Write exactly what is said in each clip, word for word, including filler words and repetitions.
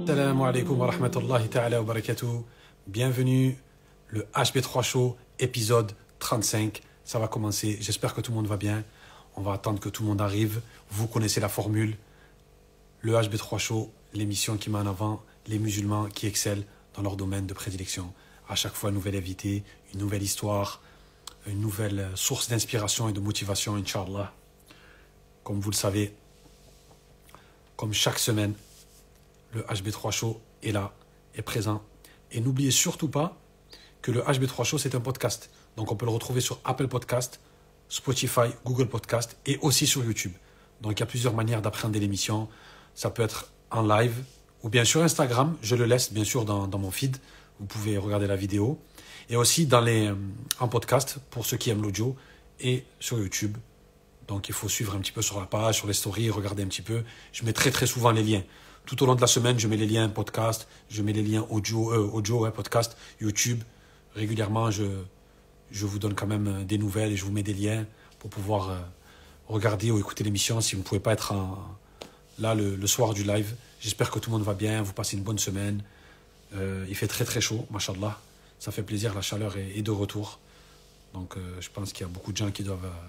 Assalamu alaikum wa rahmatullahi ta'ala wa barakatuh. Bienvenue, le H B trois Show, épisode trente-cinq. Ça va commencer, j'espère que tout le monde va bien. On va attendre que tout le monde arrive. Vous connaissez la formule. Le H B trois Show, l'émission qui met en avant les musulmans qui excellent dans leur domaine de prédilection. À chaque fois, un nouvel invité, une nouvelle histoire, une nouvelle source d'inspiration et de motivation, Inch'Allah. Comme vous le savez, comme chaque semaine, le H B trois Show est là, est présent. Et n'oubliez surtout pas que le H B trois Show, c'est un podcast. Donc on peut le retrouver sur Apple Podcast, Spotify, Google Podcast et aussi sur YouTube. Donc il y a plusieurs manières d'appréhender l'émission. Ça peut être en live ou bien sur Instagram. Je le laisse bien sûr dans, dans mon feed. Vous pouvez regarder la vidéo. Et aussi dans les, en podcast pour ceux qui aiment l'audio et sur YouTube. Donc il faut suivre un petit peu sur la page, sur les stories, regarder un petit peu. Je mets très très souvent les liens. Tout au long de la semaine, je mets les liens podcast, je mets les liens audio, euh, audio ouais, podcast, YouTube. Régulièrement, je, je vous donne quand même des nouvelles et je vous mets des liens pour pouvoir euh, regarder ou écouter l'émission si vous ne pouvez pas être en, là le, le soir du live. J'espère que tout le monde va bien, vous passez une bonne semaine. Euh, il fait très très chaud, machallah. Ça fait plaisir, la chaleur est, est de retour. Donc euh, je pense qu'il y a beaucoup de gens qui doivent euh,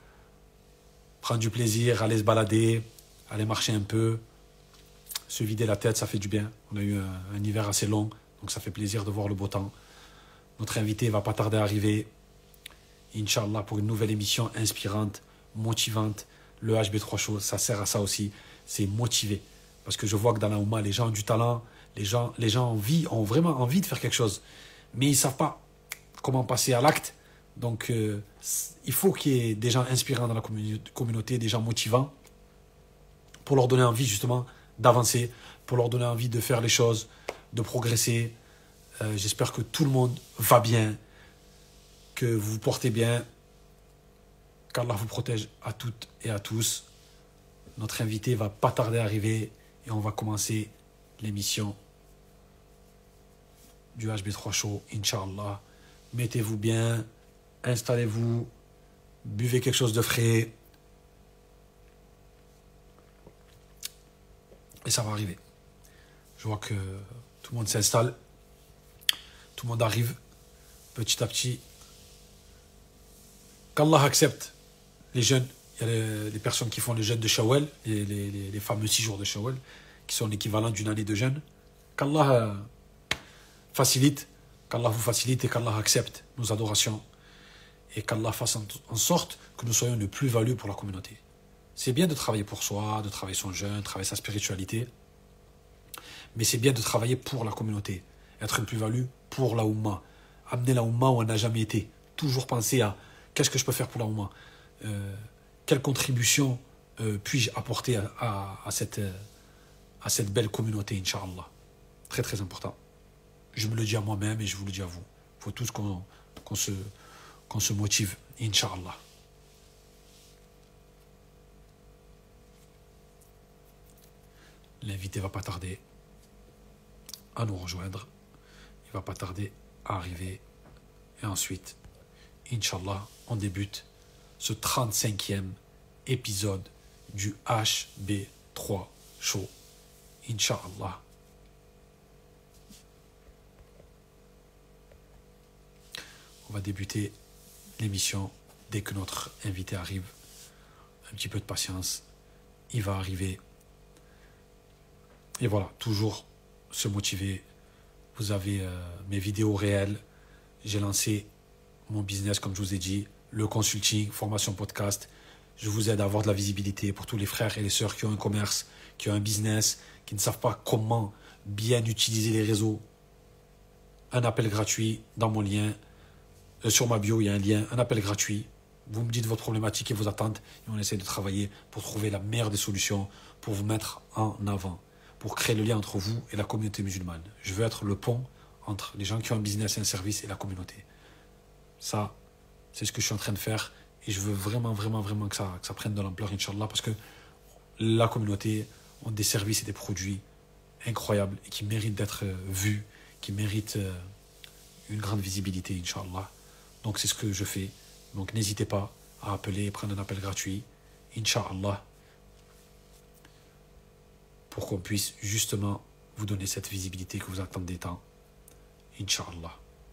prendre du plaisir, aller se balader, aller marcher un peu. Se vider la tête, ça fait du bien. On a eu un, un hiver assez long, donc ça fait plaisir de voir le beau temps. Notre invité va pas tarder à arriver, Inch'Allah, pour une nouvelle émission inspirante, motivante. Le H B trois Show, ça sert à ça aussi, c'est motiver. Parce que je vois que dans la Oumma, les gens ont du talent, les gens, les gens ont, envie, ont vraiment envie de faire quelque chose, mais ils ne savent pas comment passer à l'acte. Donc, euh, il faut qu'il y ait des gens inspirants dans la communauté, des gens motivants, pour leur donner envie justement d'avancer, pour leur donner envie de faire les choses, de progresser. Euh, j'espère que tout le monde va bien, que vous vous portez bien, qu'Allah vous protège à toutes et à tous. Notre invité va pas tarder à arriver et on va commencer l'émission du H B trois Show, Inch'Allah. Mettez-vous bien, installez-vous, buvez quelque chose de frais. Et ça va arriver. Je vois que tout le monde s'installe. Tout le monde arrive petit à petit. Qu'Allah accepte les jeûnes. Il y a les, les personnes qui font le jeûne de Shawwal, les, les, les, les fameux six jours de Shawwal, qui sont l'équivalent d'une année de jeûne. Qu'Allah facilite, qu'Allah vous facilite et qu'Allah accepte nos adorations. Et qu'Allah fasse en, en sorte que nous soyons une plus-value pour la communauté. C'est bien de travailler pour soi, de travailler son jeûne, de travailler sa spiritualité. Mais c'est bien de travailler pour la communauté. Être une plus-value pour la Oumma. Amener la Oumma où on n'a jamais été. Toujours penser à qu'est-ce que je peux faire pour la Oumma. Euh, quelle contribution euh, puis-je apporter à, à, à, cette, à cette belle communauté, Inch'Allah. Très très important. Je me le dis à moi-même et je vous le dis à vous. Il faut tous qu'on qu'on se, qu'on se motive, Inch'Allah. L'invité ne va pas tarder à nous rejoindre. Il ne va pas tarder à arriver. Et ensuite, Inch'Allah, on débute ce trente-cinquième épisode du H B trois Show. Inch'Allah. On va débuter l'émission dès que notre invité arrive. Un petit peu de patience. Il va arriver. Et voilà, toujours se motiver. Vous avez euh, mes vidéos réelles. J'ai lancé mon business, comme je vous ai dit, le consulting, formation podcast. Je vous aide à avoir de la visibilité pour tous les frères et les sœurs qui ont un commerce, qui ont un business, qui ne savent pas comment bien utiliser les réseaux. Un appel gratuit dans mon lien. Euh, sur ma bio, il y a un lien, un appel gratuit. Vous me dites votre problématique et vos attentes et on essaie de travailler pour trouver la meilleure des solutions pour vous mettre en avant, pour créer le lien entre vous et la communauté musulmane. Je veux être le pont entre les gens qui ont un business et un service et la communauté. Ça, c'est ce que je suis en train de faire et je veux vraiment, vraiment, vraiment que ça, que ça prenne de l'ampleur, Inch'Allah, parce que la communauté a des services et des produits incroyables et qui méritent d'être vus, qui méritent une grande visibilité, Inch'Allah. Donc, c'est ce que je fais. Donc, n'hésitez pas à appeler, prendre un appel gratuit, Inch'Allah, pour qu'on puisse justement vous donner cette visibilité que vous attendez tant. Inch'Allah.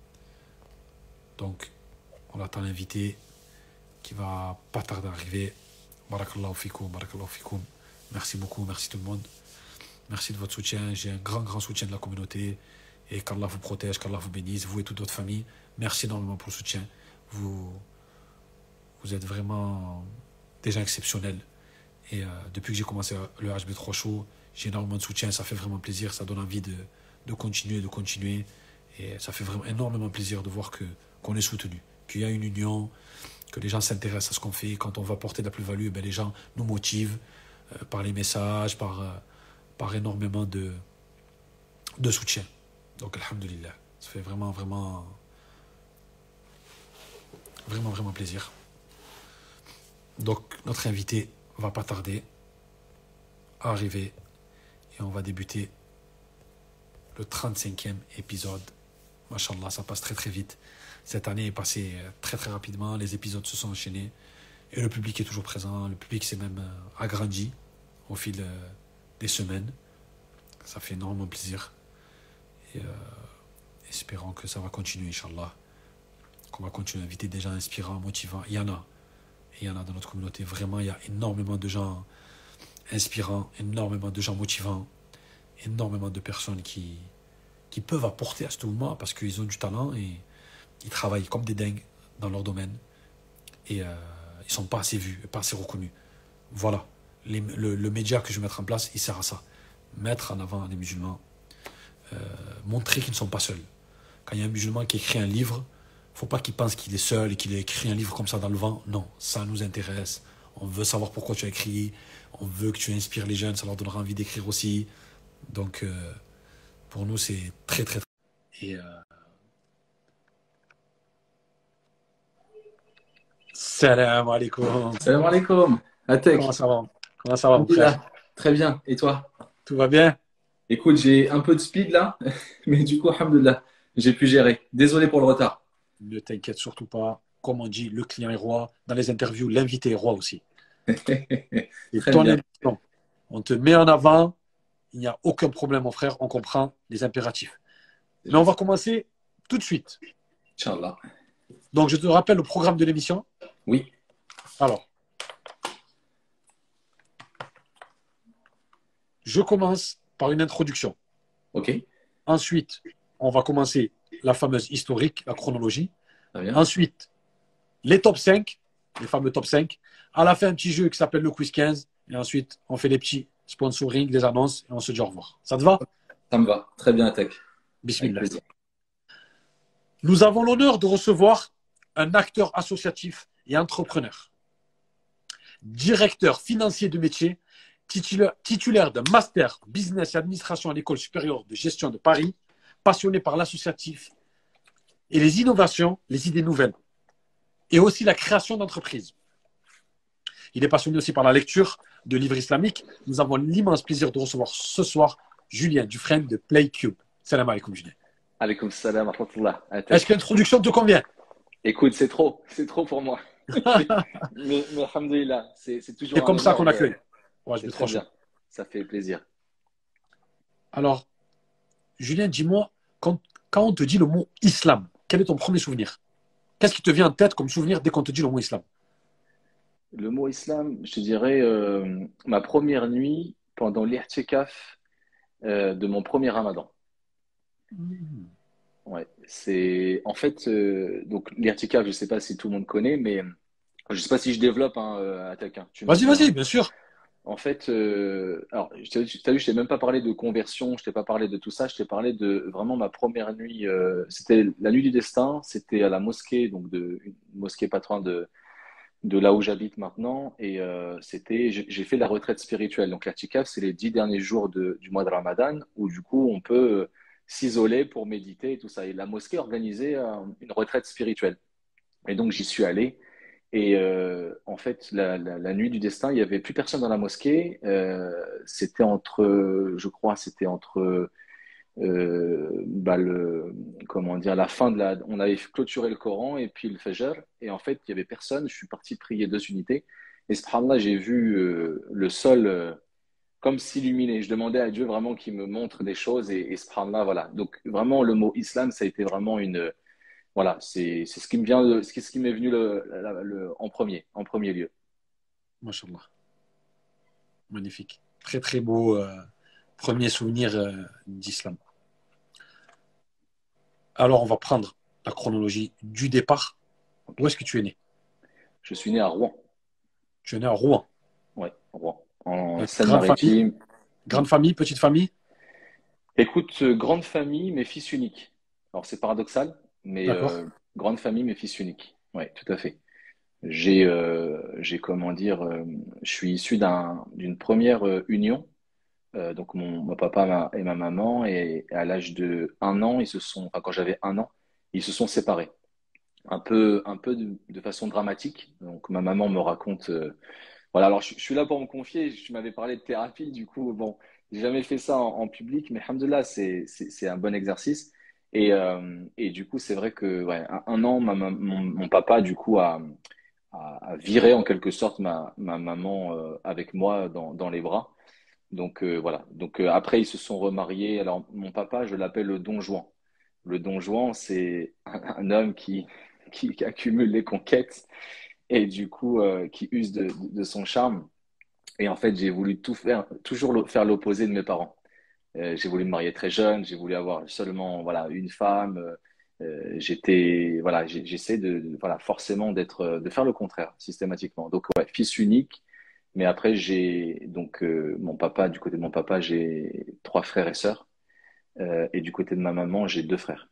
Donc, on attend l'invité qui va pas tarder à arriver. Barakallahu fikoum, barakallahu fikoum. Merci beaucoup, merci tout le monde. Merci de votre soutien. J'ai un grand, grand soutien de la communauté. Et qu'Allah vous protège, qu'Allah vous bénisse, vous et toute votre famille. Merci énormément pour le soutien. Vous, vous êtes vraiment des gens exceptionnels. Et euh, depuis que j'ai commencé le H B trois Show, j'ai énormément de soutien. Ça fait vraiment plaisir. Ça donne envie de, de continuer, de continuer. Et ça fait vraiment énormément plaisir de voir que, qu'on est soutenu, qu'il y a une union, que les gens s'intéressent à ce qu'on fait. Quand on va porter de la plus-value, ben, les gens nous motivent euh, par les messages, par, euh, par énormément de, de soutien. Donc, alhamdoulilah, ça fait vraiment, vraiment, vraiment, vraiment plaisir. Donc, notre invité va pas tarder à arriver et on va débuter le trente-cinquième épisode. Machallah, ça passe très très vite. Cette année est passée très très rapidement, les épisodes se sont enchaînés et le public est toujours présent. Le public s'est même agrandi au fil des semaines. Ça fait énormément plaisir. Et euh, espérons que ça va continuer, Inch'Allah. Qu'on va continuer à inviter des gens inspirants, motivants. Il y en a. Il y en a dans notre communauté. Vraiment, il y a énormément de gens inspirants, énormément de gens motivants, énormément de personnes qui, qui peuvent apporter à ce mouvement parce qu'ils ont du talent et ils travaillent comme des dingues dans leur domaine. Et euh, ils ne sont pas assez vus, pas assez reconnus. Voilà. Les, le, le média que je vais mettre en place, il sert à ça. Mettre en avant les musulmans. Euh, montrer qu'ils ne sont pas seuls. Quand il y a un musulman qui écrit un livre, il ne faut pas qu'il pense qu'il est seul et qu'il a écrit un livre comme ça dans le vent. Non, ça nous intéresse. On veut savoir pourquoi tu as écrit. On veut que tu inspires les jeunes, ça leur donnera envie d'écrire aussi. Donc, euh, pour nous, c'est très, très, très... Et, euh... Salam alaikum. Salam alaikum. Atek. Comment ça va? Comment ça va, mon frère? Très bien. Et toi? Tout va bien? Écoute, j'ai un peu de speed là, mais du coup, alhamdoulilah, j'ai pu gérer. Désolé pour le retard. Ne t'inquiète surtout pas. Comme on dit, le client est roi. Dans les interviews, l'invité est roi aussi. Et Très ton bien. émission, on te met en avant. Il n'y a aucun problème, mon frère. On comprend les impératifs. Mais on va commencer tout de suite. Inch'Allah. Donc, je te rappelle le programme de l'émission. Oui. Alors, je commence par une introduction. Ok. Ensuite, on va commencer la fameuse historique, la chronologie. Très bien. Ensuite, les top cinq, les fameux top cinq. À la fin, un petit jeu qui s'appelle le quiz quinze. Et ensuite, on fait les petits sponsoring, des annonces et on se dit au revoir. Ça te va? Ça me va. Très bien, Atek. Bismillah. Avec plaisir. Nous avons l'honneur de recevoir un acteur associatif et entrepreneur, directeur financier de métier, titulaire, titulaire d'un master business et administration à l'École supérieure de gestion de Paris, passionné par l'associatif et les innovations, les idées nouvelles, et aussi la création d'entreprises. Il est passionné aussi par la lecture de livres islamiques. Nous avons l'immense plaisir de recevoir ce soir Julien Dufresne de PlayCube. Salam alaikum, Julien. Alaikum salam wa rahmatullah. Est-ce que l'introduction te convient? Écoute, c'est trop, c'est trop pour moi. mais, mais alhamdoulilah, c'est toujours C'est comme un ça honneur qu'on de- accueille. Ouais, je C'est vais très trop bien. Ça fait plaisir. Alors, Julien, dis-moi, quand, quand on te dit le mot islam, quel est ton premier souvenir? Qu'est-ce qui te vient en tête comme souvenir dès qu'on te dit le mot islam? Le mot islam, je te dirais euh, ma première nuit pendant l'irtikaf euh, de mon premier ramadan. Ouais, c'est en fait euh, donc l'irtikaf, je sais pas si tout le monde connaît, mais je sais pas si je développe hein, euh, à quelqu'un. Tu me Vas-y, dis, hein. vas-y, bien sûr. En fait, euh, alors, je t'ai- tu as vu, je t'ai même pas parlé de conversion, je t'ai pas parlé de tout ça, je t'ai parlé de vraiment ma première nuit. Euh, c'était la nuit du destin, c'était à la mosquée, donc de une mosquée patron de de là où j'habite maintenant, et euh, c'était, j'ai j'ai fait la retraite spirituelle. Donc l'Atikaf, c'est les dix derniers jours de, du mois de Ramadan, où du coup on peut euh, s'isoler pour méditer et tout ça. Et la mosquée organisait euh, une retraite spirituelle. Et donc j'y suis allé. Et euh, en fait, la, la, la nuit du destin, il y avait plus personne dans la mosquée. Euh, c'était entre, je crois, c'était entre, euh, bah le, comment dire, la fin de la, on avait clôturé le Coran et puis le Fajr. Et en fait, il y avait personne. Je suis parti prier deux unités. Et subhanallah, j'ai vu euh, le sol euh, comme s'illuminer. Je demandais à Dieu vraiment qu'il me montre des choses et, et subhanallah, voilà. Donc vraiment, le mot islam, ça a été vraiment une, voilà, c'est c'est ce qui me vient, de- c'est ce qui m'est venu le, la- le- en premier, en premier lieu. Mashallah. Magnifique. Très, très beau euh, premier souvenir euh, d'islam. Alors, on va prendre la chronologie du départ. Où est-ce que tu es né? Je suis né à Rouen, Tu es né à Rouen. ouais, Rouen, en Euh, grande famille, Seine-Maritime. grande famille, petite famille? Écoute, euh, grande famille, mais fils unique. Alors c'est paradoxal, mais D'accord. euh, grande famille, mais fils unique. Ouais, tout à fait. J'ai, euh, j'ai comment dire, euh, je suis issu d'un, d'une première euh, union. Euh, donc mon, mon papa ma- et ma maman, et à l'âge de un an, ils se sont, enfin quand j'avais un an, ils se sont séparés. Un peu, un peu de, de façon dramatique. Donc ma maman me raconte. euh, voilà, alors je, je suis là pour me confier. Je m'avais parlé de thérapie, du coup, bon, j'ai jamais fait ça en, en public, mais alhamdoulilah, c'est, c'est, c'est un bon exercice. Et, euh, et du coup, c'est vrai que ouais, un, un an, ma, ma- mon, mon papa, du coup, a, a, a viré en quelque sorte ma, ma maman euh, avec moi dans, dans les bras. Donc euh, voilà. Donc euh, après, ils se sont remariés. Alors mon papa, je l'appelle le Don Juan. Le Don Juan, c'est un, un homme qui, qui, qui accumule les conquêtes et du coup euh, qui use de, de son charme. Et en fait, j'ai voulu tout faire, toujours le- faire l'opposé de mes parents. Euh, j'ai voulu me marier très jeune, j'ai voulu avoir seulement voilà une femme. Euh, euh, j'étais voilà, j'ai- j'essaie de, de- voilà forcément d'être euh, de faire le contraire systématiquement. Donc ouais, fils unique. Mais après j'ai donc euh, mon papa, du côté de mon papa, j'ai trois frères et sœurs. Euh, et du côté de ma maman, j'ai deux frères.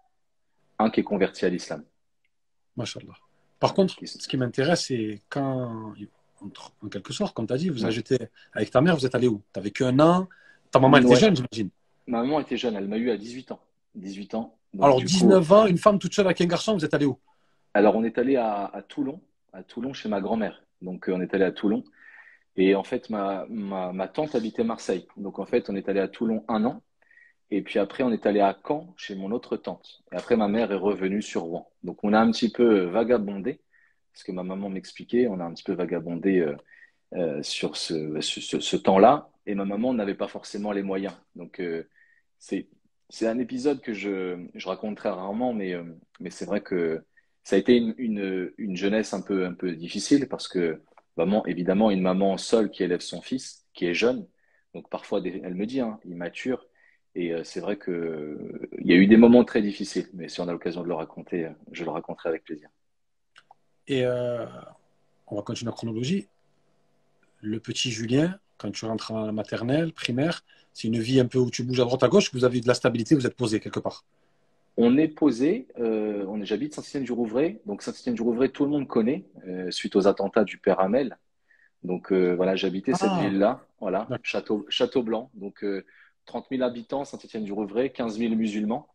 Un qui est converti à l'islam. Mashallah. Par Ouais, contre, qui s- ce qui m'intéresse, c'est quand, entre- en quelque sorte, comme tu as dit, vous ouais. avez été avec ta mère, vous êtes allé où? Tu avais qu'un an. Ta maman, elle était Ouais. jeune, j'imagine. Ma maman était jeune, elle m'a eu à dix-huit ans. dix-huit ans. Donc Alors, du coup, dix-neuf ans, une femme toute seule avec un garçon, vous êtes allé où? alors on est allé à, à Toulon, à Toulon chez ma grand-mère. Donc euh, on est allé à Toulon. Et en fait, ma, ma, ma tante habitait Marseille. Donc en fait, on est allé à Toulon un an. Et puis après, on est allé à Caen chez mon autre tante. Et après, ma mère est revenue sur Rouen. Donc on a un petit peu vagabondé, parce que ma maman m'expliquait, on a un petit peu vagabondé euh, euh, sur ce, ce, ce- ce temps-là. Et ma maman n'avait pas forcément les moyens. Donc euh, c'est, c'est un épisode que je, je raconte très rarement, mais, euh, mais c'est vrai que ça a été une, une, une jeunesse un peu, un peu difficile parce que maman, évidemment, une maman seule qui élève son fils, qui est jeune, donc parfois, des- elle me dit, hein, immature. Et euh, c'est vrai que euh, il y a eu des moments très difficiles, mais si on a l'occasion de le raconter, euh, je le raconterai avec plaisir. Et euh, on va continuer la chronologie. Le petit Julien, quand tu rentres en maternelle, primaire, c'est une vie un peu où tu bouges à droite à gauche, que vous avez de la stabilité, vous êtes posé quelque part. On est posé, euh, on est, j'habite Saint-Étienne-du-Rouvray, donc Saint-Étienne-du-Rouvray, tout le monde connaît, euh, suite aux attentats du Père Hamel. Donc euh, voilà, j'habitais cette Ah, ville-là, voilà, d'accord. Château, Château Blanc, donc euh, trente mille habitants, Saint-Étienne-du-Rouvray, quinze mille musulmans,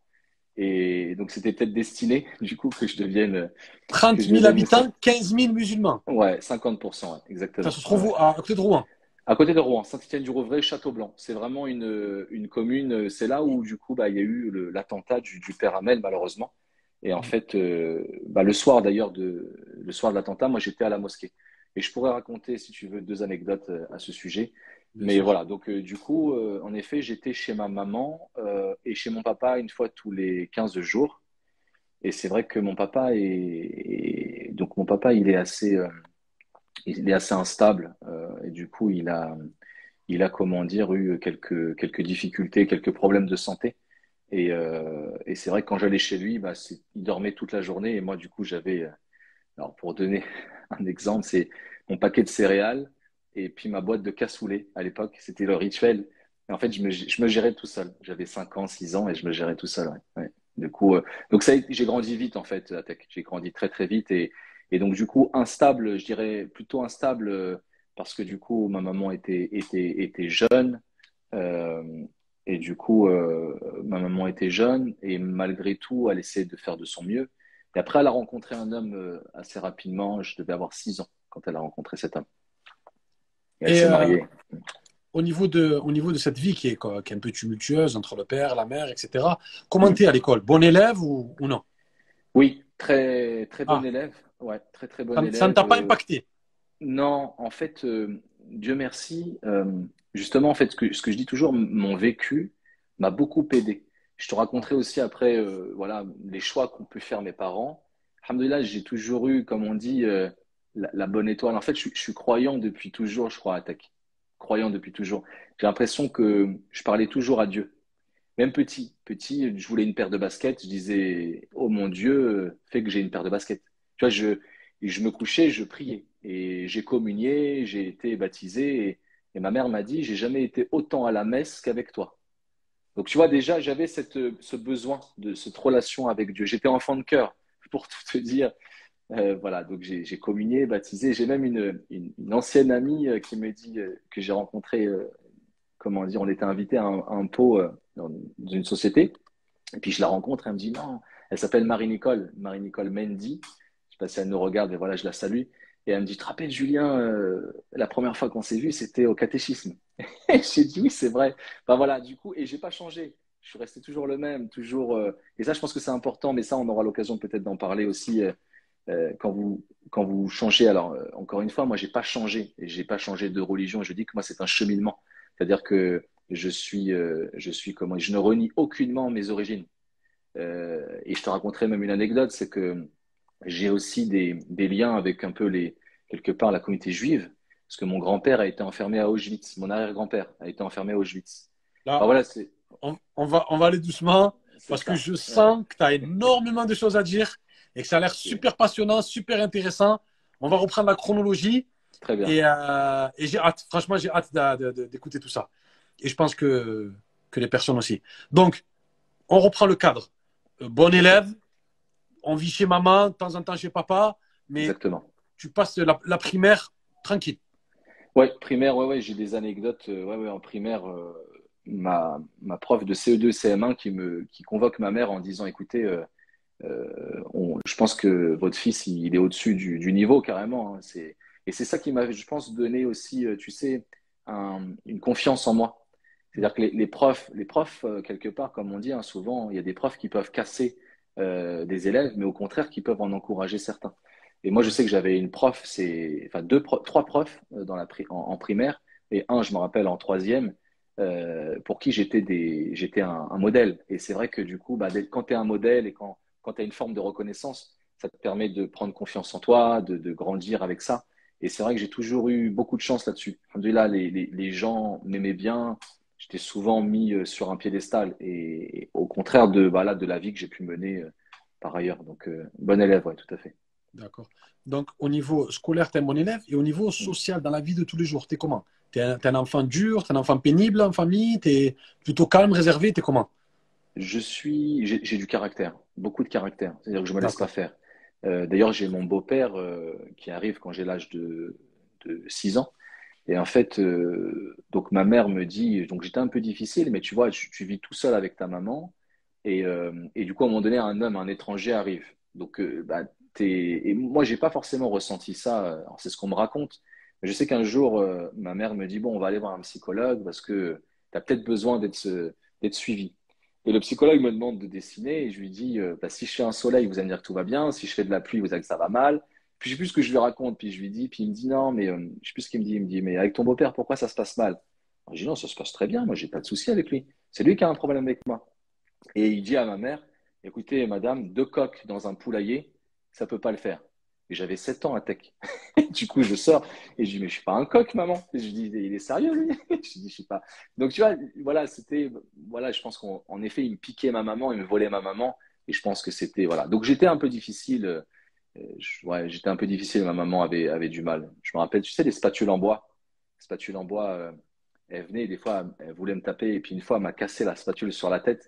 et donc c'était peut-être destiné, du coup, que je devienne, que trente je mille devienne musulman. habitants, quinze mille musulmans. Ouais, cinquante pour cent, ouais, Ça se exactement. Ouais, trouve ouais. où? À, à côté de Rouen. À côté de Rouen, Saint-Étienne-du-Rouvray, Château-Blanc. C'est vraiment une, une commune. C'est là où, du coup, bah, il y a eu le- l'attentat du, du père Hamel, malheureusement. Et en fait, euh, bah, le soir d'ailleurs de, le soir de l'attentat, moi, j'étais à la mosquée. Et je pourrais raconter, si tu veux, deux anecdotes euh, à ce sujet. Bien Mais sûr. voilà, donc euh, du coup, euh, en effet, j'étais chez ma maman euh, et chez mon papa une fois tous les quinze jours. Et c'est vrai que mon papa est, est- donc mon papa, il est assez, euh, il est assez instable. Euh, et du coup, il a il a, comment dire, eu quelques, quelques difficultés, quelques problèmes de santé. Et, euh, et c'est vrai que quand j'allais chez lui, bah, c'est- il dormait toute la journée. Et moi, du coup, j'avais, euh, alors pour donner un exemple, c'est mon paquet de céréales et puis ma boîte de cassoulet à l'époque. C'était le rituel. Et en fait, je me, je me gérais tout seul. J'avais cinq ans, six ans et je me gérais tout seul. Ouais. Ouais. Du coup, euh, donc ça, a été- j'ai grandi vite en fait, à Tech. J'ai grandi très très vite et, et donc du coup instable, je dirais plutôt instable euh, parce que du coup ma maman était était était jeune euh, et du coup euh, ma maman était jeune et malgré tout elle essayait de faire de son mieux. Et après elle a rencontré un homme euh, assez rapidement. Je devais avoir six ans quand elle a rencontré cet homme et elle Et s'est euh, mariée. au niveau de, au niveau de cette vie qui est, quoi, qui est un peu tumultueuse entre le père, la mère, et cetera, comment Mm. t'es à l'école? Bon élève ou, ou non? Oui, très très bon Ah, élève. Ouais, très très ça, bon ça ne t'a élève. pas Euh, impacté? non, en fait, euh, Dieu merci, euh, justement, en fait, ce que, ce que je dis toujours, mon vécu m'a beaucoup aidé. Je te raconterai aussi après, euh, voilà, les choix qu'ont pu faire mes parents. Alhamdoulilah, j'ai toujours eu, comme on dit, euh, la, la bonne étoile. En fait, je, suis- je suis croyant depuis toujours, je crois à Tech. Croyant depuis toujours. J'ai l'impression que je parlais toujours à Dieu. Même petit, petit, je voulais une paire de baskets. Je disais, oh mon Dieu, fais que j'ai une paire de baskets. Tu vois, je, je me couchais, je priais. Et j'ai communié, j'ai été baptisé. Et, et ma mère m'a dit, j'ai jamais été autant à la messe qu'avec toi. Donc, tu vois, déjà, j'avais cette, ce besoin de cette relation avec Dieu. J'étais enfant de cœur, pour tout te dire. Euh, voilà, donc j'ai j'ai communié, baptisé. J'ai même une, une, une ancienne amie euh, qui me dit, euh, que j'ai rencontrée, euh, comment dire, on était invité à un, à un pot euh, dans dans une société. Et puis je la rencontre, elle me dit non, elle s'appelle Marie-Nicole, Marie-Nicole Mendy. Je sais pas si elle nous regarde, mais voilà, je la salue. Et elle me dit, tu te rappelles, Julien, euh, la première fois qu'on s'est vu, c'était au catéchisme. Et j'ai dit oui, c'est vrai. Enfin voilà, du coup, et j'ai pas changé. Je suis resté toujours le même, toujours. euh, Et ça, je pense que c'est important, mais ça, on aura l'occasion peut-être d'en parler aussi euh, euh, quand vous quand vous changez. Alors, euh, encore une fois, moi, j'ai pas changé, et j'ai pas changé de religion. Je dis que moi, c'est un cheminement. C'est-à-dire que je suis, euh, je suis comment, je ne renie aucunement mes origines. Euh, et je te raconterai même une anecdote, c'est que j'ai aussi des, des liens avec un peu les, quelque part la communauté juive, parce que mon grand-père a été enfermé à Auschwitz, mon arrière-grand-père a été enfermé à Auschwitz. Enfin Là, voilà, c'est on, on va, on va aller doucement c'est parce que ça. je Ouais. sens que tu as énormément de choses à dire et que ça a l'air Ok. super passionnant, super intéressant. On va reprendre la chronologie Très bien. et, euh, et j'ai hâte. Franchement, j'ai hâte d'a- de- de- d'écouter tout ça. Et je pense que, que les personnes aussi. Donc, on reprend le cadre. Euh, bon Ok. élève, on vit chez maman, de temps en temps chez papa, mais Exactement. tu passes la, la primaire tranquille. Ouais, primaire, ouais, ouais, j'ai des anecdotes. euh, ouais, ouais, en primaire, euh, ma, ma prof de C E deux, C M un qui me, qui convoque ma mère en disant, écoutez, euh, euh, on- je pense que votre fils, il, il est au-dessus du, du niveau carrément, hein. C'est, et c'est ça qui m'a, je pense, donné aussi, euh, tu sais, un- une confiance en moi. C'est-à-dire que les, les profs, les profs euh, quelque part, comme on dit, hein, souvent, il y a des profs qui peuvent casser euh, des élèves, mais au contraire, qui peuvent en encourager certains. Et moi, je Ouais. sais que j'avais une prof, c'est, enfin, deux, pro- trois profs euh, dans la, pri- en, en primaire, et un, je me rappelle, en troisième, euh, pour qui j'étais des, j'étais un, un modèle. Et c'est vrai que du coup, bah, dès- quand tu es un modèle et quand, quand tu as une forme de reconnaissance, ça te permet de prendre confiance en toi, de, de grandir avec ça. Et c'est vrai que j'ai toujours eu beaucoup de chance là-dessus. Alhamdoulilah, les, les, les gens m'aimaient bien. J'étais souvent mis euh, sur un piédestal. Et, et au contraire de, bah, là, de la vie que j'ai pu mener euh, par ailleurs. Donc, euh, bon élève, ouais, tout à fait. D'accord. Donc, au niveau scolaire, tu es un bon élève et au niveau social, dans la vie de tous les jours, tu es comment? Tu es un, t'es un enfant dur, tu es un enfant pénible en famille, tu es plutôt calme, réservé, tu es comment? Je suis, j'ai j'ai du caractère, beaucoup de caractère. C'est-à-dire que je me laisse pas D'accord. faire. Euh, d'ailleurs, j'ai mon beau-père euh, qui arrive quand j'ai l'âge de, de six ans. Et en fait, euh, donc ma mère me dit, donc j'étais un peu difficile, mais tu vois, tu, tu vis tout seul avec ta maman, et, euh, et du coup, à un moment donné, un homme, un étranger arrive. Donc, euh, bah, t'es, et moi, j'ai pas forcément ressenti ça. euh, Alors, c'est ce qu'on me raconte. Mais je sais qu'un jour, euh, ma mère me dit, bon, on va aller voir un psychologue parce que tu as peut-être besoin d'être d'être suivi. Et le psychologue me demande de dessiner, et je lui dis, euh, bah, si je fais un soleil, vous allez me dire que tout va bien. Si je fais de la pluie, vous allez dire que ça va mal. Puis je sais plus ce que je lui raconte, puis je lui dis, puis il me dit non, mais euh, je sais plus ce qu'il me dit. Il me dit, mais avec ton beau-père, pourquoi ça se passe mal? Alors, je dis non, ça se passe très bien, moi j'ai pas de souci avec lui. C'est lui qui a un problème avec moi. Et il dit à ma mère, écoutez, madame, deux coqs dans un poulailler, ça peut pas le faire. Et j'avais sept ans à Tech. Du coup, je sors et je dis, mais je suis pas un coq, maman. Et je dis, il est sérieux, lui? Je dis, je sais pas. Donc, tu vois, voilà, c'était, voilà, je pense qu'en en effet, il me piquait ma maman, il me volait ma maman. Et je pense que c'était, voilà. Donc, j'étais un peu difficile. euh, je- ouais, j'étais un peu difficile. Ma maman avait, avait du mal. Je me rappelle, tu sais, les spatules en bois. Les spatules en bois, euh, elle venait, des fois, elle voulait me taper. Et puis, une fois, elle m'a cassé la spatule sur la tête.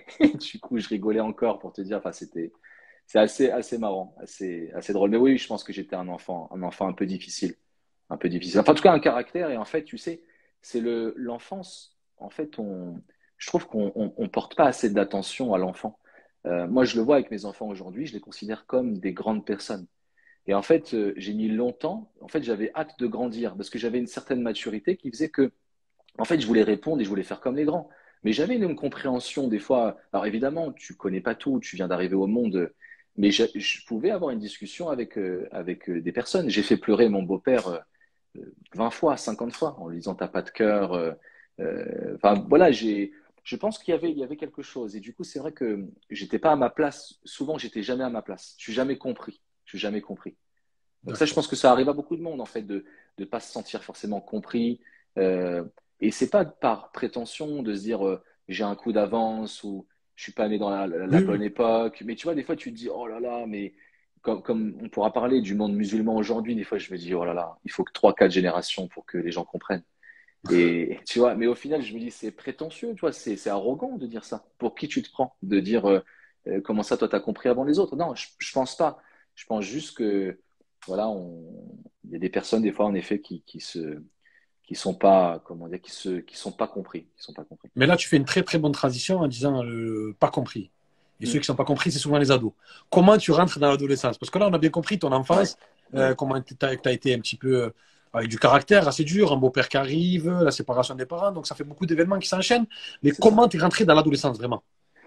Du coup, je rigolais encore pour te dire, enfin, c'était, c'est assez, assez marrant, assez, assez drôle. Mais oui, je pense que j'étais un enfant, un enfant un peu difficile, un peu difficile. Enfin, en tout cas, un caractère. Et en fait, tu sais, c'est le, l'enfance. En fait, on, je trouve qu'on, on, on porte pas assez d'attention à l'enfant. Euh, moi, je le vois avec mes enfants aujourd'hui, je les considère comme des grandes personnes. Et en fait, euh, j'ai mis longtemps, en fait, j'avais hâte de grandir parce que j'avais une certaine maturité qui faisait que en fait, je voulais répondre et je voulais faire comme les grands. Mais j'avais une compréhension des fois. Alors évidemment, tu connais pas tout, tu viens d'arriver au monde, mais je, je pouvais avoir une discussion avec, euh, avec euh, des personnes. J'ai fait pleurer mon beau-père. euh, vingt fois, cinquante fois, en lui disant t'as pas de cœur. Euh, euh, enfin, voilà, j'ai, je pense qu'il y avait, il y avait quelque chose. Et du coup, c'est vrai que j'étais pas à ma place. Souvent, j'étais jamais à ma place. Je suis jamais compris. Je suis jamais compris. Donc ça, je D'accord. pense que ça arrive à beaucoup de monde, en fait, de ne pas se sentir forcément compris. Euh, et c'est pas par prétention de se dire euh, j'ai un coup d'avance ou je suis pas né dans la, la- la Oui, bonne oui. époque. Mais tu vois, des fois, tu te dis oh là là, mais comme, comme on pourra parler du monde musulman aujourd'hui, des fois, je me dis oh là là, il faut que trois, quatre générations pour que les gens comprennent. Et tu vois, mais au final, je me dis c'est prétentieux, tu vois, c'est c'est arrogant de dire ça. Pour qui tu te prends? De dire euh, euh, comment ça, toi, t'as compris avant les autres? Non, je, je pense pas. Je pense juste que voilà, on... il y a des personnes des fois en effet qui, qui se qui sont pas comment dire qui se qui sont pas compris, qui sont pas compris. Mais là, tu fais une très très bonne transition en disant euh, pas compris. Et ceux Mm. qui ne sont pas compris, c'est souvent les ados. Comment tu rentres dans l'adolescence? Parce que là, on a bien compris ton Ouais, enfance, ouais, euh, comment tu as, été un petit peu euh, avec du caractère assez dur, un beau-père qui arrive, la séparation des parents, donc ça fait beaucoup d'événements qui s'enchaînent. Mais c'est ça. comment tu es rentré dans l'adolescence vraiment?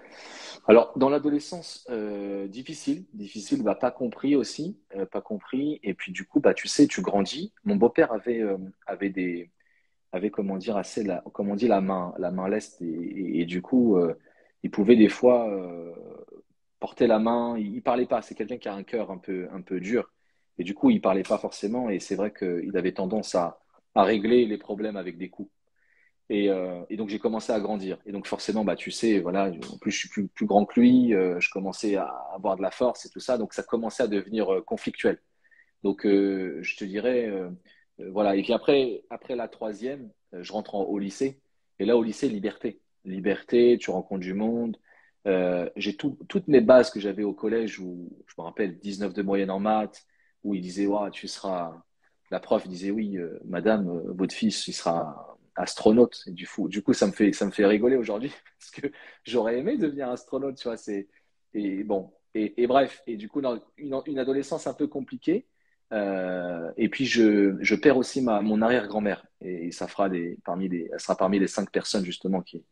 Alors dans l'adolescence, euh, difficile, difficile, bah pas compris aussi, euh, pas compris. Et puis du coup, bah tu sais, tu grandis. Mon beau-père avait euh, avait des avait comment dire assez la, comme on dit la main la main leste et, et- et du coup euh, il pouvait des fois euh, porter la main, il, il parlait pas, c'est quelqu'un qui a un cœur un peu un peu dur et du coup il parlait pas forcément et c'est vrai qu'il avait tendance à à régler les problèmes avec des coups et, euh, et donc j'ai commencé à grandir et donc forcément bah tu sais voilà en plus je suis plus plus grand que lui, euh, je commençais à avoir de la force et tout ça donc ça commençait à devenir euh, conflictuel donc, euh, je te dirais, euh, euh, voilà. Et puis après, après la troisième, euh, je rentre en- au lycée. Et là, au lycée, liberté. Liberté, tu rencontres du monde. Euh, j'ai tout- toutes mes bases que j'avais au collège où, je me rappelle, dix-neuf de moyenne en maths, où il disait, ouais, tu seras. La prof disait, oui, euh, madame, euh, votre fils, il sera astronaute. Et du coup, du coup, ça me fait, ça me fait rigoler aujourd'hui parce que j'aurais aimé devenir astronaute, tu vois. C'est, et bon. Et, et bref. Et du coup, dans une, une adolescence un peu compliquée. Euh, et puis je, je perds aussi ma, mon arrière-grand-mère et ça fera des, parmi les, elle sera parmi les cinq personnes justement qui,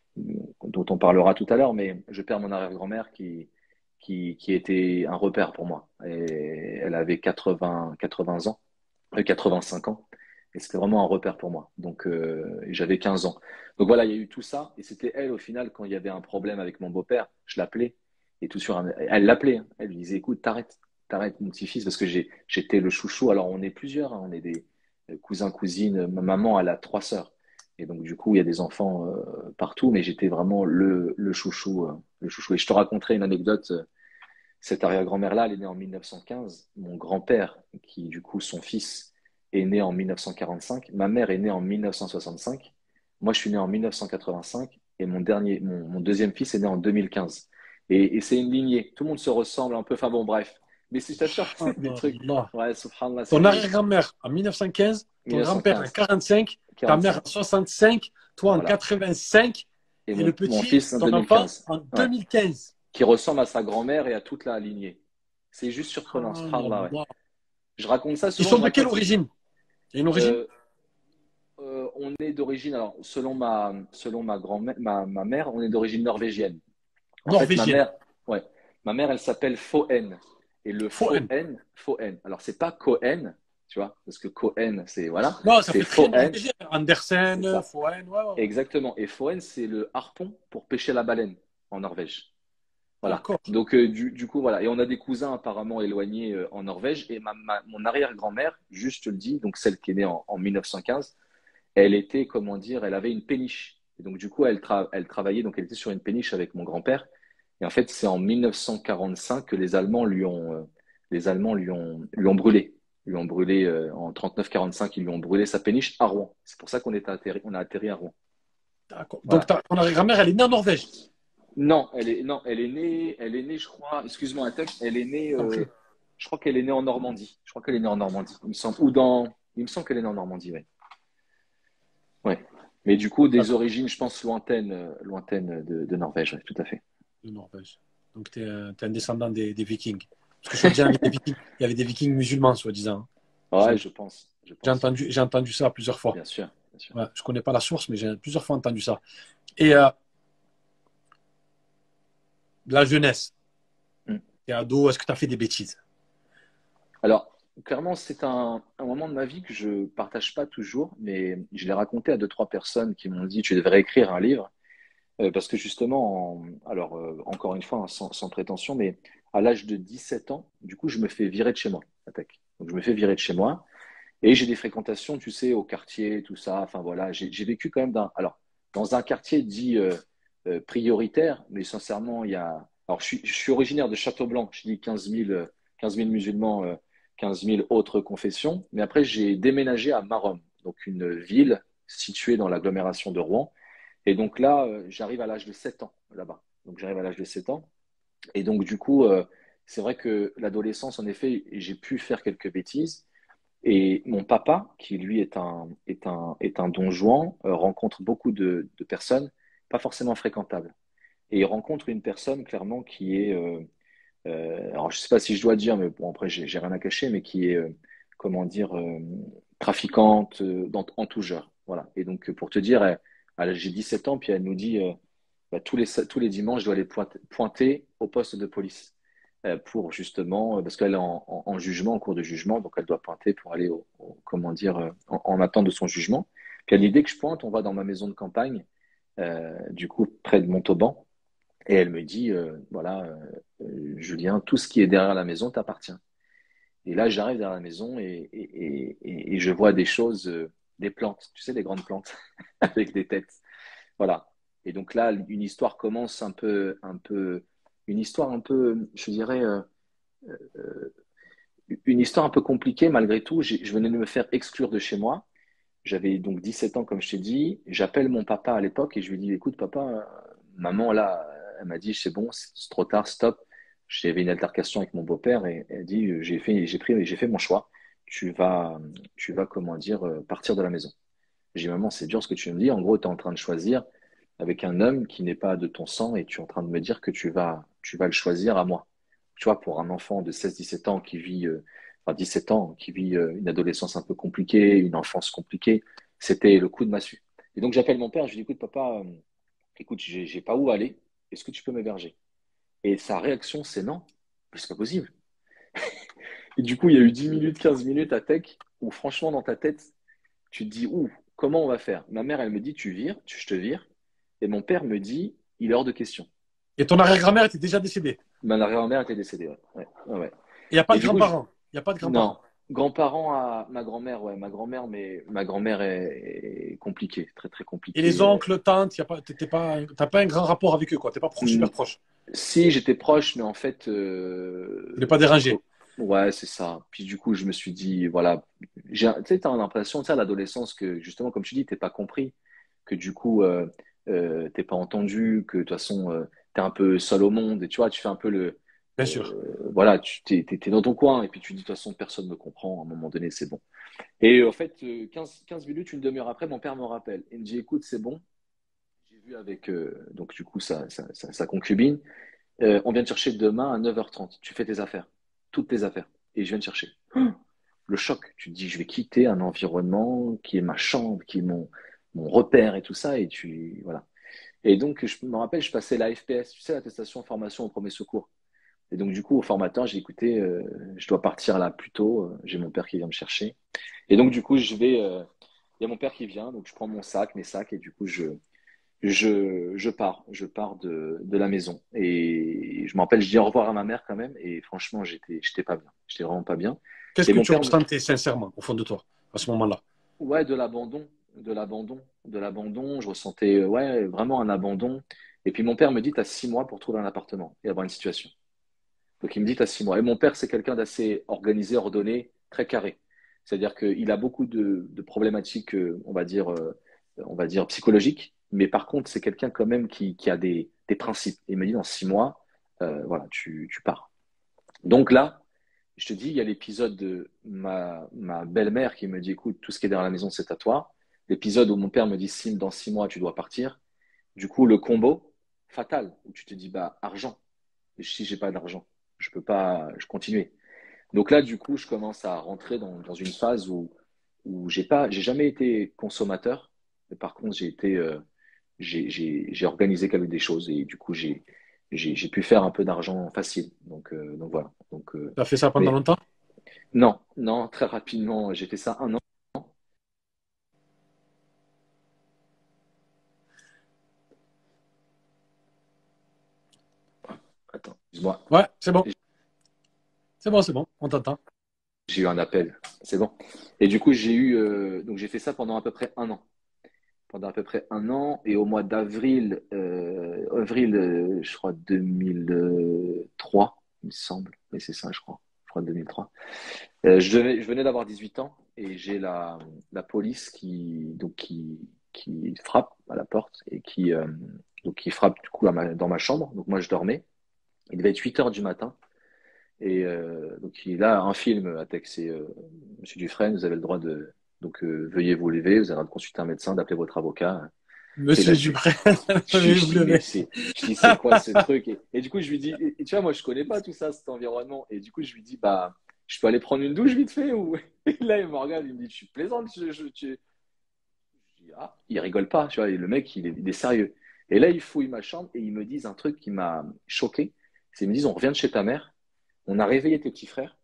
dont on parlera tout à l'heure, mais je perds mon arrière-grand-mère qui, qui, qui était un repère pour moi. Et elle avait quatre-vingts, quatre-vingts ans, euh, quatre-vingt-cinq ans, et c'était vraiment un repère pour moi. Donc euh, j'avais quinze ans. Donc voilà, il y a eu tout ça, et c'était elle au final quand il y avait un problème avec mon beau-père, je l'appelais et tout sur un... elle l'appelait, hein. Elle lui disait écoute, t'arrêtes, t'arrêtes mon petit-fils parce que j'ai, j'étais le chouchou. Alors on est plusieurs, hein. On est des cousins, cousines. Ma maman, elle a trois sœurs. Et donc, du coup, il y a des enfants euh, partout, mais j'étais vraiment le, le chouchou, euh, le chouchou. Et je te raconterai une anecdote. euh, Cette arrière-grand-mère-là, elle est née en mille neuf cent quinze. Mon grand-père, qui du coup, son fils, est né en mille neuf cent quarante-cinq. Ma mère est née en mille neuf cent soixante-cinq. Moi, je suis né en mille neuf cent quatre-vingt-cinq. Et mon dernier, mon, mon deuxième fils est né en deux mille quinze. Et, et c'est une lignée. Tout le monde se ressemble un peu. Enfin bon, bref. Mais si je t'assure, c'est des trucs. Subhanallah. Ouais, subhanallah, c'est Ton des arrière-grand-mère en mille neuf cent quinze, ton grand-père en mille neuf cent quinze, quarante-cinq, ta mère en quarante-cinq. soixante-cinq, toi en Voilà. quatre-vingt-cinq Et et le mon, mon petit, fils en ton enfant, deux mille quinze. en Ouais. deux mille quinze. Qui ressemble à sa grand-mère et à toute la lignée. C'est juste surprenant, subhanallah, ouais. Subhanallah. Je raconte ça Ils souvent, sont je de quelle raconte cette... origine? Il y a une origine? Euh, euh, on est d'origine, alors selon ma, selon ma grand-mère, ma, ma mère, on est d'origine norvégienne. En fait, ma Norvégienne. mère, ouais, ma mère, elle s'appelle Fohen. Et le Foen. Fohen, Fohen. Alors, c'est pas Cohen, tu vois, parce que Cohen, c'est, voilà, Non, ça c'est fait très Fohen, norvégien. c'est Andersen, ça. Foen, ouais, ouais, ouais. Exactement. Et Fohen, c'est le harpon pour pêcher la baleine en Norvège. Voilà. D'accord. Donc, euh, du, du coup, voilà. Et on a des cousins apparemment éloignés euh, en Norvège. Et ma, ma- mon arrière-grand-mère, juste je te le dis, donc celle qui est née en, en mille neuf cent quinze, elle était, comment dire, elle avait une péniche. Et donc, du coup, elle, tra- elle travaillait, donc elle était sur une péniche avec mon grand-père. Et en fait, c'est en mille neuf cent quarante-cinq que les Allemands lui ont, euh, les Allemands lui ont, lui ont brûlé. Lui ont brûlé euh, en trente-neuf quarante-cinq, ils lui ont brûlé sa péniche à Rouen. C'est pour ça qu'on est atterri, on a atterri à Rouen. D'accord. Donc, Voilà. ta, ton arrière-grand-mère, elle est née en Norvège. Non, elle est, non, elle est née, elle est née, je crois, excuse-moi, Atek, elle est née, T'en euh, prie. je crois qu'elle est née en Normandie. Je crois qu'elle est née en Normandie, il me semble, ou dans, il me semble qu'elle est née en Normandie, ouais. Ouais. Mais du coup, des D'accord. origines, je pense, lointaines, euh, lointaines de, de Norvège, ouais, tout à fait. De Norvège. Donc, tu es, un t'es un descendant des, des Vikings. Parce que soi-disant, il y avait des Vikings, il y avait des Vikings musulmans, soi-disant. J'ai Ouais, je pense, je j'ai pense, entendu, j'ai entendu ça plusieurs fois. bien sûr, bien sûr. Ouais, je ne connais pas la source, mais j'ai plusieurs fois entendu ça. Et euh, la jeunesse, Hmm. t'es ado, est-ce que tu as fait des bêtises? Alors, clairement, c'est un, un moment de ma vie que je partage pas toujours, mais je l'ai raconté à deux, trois personnes qui m'ont dit, tu devrais écrire un livre. Euh, parce que justement, en- alors euh, encore une fois, hein, sans, sans prétention, mais à l'âge de dix-sept ans, du coup, je me fais virer de chez moi, attaque. Donc, je me fais virer de chez moi et j'ai des fréquentations, tu sais, au quartier, tout ça. Enfin, voilà, j'ai j'ai vécu quand même dans, alors, dans un quartier dit euh, euh, prioritaire, mais sincèrement, il y a. Alors, je suis, je suis originaire de Château-Blanc, je dis quinze mille, euh, quinze mille musulmans, euh, quinze mille autres confessions. Mais après, j'ai déménagé à Maromme, donc une ville située dans l'agglomération de Rouen. Et donc là, euh, j'arrive à l'âge de sept ans là-bas. Donc j'arrive à l'âge de sept ans. Et donc du coup, euh, c'est vrai que l'adolescence, en effet, j'ai pu faire quelques bêtises. Et mon papa, qui lui est un, est un, est un don Juan, euh, rencontre beaucoup de, de personnes pas forcément fréquentables. Et il rencontre une personne clairement qui est, euh, euh, alors je sais pas si je dois dire, mais bon après j'ai j'ai rien à cacher, mais qui est, euh, comment dire, euh, trafiquante euh, dans- en tout genre. Voilà. Et donc pour te dire, elle- elle- j'ai dix-sept ans, puis elle nous dit, euh, bah, tous les, tous les dimanches, je dois aller pointer, pointer au poste de police euh, pour justement, euh, parce qu'elle est en, en- en jugement, en cours de jugement, donc elle doit pointer pour aller au, au- comment dire, euh, en, en attente de son jugement. Puis à l'idée que je pointe, on va dans ma maison de campagne, euh, du coup près de Montauban, et elle me dit, euh, voilà, euh, euh, Julien, tout ce qui est derrière la maison t'appartient. Et là, j'arrive derrière la maison et, et, et, et je vois des choses, euh, des plantes, tu sais, des grandes plantes avec des têtes. Voilà. Et donc là, une histoire commence un peu, un peu, une histoire un peu, je dirais, euh, euh, une histoire un peu compliquée malgré tout. J'ai- Je venais de me faire exclure de chez moi. J'avais donc dix-sept ans, comme je t'ai dit. J'appelle mon papa à l'époque et je lui dis, écoute, papa, euh, maman, là, elle m'a dit, c'est bon, c'est c'est trop tard, stop. J'avais une altercation avec mon beau-père et elle dit, j'ai fait, j'ai pris, j'ai fait mon choix. Tu vas, tu vas, comment dire, euh, partir de la maison. J'ai dit, maman, c'est dur ce que tu me dis. En gros, tu es en train de choisir avec un homme qui n'est pas de ton sang et tu es en train de me dire que tu vas, tu vas le choisir à moi. Tu vois, pour un enfant de seize dix-sept ans qui vit, euh, enfin dix-sept ans, qui vit euh, une adolescence un peu compliquée, une enfance compliquée, c'était le coup de massue. Et donc j'appelle mon père, je lui dis, écoute papa, euh, écoute, j'ai j'ai pas où aller, est-ce que tu peux m'héberger? Et sa réaction, c'est non, c'est pas possible. Et du coup, il y a eu dix minutes, quinze minutes à tech, où franchement, dans ta tête, tu te dis, ouh, comment on va faire? Ma mère, elle me dit, tu vires, tu, je te vire. Et mon père me dit, il est hors de question. Et ton arrière-grand-mère était déjà décédée. Ma grand-mère était décédée, ouais. Ouais, ouais, ouais. Il n'y a pas Et de du coup, je- grands-parents. Il n'y a pas de non. grands-parents. Grands-parents à ma grand-mère, ouais, ma grand-mère, mais ma grand-mère est, est compliquée, très très Et les compliquée. oncles, tantes, y a pas, t'étais pas, t'as pas un grand rapport avec eux, quoi. T'es pas proche, Hmm, super proche. si j'étais proche, mais en fait, Tu n'es euh, pas dérangé. co- ouais, c'est ça. Puis du coup, je me suis dit, voilà, j'ai, tu sais, t'as l'impression, tu sais, à l'adolescence, que justement, comme tu dis, t'es pas compris, que du coup, euh, euh, t'es pas entendu, que de toute façon, euh, t'es un peu seul au monde, et tu vois, tu fais un peu le, Bien sûr. euh, voilà, tu t'es, t'es, t'es dans ton coin, et puis tu dis, de toute façon, personne me comprend, à un moment donné, c'est bon. Et euh, en fait, euh, quinze, quinze minutes, une demi-heure après, mon père me rappelle. Il me dit, écoute, c'est bon, j'ai vu avec, euh, donc du coup, sa, sa, sa, sa concubine. Euh, on vient te chercher demain à neuf heures trente. Tu fais tes affaires, toutes tes affaires. Et je viens te chercher. Le choc, tu te dis, je vais quitter un environnement qui est ma chambre, qui est mon, mon repère et tout ça. Et tu, voilà. Et donc, je me rappelle, je passais la F P S, tu sais, l'attestation formation au premier secours. Et donc, du coup, au formateur, j'ai écouté, euh, je dois partir là plus tôt. euh, J'ai mon père qui vient me chercher. Et donc, du coup, je vais, euh, il y a mon père qui vient. Donc, je prends mon sac, mes sacs, et du coup, je, je, je pars, je pars de, de la maison. Et je me rappelle, je dis au revoir à ma mère quand même. Et franchement, j'étais, j'étais pas bien. J'étais vraiment pas bien. Qu'est-ce Et que mon tu père, me- ressentais sincèrement au fond de toi à ce moment-là? ouais, de l'abandon, de l'abandon, de l'abandon. Je ressentais, euh, ouais, vraiment un abandon. Et puis mon père me dit, t'as six mois pour trouver un appartement et avoir une situation. Donc il me dit, t'as six mois. Et mon père, c'est quelqu'un d'assez organisé, ordonné, très carré. C'est-à-dire qu'il a beaucoup de, de problématiques, euh, on va dire, euh, on va dire psychologiques. Mais par contre, c'est quelqu'un quand même qui, qui a des, des principes. Et il me dit, dans six mois, euh, voilà, tu, tu pars. Donc là, je te dis, il y a l'épisode de ma, ma belle-mère qui me dit, écoute, tout ce qui est derrière la maison, c'est à toi. L'épisode où mon père me dit, Sim, dans six mois, tu dois partir. Du coup, le combo fatal, où tu te dis, bah, argent. Et si j'ai pas d'argent, je peux pas, je continue. Donc là, du coup, je commence à rentrer dans, dans une phase où, où j'ai pas, j'ai jamais été consommateur. Mais par contre, j'ai été, euh, j'ai, j'ai, j'ai organisé quelques des choses et du coup, j'ai, j'ai, j'ai pu faire un peu d'argent facile. Donc, euh, donc voilà. Donc, euh, Tu as fait ça pendant mais longtemps? Non, non, très rapidement, j'ai fait ça un an. Attends, excuse-moi, Ouais, c'est bon. C'est bon, c'est bon. On t'entend. j'ai eu un appel, c'est bon. Et du coup, j'ai eu, euh, donc j'ai fait ça pendant à peu près un an. Pendant à peu près un an, et au mois d'avril, euh, avril, euh, je crois deux mille trois, il me semble, mais c'est ça, je crois, je crois deux mille trois. Euh, je venais, je venais d'avoir dix-huit ans et j'ai la, la police qui, donc qui, qui frappe à la porte et qui, euh, donc qui frappe du coup à ma- dans ma chambre. Donc moi je dormais. Il devait être huit heures du matin et euh, donc il a un film à texter. Euh, Monsieur Dufresne, vous avez le droit de donc euh, veuillez vous lever, vous avez le droit de consulter un médecin, d'appeler votre avocat. Et là Monsieur je lui, Dupré, je, lui- je vous dis mais levez. c'est, je dis c'est quoi ce truc et, et du coup je lui dis et, et tu vois moi je connais pas tout ça cet environnement et du coup je lui dis bah je peux aller prendre une douche vite fait ou et là il me regarde il me dit je suis plaisante je, je, tu- je dis, ah il rigole pas tu vois et le mec il est, il est sérieux et là il fouille ma chambre et ils me disent un truc qui m'a choqué c'est ils me disent on revient de chez ta mère on a réveillé tes petits frères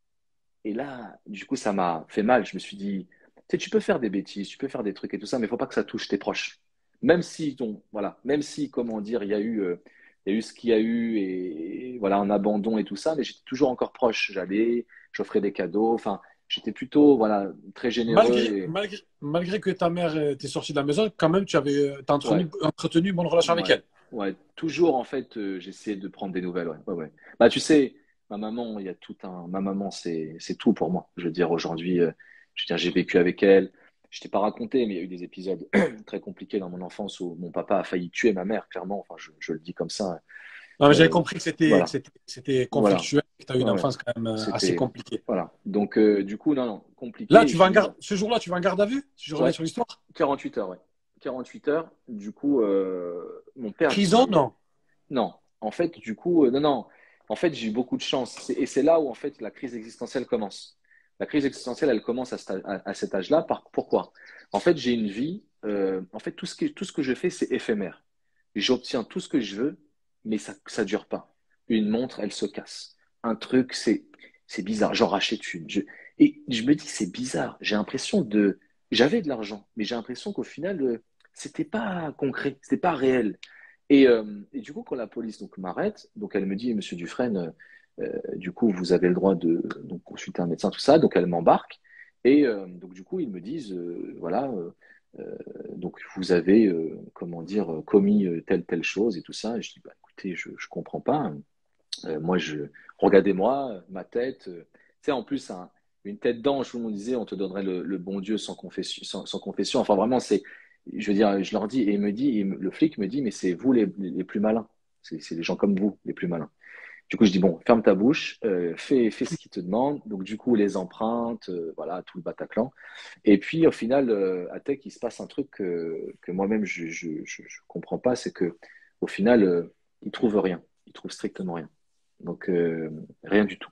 et là du coup ça m'a fait mal je me suis dit tu sais tu peux faire des bêtises tu peux faire des trucs et tout ça mais il faut pas que ça touche tes proches même si ton voilà même si comment dire il y a eu euh, il y a eu ce qu'il y a eu et, et voilà un abandon et tout ça mais j'étais toujours encore proche j'allais j'offrais des cadeaux enfin j'étais plutôt voilà très généreux Malgré, et malgré, malgré que ta mère euh, t'est sortie de la maison, quand même, tu avais euh, t'as ouais entretenu, entretenu une bonne relation avec ouais elle. ouais toujours en fait euh, j'essayais de prendre des nouvelles ouais ouais ouais bah tu sais ma maman il y a tout un ma maman c'est c'est tout pour moi je veux dire aujourd'hui euh, je veux dire j'ai vécu avec elle je t'ai pas raconté mais il y a eu des épisodes très compliqués dans mon enfance où mon papa a failli tuer ma mère clairement enfin je, je le dis comme ça Non, mais j'avais euh, compris que c'était que voilà c'était c'était voilà conflictuel, que tu as eu une ouais ouais enfance quand même euh, assez c'était compliquée. voilà donc euh, du coup non non Là, compliqué et tu je vas lui en dis garde, bah ce jour-là, tu vas en garde à vue, si je reviens ouais sur l'histoire. quarante-huit heures ouais quarante-huit heures du coup euh, mon père Prison, dit non. non, en fait, du coup, euh, non, non. En fait, j'ai eu beaucoup de chance. C'est- Et c'est là où, en fait, la crise existentielle commence. La crise existentielle, elle commence à, cet âge- à- à cet âge-là. Par, pourquoi? En fait, j'ai une vie. Euh, en fait, tout ce que, tout ce que je fais, c'est éphémère. J'obtiens tout ce que je veux, mais ça, ça dure pas. Une montre, elle se casse. Un truc, c'est, c'est bizarre. J'en rachète une. Je- et je me dis, c'est bizarre. J'ai l'impression de, j'avais de l'argent, mais j'ai l'impression qu'au final, euh, c'était pas concret, c'était pas réel. Et, euh, et du coup, quand la police donc m'arrête, donc elle me dit, Monsieur Dufresne, euh, du coup, vous avez le droit de donc, consulter un médecin, tout ça. Donc elle m'embarque. Et euh, donc du coup, ils me disent, euh, voilà, euh, euh, donc vous avez, euh, comment dire, euh, commis euh, telle telle chose et tout ça. Et je dis, bah, écoutez, je je comprends pas. Euh, moi, je regardez-moi, ma tête. euh, tu sais, en plus, un- une tête d'ange, tout le monde disait, on te donnerait le, le bon Dieu sans confession, sans, sans confession. Enfin, vraiment, c'est, je veux dire, je leur dis, et il me dit, il me- le flic me dit, mais c'est vous les, les plus malins. C'est c'est les gens comme vous, les plus malins. Du coup, je dis, bon, ferme ta bouche, euh, fais, fais ce qu'il te demande. Donc, du coup, les empreintes, euh, voilà, tout le Bataclan. Et puis, au final, euh, à Tech, il se passe un truc que, que moi-même, je, je, je, je comprends pas, c'est que, au final, euh, ils trouvent rien. Ils trouvent strictement rien. Donc, euh, rien du tout.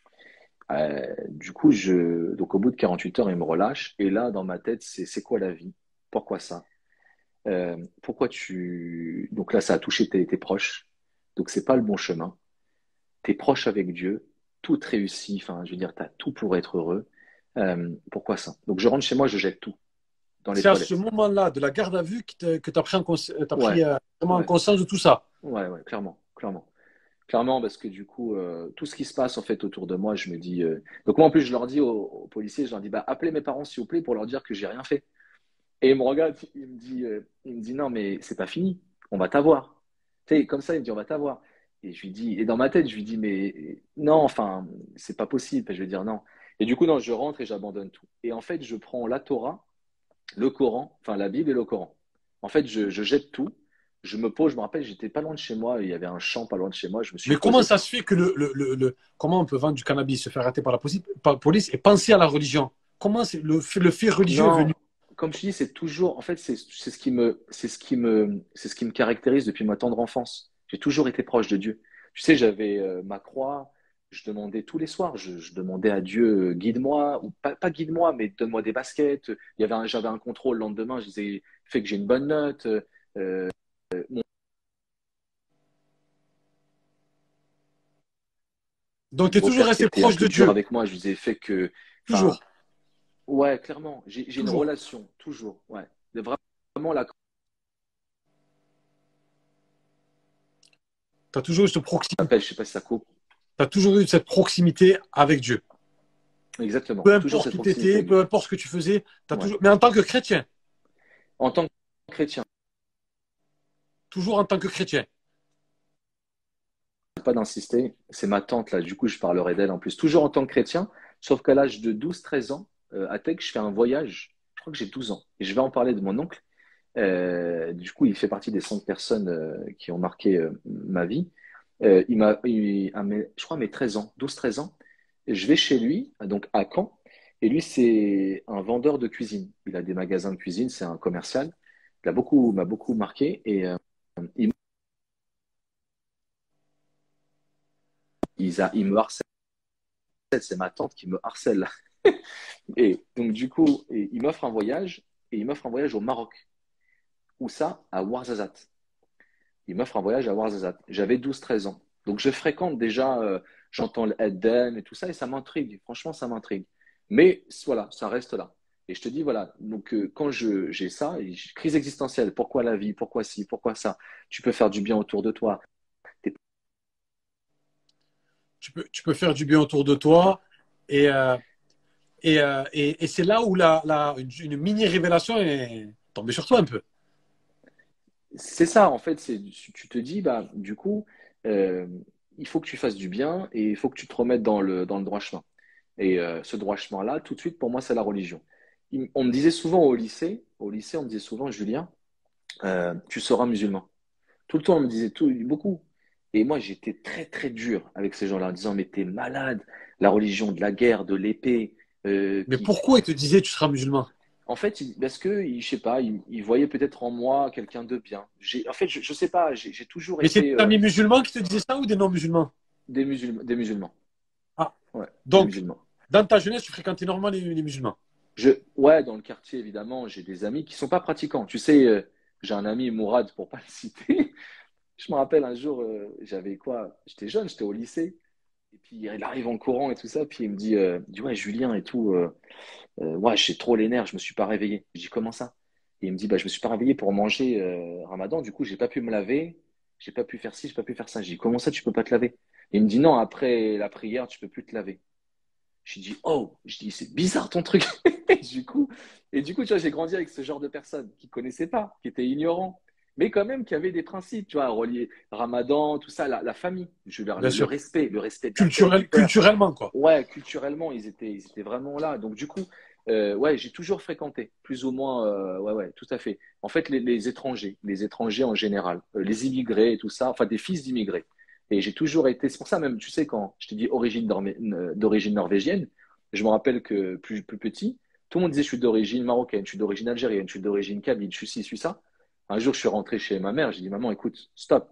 Euh, du coup, je, donc au bout de quarante-huit heures, il me relâche. Et là, dans ma tête, c'est c'est quoi la vie? Pourquoi ça? Euh, pourquoi tu... Donc là, ça a touché tes, tes proches. Donc, c'est pas le bon chemin. T'es proche avec Dieu. Tout te réussit. Enfin, je veux dire, t'as tout pour être heureux. Euh, pourquoi ça? Donc, je rentre chez moi, je jette tout dans les C'est à ce toilettes. moment-là de la garde à vue que te- que tu as pris, en cons- t'as Ouais, pris euh, vraiment en ouais, conscience de tout ça. ouais, ouais, clairement, clairement. Clairement, parce que du coup, euh, tout ce qui se passe en fait autour de moi, je me dis. euh, Donc moi, en plus, je leur dis aux, aux policiers, je leur dis, bah, appelez mes parents s'il vous plaît pour leur dire que j'ai rien fait. Et il me regarde, il me dit, euh, il me dit, non, mais c'est pas fini, on va t'avoir. Tu sais, comme ça, il me dit, on va t'avoir. Et je lui dis, et dans ma tête, je lui dis, mais non, enfin, c'est pas possible. Je vais dire non. Et du coup, non, je rentre et j'abandonne tout. Et en fait, je prends la Torah, le Coran, enfin la Bible et le Coran. En fait, je, je jette tout. Je me pose, je me rappelle, j'étais pas loin de chez moi, il y avait un champ pas loin de chez moi, je me suis Mais comment posé. ça se fait que le, le, le, le- comment on peut vendre du cannabis, se faire arrêter par la police, par la police et penser à la religion? Comment c'est le, fait- le fait religieux est Non, venu? comme je dis, c'est toujours, en fait, c'est c'est ce qui me, c'est ce qui me, c'est ce qui me caractérise depuis ma tendre enfance. J'ai toujours été proche de Dieu. Tu sais, j'avais euh, ma croix, je demandais tous les soirs, je, je demandais à Dieu, euh, guide-moi, ou pas, pas guide-moi, mais donne-moi des baskets. Il y avait un- j'avais un contrôle le lendemain, je disais, fais que j'ai une bonne note. Euh, Donc, tu es beau toujours père qui resté était un proche peu de dur Dieu. avec moi. Je vous ai fait que, enfin, Toujours. ouais, clairement, j'ai j'ai une Toujours. relation, toujours, ouais. De vraiment la Tu as toujours eu cette proximité. appelle, je sais pas si ça coupe. Tu as toujours eu cette proximité avec Dieu. Exactement, Peu toujours importe cette qui proximité t'étais, avec Dieu. peu importe ce que tu faisais, t'as Ouais. toujours. Mais en tant que chrétien, En tant que chrétien, toujours en tant que chrétien. pas d'insister, c'est ma tante là, du coup je parlerai d'elle en plus, toujours en tant que chrétien, sauf qu'à l'âge de douze treize ans, euh, à Tech, je fais un voyage, je crois que j'ai douze ans, et je vais en parler de mon oncle. Euh, du coup, il fait partie des cinq personnes euh, qui ont marqué euh, ma vie. Euh, il m'a, il- à mes- je crois à mes treize ans, douze treize ans, je vais chez lui, donc à Caen, et lui c'est un vendeur de cuisine. Il a des magasins de cuisine, c'est un commercial. Il a beaucoup, m'a beaucoup marqué, et euh, il, il, a- il me harcèle, c'est ma tante qui me harcèle. Et donc, du coup, et il m'offre un voyage, et il m'offre un voyage au Maroc. Où ça? À Ouarzazate. Il m'offre un voyage à Ouarzazate. J'avais douze treize ans. Donc, je fréquente déjà, euh, j'entends le Eden et tout ça, et ça m'intrigue. Franchement, ça m'intrigue. Mais voilà, ça reste là. Et je te dis, voilà, donc euh, quand je, j'ai ça, et j'ai- crise existentielle, pourquoi la vie, pourquoi ci, pourquoi ça, tu peux faire du bien autour de toi. T'es- Tu peux, tu peux faire du bien autour de toi. Et, euh, et, euh, et, et c'est là où la, la, une, une mini-révélation est tombée sur toi un peu. C'est ça, en fait, c'est, tu te dis, bah, du coup, euh, il faut que tu fasses du bien et il faut que tu te remettes dans le, dans le droit chemin. Et euh, ce droit chemin-là, tout de suite, pour moi, c'est la religion. Il- on me disait souvent au lycée, au lycée, on me disait souvent, Julien, euh, tu seras musulman. Tout le temps, on me disait tout, beaucoup. Et moi, j'étais très, très dur avec ces gens-là, en disant, mais t'es malade, la religion de la guerre, de l'épée, euh, Mais qui, pourquoi il te disait tu seras musulman? en fait, il- parce que, il- je sais pas, il, il voyait peut-être en moi quelqu'un de bien. J'ai, en fait, je, je sais pas, j'ai j'ai toujours Mais c'est des été euh, amis musulmans qui te disaient ça ou des non-musulmans? des musulmans, des musulmans. Ah, Ouais, des donc, musulmans. dans ta jeunesse, tu fréquentais normalement les, les musulmans. Je, ouais, dans le quartier, évidemment, j'ai des amis qui sont pas pratiquants. Tu sais, euh, j'ai un ami, Mourad, pour pas le citer. Je me rappelle un jour, euh, j'avais quoi? J'étais jeune, j'étais au lycée. Et puis, il arrive en courant et tout ça. Puis, il me dit, euh, il dit ouais, Julien et tout, euh, euh, ouais, j'ai trop les nerfs, je me suis pas réveillé. Je dis, comment ça? Et il me dit, bah, je me suis pas réveillé pour manger euh, Ramadan. Du coup, j'ai pas pu me laver. J'ai pas pu faire ci, j'ai pas pu faire ça. Je dis, comment ça, tu peux pas te laver? Et il me dit, non, après la prière, tu peux plus te laver. Je dis, oh, je dis, c'est bizarre ton truc. Et du coup, et du coup, tu vois, j'ai grandi avec ce genre de personnes qui connaissaient pas, qui étaient ignorants, mais quand même qui avaient des principes, tu vois, reliés Ramadan, tout ça, la, la famille, je veux dire, Bien le, le sûr. respect, le respect de la terre, du Culturel, père. culturellement, quoi. Ouais, culturellement, ils étaient, ils étaient vraiment là. Donc, du coup, euh, ouais, j'ai toujours fréquenté, plus ou moins, euh, ouais, ouais, tout à fait. En fait, les, les étrangers, les étrangers en général, euh, les immigrés et tout ça, enfin, des fils d'immigrés. Et j'ai toujours été, c'est pour ça même, tu sais, quand je te dis origine dormé- euh, d'origine norvégienne, je me rappelle que plus, plus petit, tout le monde disait je suis d'origine marocaine, je suis d'origine algérienne, je suis d'origine kabyle, je suis ci, je suis ça. Un jour, je suis rentré chez ma mère, j'ai dit, maman, écoute, stop.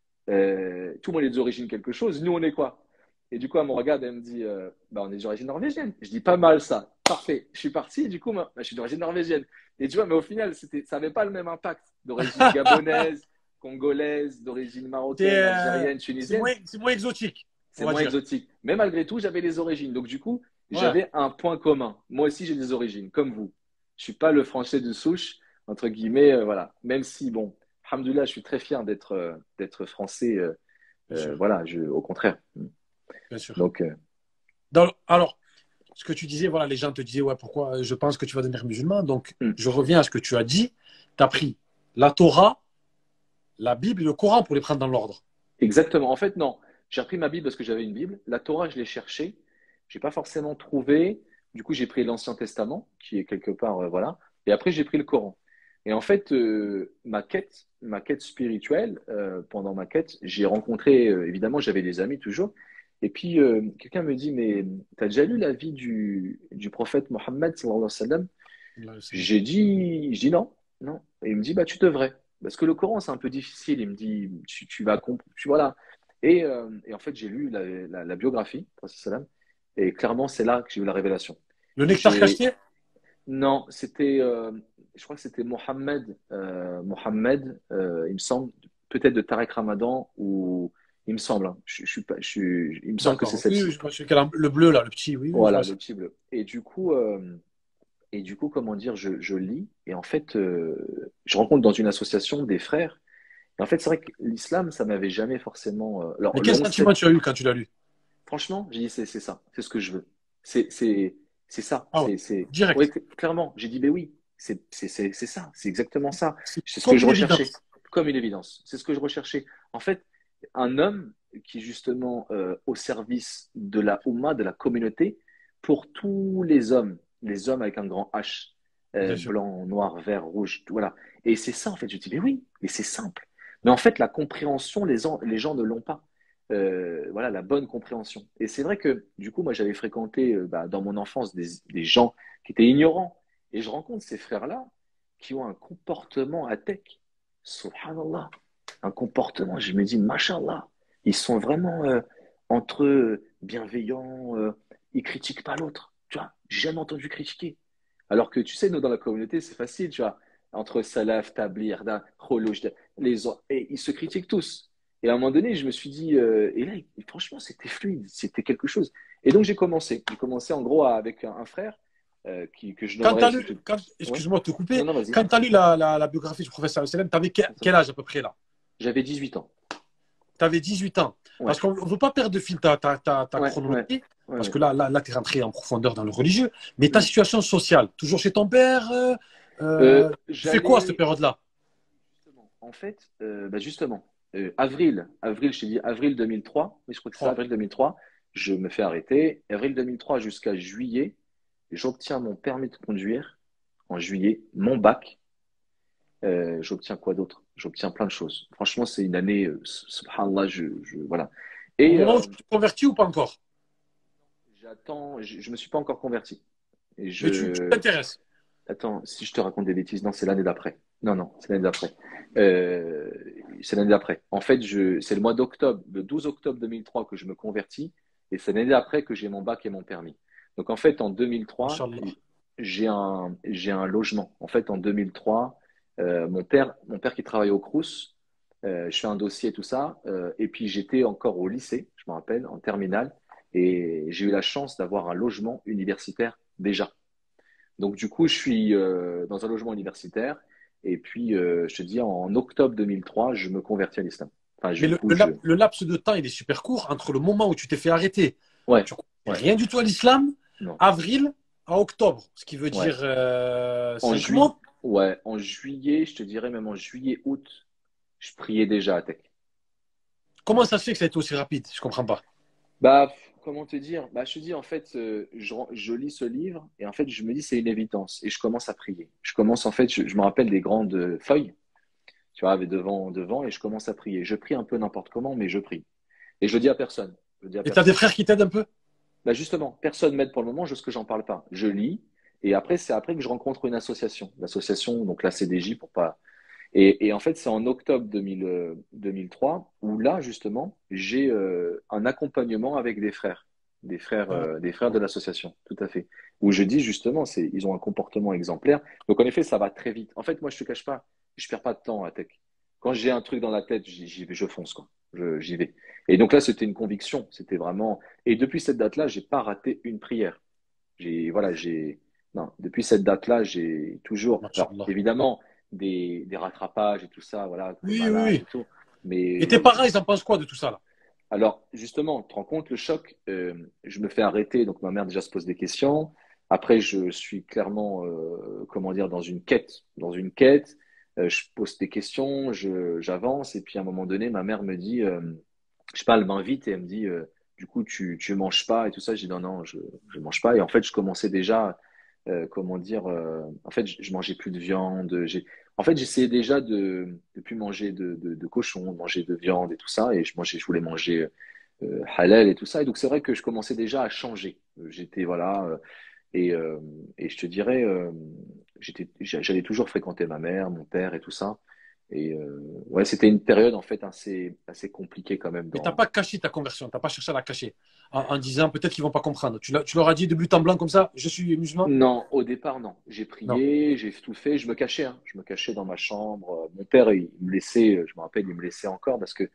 Euh, tout le monde est d'origine quelque chose, nous, on est quoi? Et du coup, elle me regarde, elle me dit, euh, bah, on est d'origine norvégienne. Je dis, pas mal ça. Parfait. Je suis parti, du coup, moi, bah, je suis d'origine norvégienne. Et tu vois, mais au final, c'était, ça n'avait pas le même impact. D'origine gabonaise, congolaise, d'origine C'est marocaine, euh, algérienne, c'est tunisienne. moins, c'est moins exotique, on C'est va moins dire. exotique. Mais malgré tout, j'avais les origines. Donc, du coup, Ouais, j'avais un point commun. Moi aussi, j'ai des origines, comme vous. Je suis pas le français de souche, entre guillemets, euh, voilà. Même si, bon, alhamdoulilah, je suis très fier d'être euh, d'être français. euh, bien euh, sûr, voilà, je, au contraire. bien sûr. Donc, euh, Dans- alors, ce que tu disais, voilà, les gens te disaient, ouais, pourquoi je pense que tu vas devenir musulman. Donc, hmm. je reviens à ce que tu as dit. Tu as pris la Torah, la Bible et le Coran pour les prendre dans l'ordre. Exactement. En fait, non. J'ai repris ma Bible parce que j'avais une Bible. La Torah, je l'ai cherchée. J'ai pas forcément trouvé. Du coup, j'ai pris l'Ancien Testament, qui est quelque part, euh, voilà. Et après, j'ai pris le Coran. Et en fait, euh, ma quête, ma quête spirituelle, euh, pendant ma quête, j'ai rencontré, euh, évidemment, j'avais des amis toujours. Et puis, euh, quelqu'un me dit, mais tu as déjà lu la vie du, du prophète Mohammed, sallallahu alayhi wa sallam? J'ai dit, je dis non, non. Et il me dit, bah, tu devrais. Parce que le Coran, c'est un peu difficile. Il me dit, tu, tu vas comprendre. Tu, voilà. Et, euh, et en fait, j'ai lu la, la, la biographie, prophète sallam, et clairement, c'est là que j'ai eu la révélation. Le nectar J'ai, caché, non, c'était, euh, je crois que c'était Mohammed, euh, Mohammed, euh, il me semble, peut-être de Tarek Ramadan, ou Il me semble. Hein. Je, je suis pas, je suis, il me semble que c'est D'accord. Oui, oui, celle-ci. je vois celui qui a la- le bleu, là, le petit. Oui, oui, je vois Voilà, ça. le petit bleu. Et du coup, euh, et du coup, comment dire, je, je lis et en fait, euh, je rencontre dans une association des frères. Et en fait, c'est vrai que l'islam, ça m'avait jamais forcément. euh, Mais Alors, le quel onze sentiment sept, tu as eu quand tu l'as lu? franchement, j'ai dit, c'est c'est ça, c'est ce que je veux. C'est c'est c'est ça. Ah ouais, C'est c'est. Ouais, direct. cl- clairement, j'ai dit, ben oui, c'est c'est c'est c'est ça, c'est exactement ça. C'est C'est ce que comme je une recherchais, évidence. comme une évidence. C'est ce que je recherchais. En fait, un homme qui justement euh, au service de la Oumma, de la communauté, pour tous les hommes, les hommes avec un grand H, euh, Bien sûr. blanc, noir, vert, rouge, tout, voilà. Et c'est ça en fait. Je dis, mais oui, mais c'est simple. Mais en fait, la compréhension, les, gens- les gens ne l'ont pas. Euh, voilà, la bonne compréhension. Et c'est vrai que, du coup, moi, j'avais fréquenté euh, bah, dans mon enfance des, des gens qui étaient ignorants. Et je rencontre ces frères-là qui ont un comportement athèque. Subhanallah. Un comportement, je me dis, mashallah. Ils sont vraiment euh, entre eux bienveillants. Euh, ils critiquent pas l'autre. Tu vois, j'ai jamais entendu critiquer. Alors que, tu sais, nous, dans la communauté, c'est facile, tu vois. Entre Salaf, Tablir, Da, Kholoujh, les, et ils se critiquent tous. Et à un moment donné, je me suis dit, euh, et là, franchement, c'était fluide, c'était quelque chose. Et donc, j'ai commencé. J'ai commencé en gros à- avec un, un frère euh, qui, que je Quand tu nommerais as sous lu, tout. quand, Ouais. excuse-moi de te Non, couper, non, vas-y. quand tu as lu la, la, la biographie du professeur Salem, tu avais quel, C'est ça. quel âge à peu près là? J'avais dix-huit ans. Tu avais dix-huit ans. Ouais, Parce qu'on ne veut pas perdre de fil ta, ta, ta, ta ouais, ouais, chronologie, ouais, parce ouais. que là, là, là tu es rentré en profondeur dans le religieux, mais ta Mm. situation sociale, toujours chez ton père, euh, Euh, euh, tu fais quoi à cette j'allais. période-là? Justement, en fait, euh, bah justement, euh, avril, avril, je t'ai dit avril deux mille trois, mais je crois que c'est ça, Trois. avril deux mille trois, je me fais arrêter. Avril deux mille trois jusqu'à juillet, j'obtiens mon permis de conduire en juillet, mon bac. Euh, j'obtiens quoi d'autre? J'obtiens plein de choses. Franchement, c'est une année, euh, subhanallah, je, je- voilà. Au Et moment où euh, tu te convertis ou pas encore? j'attends, je, je me suis pas encore converti. Et Mais tu tu je, t'intéresses. attends, si je te raconte des bêtises, non, c'est l'année d'après. Non, non, c'est l'année d'après. Euh, c'est l'année d'après. En fait, je, c'est le mois d'octobre, le douze octobre deux mille trois que je me convertis, et c'est l'année d'après que j'ai mon bac et mon permis. Donc en fait, en deux mille trois, Inch'Allah. j'ai un, j'ai un logement. En fait, en deux mille trois, euh, mon père, mon père qui travaille au Crous, euh, je fais un dossier, tout ça, euh, et puis j'étais encore au lycée, je me rappelle, en terminale, et j'ai eu la chance d'avoir un logement universitaire déjà. Donc, du coup, je suis euh, dans un logement universitaire. Et puis, euh, je te dis, en octobre deux mille trois, je me convertis à l'islam. Enfin, je, Mais du le, coup, le, je. lap- le laps de temps, il est super court entre le moment où tu t'es fait arrêter, Ouais, tu ne ouais, rien du tout à l'islam, non, avril à octobre, ce qui veut ouais. dire euh, En cinq juillet, mois. ouais, en juillet, je te dirais même en juillet, août, je priais déjà à Tech. Comment Ouais. ça se fait que ça a été aussi rapide? Je comprends pas. Bah, comment te dire? Bah, je te dis, en fait, euh, je, je lis ce livre et en fait, je me dis, c'est une évidence et je commence à prier. Je commence, en fait, je, je me rappelle des grandes feuilles, tu vois, avec devant, devant et je commence à prier. Je prie un peu n'importe comment, mais je prie. Et je le dis à personne. Je le dis à Et tu as des personne. frères qui t'aident un peu? Bah justement, personne m'aide pour le moment, juste que j'en parle pas. Je lis et après c'est après que je rencontre une association, l'association donc la C D J pour pas. Et, et en fait c'est en octobre deux mille, euh, deux mille trois où là justement j'ai euh, un accompagnement avec des frères, des frères, Ah, euh, des frères de l'association, tout à fait. Où je dis justement c'est ils ont un comportement exemplaire. Donc en effet ça va très vite. En fait moi je te cache pas, je perds pas de temps à tech. Quand j'ai un truc dans la tête j'y j'y vais, je fonce quoi, je, j'y vais. Et donc là c'était une conviction, c'était vraiment et depuis cette date-là, j'ai pas raté une prière. J'ai, voilà, j'ai, non, depuis cette date-là, j'ai toujours, alors Masha'Allah. évidemment, des, des rattrapages et tout ça, voilà, t'es Oui, oui, malade et oui. tout. Mais Et tes ouais, parents, ils en pensent quoi de tout ça là? alors, justement, tu te rends compte le choc, euh, je me fais arrêter, donc ma mère déjà se pose des questions. Après, je suis clairement, euh, comment dire, dans une quête, dans une quête. Euh, je pose des questions, je, j'avance, et puis à un moment donné, ma mère me dit, euh, je sais pas, elle m'invite et elle me dit, euh, du coup, tu, tu manges pas et tout ça. Je dis non, non, je, je mange pas. Et en fait, je commençais déjà, euh, comment dire, euh, en fait, je, je mangeais plus de viande. J'ai, en fait, j'essayais déjà de de plus manger de, de, de cochon, de manger de viande et tout ça. Et je mangeais, je voulais manger euh, halal et tout ça. Et donc, c'est vrai que je commençais déjà à changer. Euh, J'étais, voilà, euh, et, euh, et je te dirais, euh, j'étais, j'allais toujours fréquenter ma mère, mon père et tout ça. Et euh, ouais, c'était une période en fait assez, assez compliquée quand même Mais t'as dans. pas caché ta conversion, t'as pas cherché à la cacher en, en disant peut-être qu'ils vont pas comprendre. Tu, l'as- tu leur as dit de but en blanc comme ça, je suis musulman? Non, au départ, non. J'ai Non. prié, j'ai tout fait. Je me cachais, hein. Je me cachais dans ma chambre. Mon père, il me laissait, je me rappelle, il me laissait encore parce que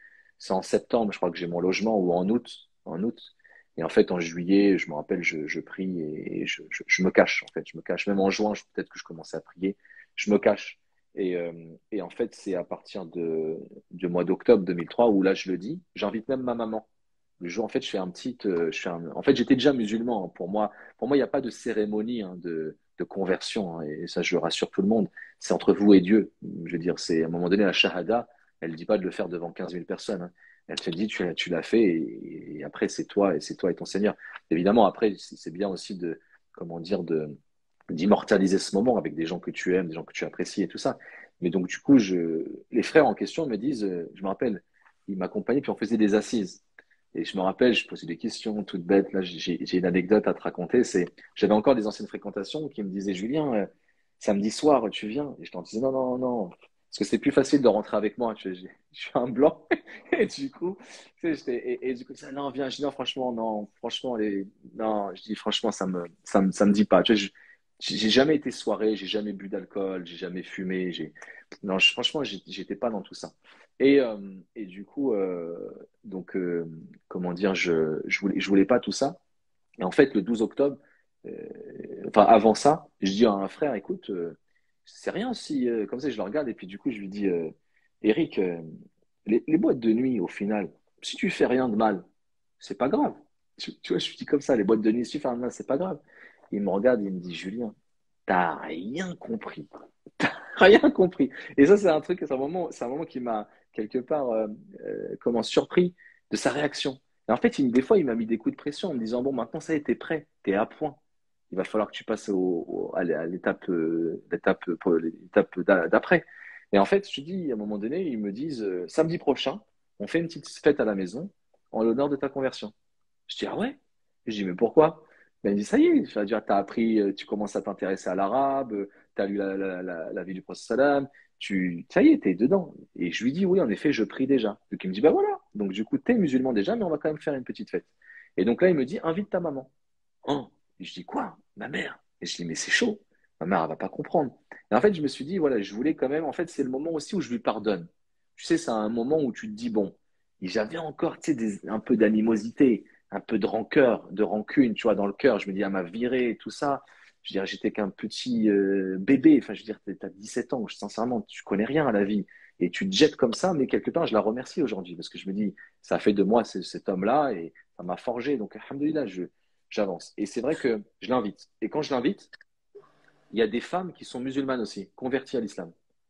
c'est en septembre, je crois que j'ai mon logement, ou en août, en août. Et en fait, en juillet, je me rappelle, je, je prie et je, je, je me cache, en fait. Je me cache. Même en juin, je- peut-être que je commençais à prier. Je me cache. Et, euh, et en fait, c'est à partir de, du mois d'octobre deux mille trois où là, je le dis, j'invite même ma maman. Le jour, en fait, je fais un petit, euh, je fais un- en fait, j'étais déjà musulman, hein. Pour moi, pour moi, il n'y a pas de cérémonie, hein, de, de conversion, hein. Et ça, je rassure tout le monde. C'est entre vous et Dieu. Je veux dire, c'est à un moment donné, la shahada, elle ne dit pas de le faire devant quinze mille personnes, hein. Elle te dit, tu, l'as- tu l'as fait et, et après, c'est toi et c'est toi et ton Seigneur. Évidemment, après, c'est c'est bien aussi de, comment dire, de, d'immortaliser ce moment avec des gens que tu aimes, des gens que tu apprécies et tout ça. Mais donc, du coup, je, les frères en question me disent, euh, je me rappelle, ils m'accompagnaient, puis on faisait des assises. Et je me rappelle, je posais des questions toutes bêtes. Là, j'ai j'ai une anecdote à te raconter. C'est, j'avais encore des anciennes fréquentations qui me disaient, Julien, euh, samedi soir, tu viens? Et je t'en disais, non, non, non. Parce que c'est plus facile de rentrer avec moi. Tu vois, j'ai- je suis un blanc. Et du coup, tu sais, j'étais- et, et du coup, ça, non, viens. Je dis, non, franchement, non, franchement, les, non, je dis, franchement, ça me, ça me, ça me dit pas. Tu vois, je- j'ai jamais été soirée, j'ai jamais bu d'alcool, j'ai jamais fumé. J'ai, non, je- franchement, j'ai- j'étais pas dans tout ça. Et, euh, et du coup, euh, donc, euh, comment dire, je, je voulais, je voulais pas tout ça. Et en fait, le douze octobre, euh, enfin, avant ça, je dis à un frère, écoute, euh, c'est rien si, euh, comme ça, je le regarde, et puis du coup, je lui dis, euh, Eric, euh, les, les boîtes de nuit, au final, si tu fais rien de mal, c'est pas grave. Tu, tu vois, je lui dis comme ça, les boîtes de nuit, si tu fais rien de mal, c'est pas grave. Il me regarde, il me dit, Julien, t'as rien compris. T'as rien compris. Et ça, c'est un truc, c'est un moment, c'est un moment qui m'a quelque part, euh, euh, comment, surpris de sa réaction. Et en fait, il, des fois, il m'a mis des coups de pression en me disant, bon, maintenant, ça y est, t'es prêt, t'es à point. Il va falloir que tu passes au, au- à l'étape, euh, l'étape, pour l'étape d'a- d'après. Et en fait, je te dis, à un moment donné, ils me disent, euh, samedi prochain, on fait une petite fête à la maison en l'honneur de ta conversion. Je dis, ah ouais? Je dis, mais pourquoi? Ben, il me dit, ça y est, tu as appris, euh, tu commences à t'intéresser à l'arabe, tu as lu la, la, la, la vie du prophète sallam, tu, ça y est, t'es dedans. Et je lui dis, oui, en effet, je prie déjà. Donc il me dit, bah voilà. Donc du coup, t'es musulman déjà, mais on va quand même faire une petite fête. Et donc là, il me dit, invite ta maman. Oh. Et je dis, quoi? Ma mère? Et je dis, mais c'est chaud. Ma mère, elle va pas comprendre. Et en fait, je me suis dit, voilà, je voulais quand même, en fait, c'est le moment aussi où je lui pardonne. Tu sais, c'est un moment où tu te dis, bon, j'avais encore, tu sais, des- un peu d'animosité, un peu de rancœur, de rancune, tu vois, dans le cœur. Je me dis, elle m'a viré et tout ça. Je veux dire, j'étais qu'un petit euh, bébé. Enfin, je veux dire, t'as dix-sept ans. Sincèrement, tu connais rien à la vie. Et tu te jettes comme ça, mais quelque part, je la remercie aujourd'hui parce que je me dis, ça a fait de moi ce- cet homme-là et ça m'a forgé. Donc, alhamdoulilah, je, j'avance. Et c'est vrai que je l'invite. Et quand je l'invite, il y a des femmes qui sont musulmanes aussi, converties à l'islam.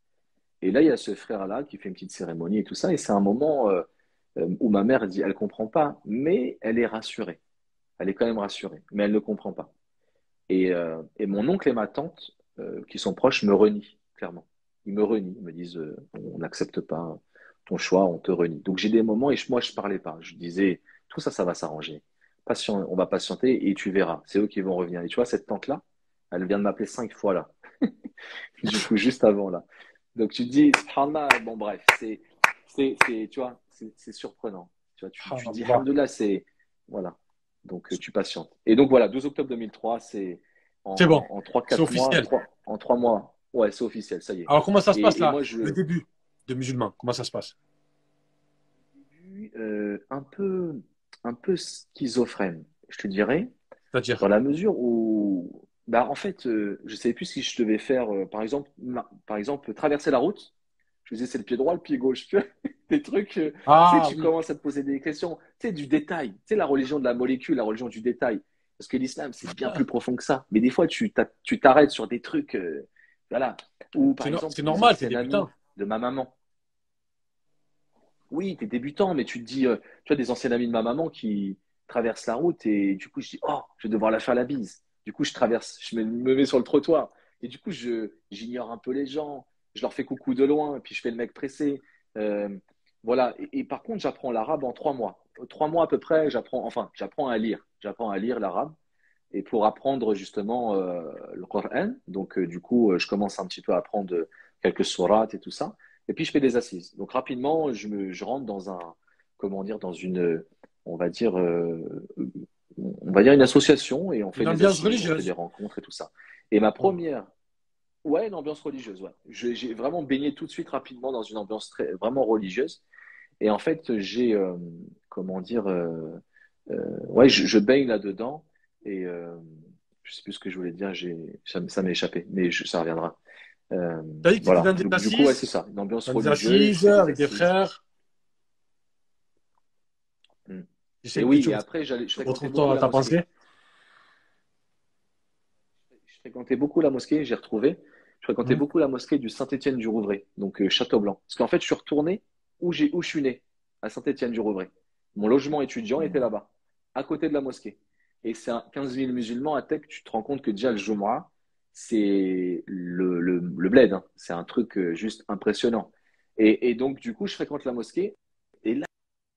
Et là, il y a ce frère-là qui fait une petite cérémonie et tout ça. Et c'est un moment euh, euh, où ma mère dit, elle comprend pas, mais elle est rassurée. Elle est quand même rassurée, mais elle ne comprend pas. Et, euh, et mon oncle et ma tante, euh, qui sont proches, me renient, clairement. Ils me renient, ils me disent, euh, on n'accepte pas ton choix, on te renie. Donc j'ai des moments et je- moi, je parlais pas. Je disais, tout ça, ça va s'arranger. Patient, on va patienter et tu verras. C'est eux qui vont revenir. Et tu vois, cette tante-là, elle vient de m'appeler cinq fois là. Du coup, juste avant là. Donc tu te dis, subhanallah, bon bref, c'est, c'est, c'est, tu vois, c'est c'est surprenant. Tu vois, tu, tu te dis, Subhanallah. alhamdoulilah, c'est, voilà. Donc euh, tu patientes. Et donc voilà, douze octobre deux mille trois, c'est C'est bon, en, en trois c'est quatre mois, officiel. trois en trois mois. Ouais, c'est officiel, ça y est. Alors, comment ça se passe Et, et là, moi, le je, début de musulman? Comment ça se passe? euh, un peu, un peu schizophrène, je te dirais. Dans C'est-à-dire, la mesure où, bah, en fait, euh, je ne savais plus si je devais faire, euh, par exemple, ma- par exemple, traverser la route. Je me disais, c'est le pied droit, le pied gauche. Tu vois, des trucs, euh, tu sais, ah tu oui, commences à te poser des questions. Tu sais, du détail. Tu sais, la religion de la molécule, la religion du détail. Parce que l'islam, c'est bien plus profond que ça. Mais des fois, tu t'a- tu t'arrêtes sur des trucs, euh, voilà. Ou, par c'est no- c'est exemple, des normal, t'es anciennes amies débutant. de ma maman. Oui, tu es débutant, mais tu te dis, euh, tu vois, des anciennes amies de ma maman qui traversent la route et du coup, je dis, oh, je vais devoir la faire la bise. Du coup, je traverse, je me, me mets sur le trottoir et du coup, je, j'ignore un peu les gens, je leur fais coucou de loin et puis je fais le mec pressé. Euh, voilà. Et, et par contre, j'apprends l'arabe en trois mois. Trois mois à peu près, j'apprends, enfin, j'apprends à lire. J'apprends à lire l'arabe et pour apprendre justement euh, le Coran. Donc, euh, du coup, euh, je commence un petit peu à apprendre quelques sourates et tout ça. Et puis, je fais des assises. Donc, rapidement, je, me, je rentre dans un, comment dire, dans une, on va dire, euh, on va dire une association et on fait Une des ambiance assises, on fait des religieuse. rencontres et tout ça. Et ma Voilà. première, ouais, une ambiance religieuse, ouais. Je- J'ai vraiment baigné tout de suite rapidement dans une ambiance très, vraiment religieuse. Et en fait, j'ai, euh, comment dire, euh, euh, ouais, je, je baigne là-dedans. Et euh, je sais plus ce que je voulais dire, j'ai, ça, m- ça m'est échappé, mais je- ça reviendra. Euh, Tu as dit que tu étais voilà. dans des Donc, du coup, ouais, c'est assises, ça. Une ambiance dans des religieuse, je assises fais des avec des assises. frères. Mm. Je Et sais que oui, tu et après, j'allais, je fréquentais retrouves beaucoup toi, la ta mosquée. pensée. Je fréquentais beaucoup la mosquée, j'ai retrouvé. Je fréquentais Hmm. beaucoup la mosquée du Saint-Étienne-du-Rouvray, donc euh, Château-Blanc. Parce qu'en fait, je suis retourné où j'ai, où je suis né, à Saint-Étienne-du-Rouvray. Mon logement étudiant était là-bas, à côté de la mosquée. Et c'est un quinze mille musulmans à Tech, tu te rends compte que déjà le Jumu'ah, c'est le, le, le bled, hein. C'est un truc euh, juste impressionnant. Et, et donc, du coup, je fréquente la mosquée. Et là,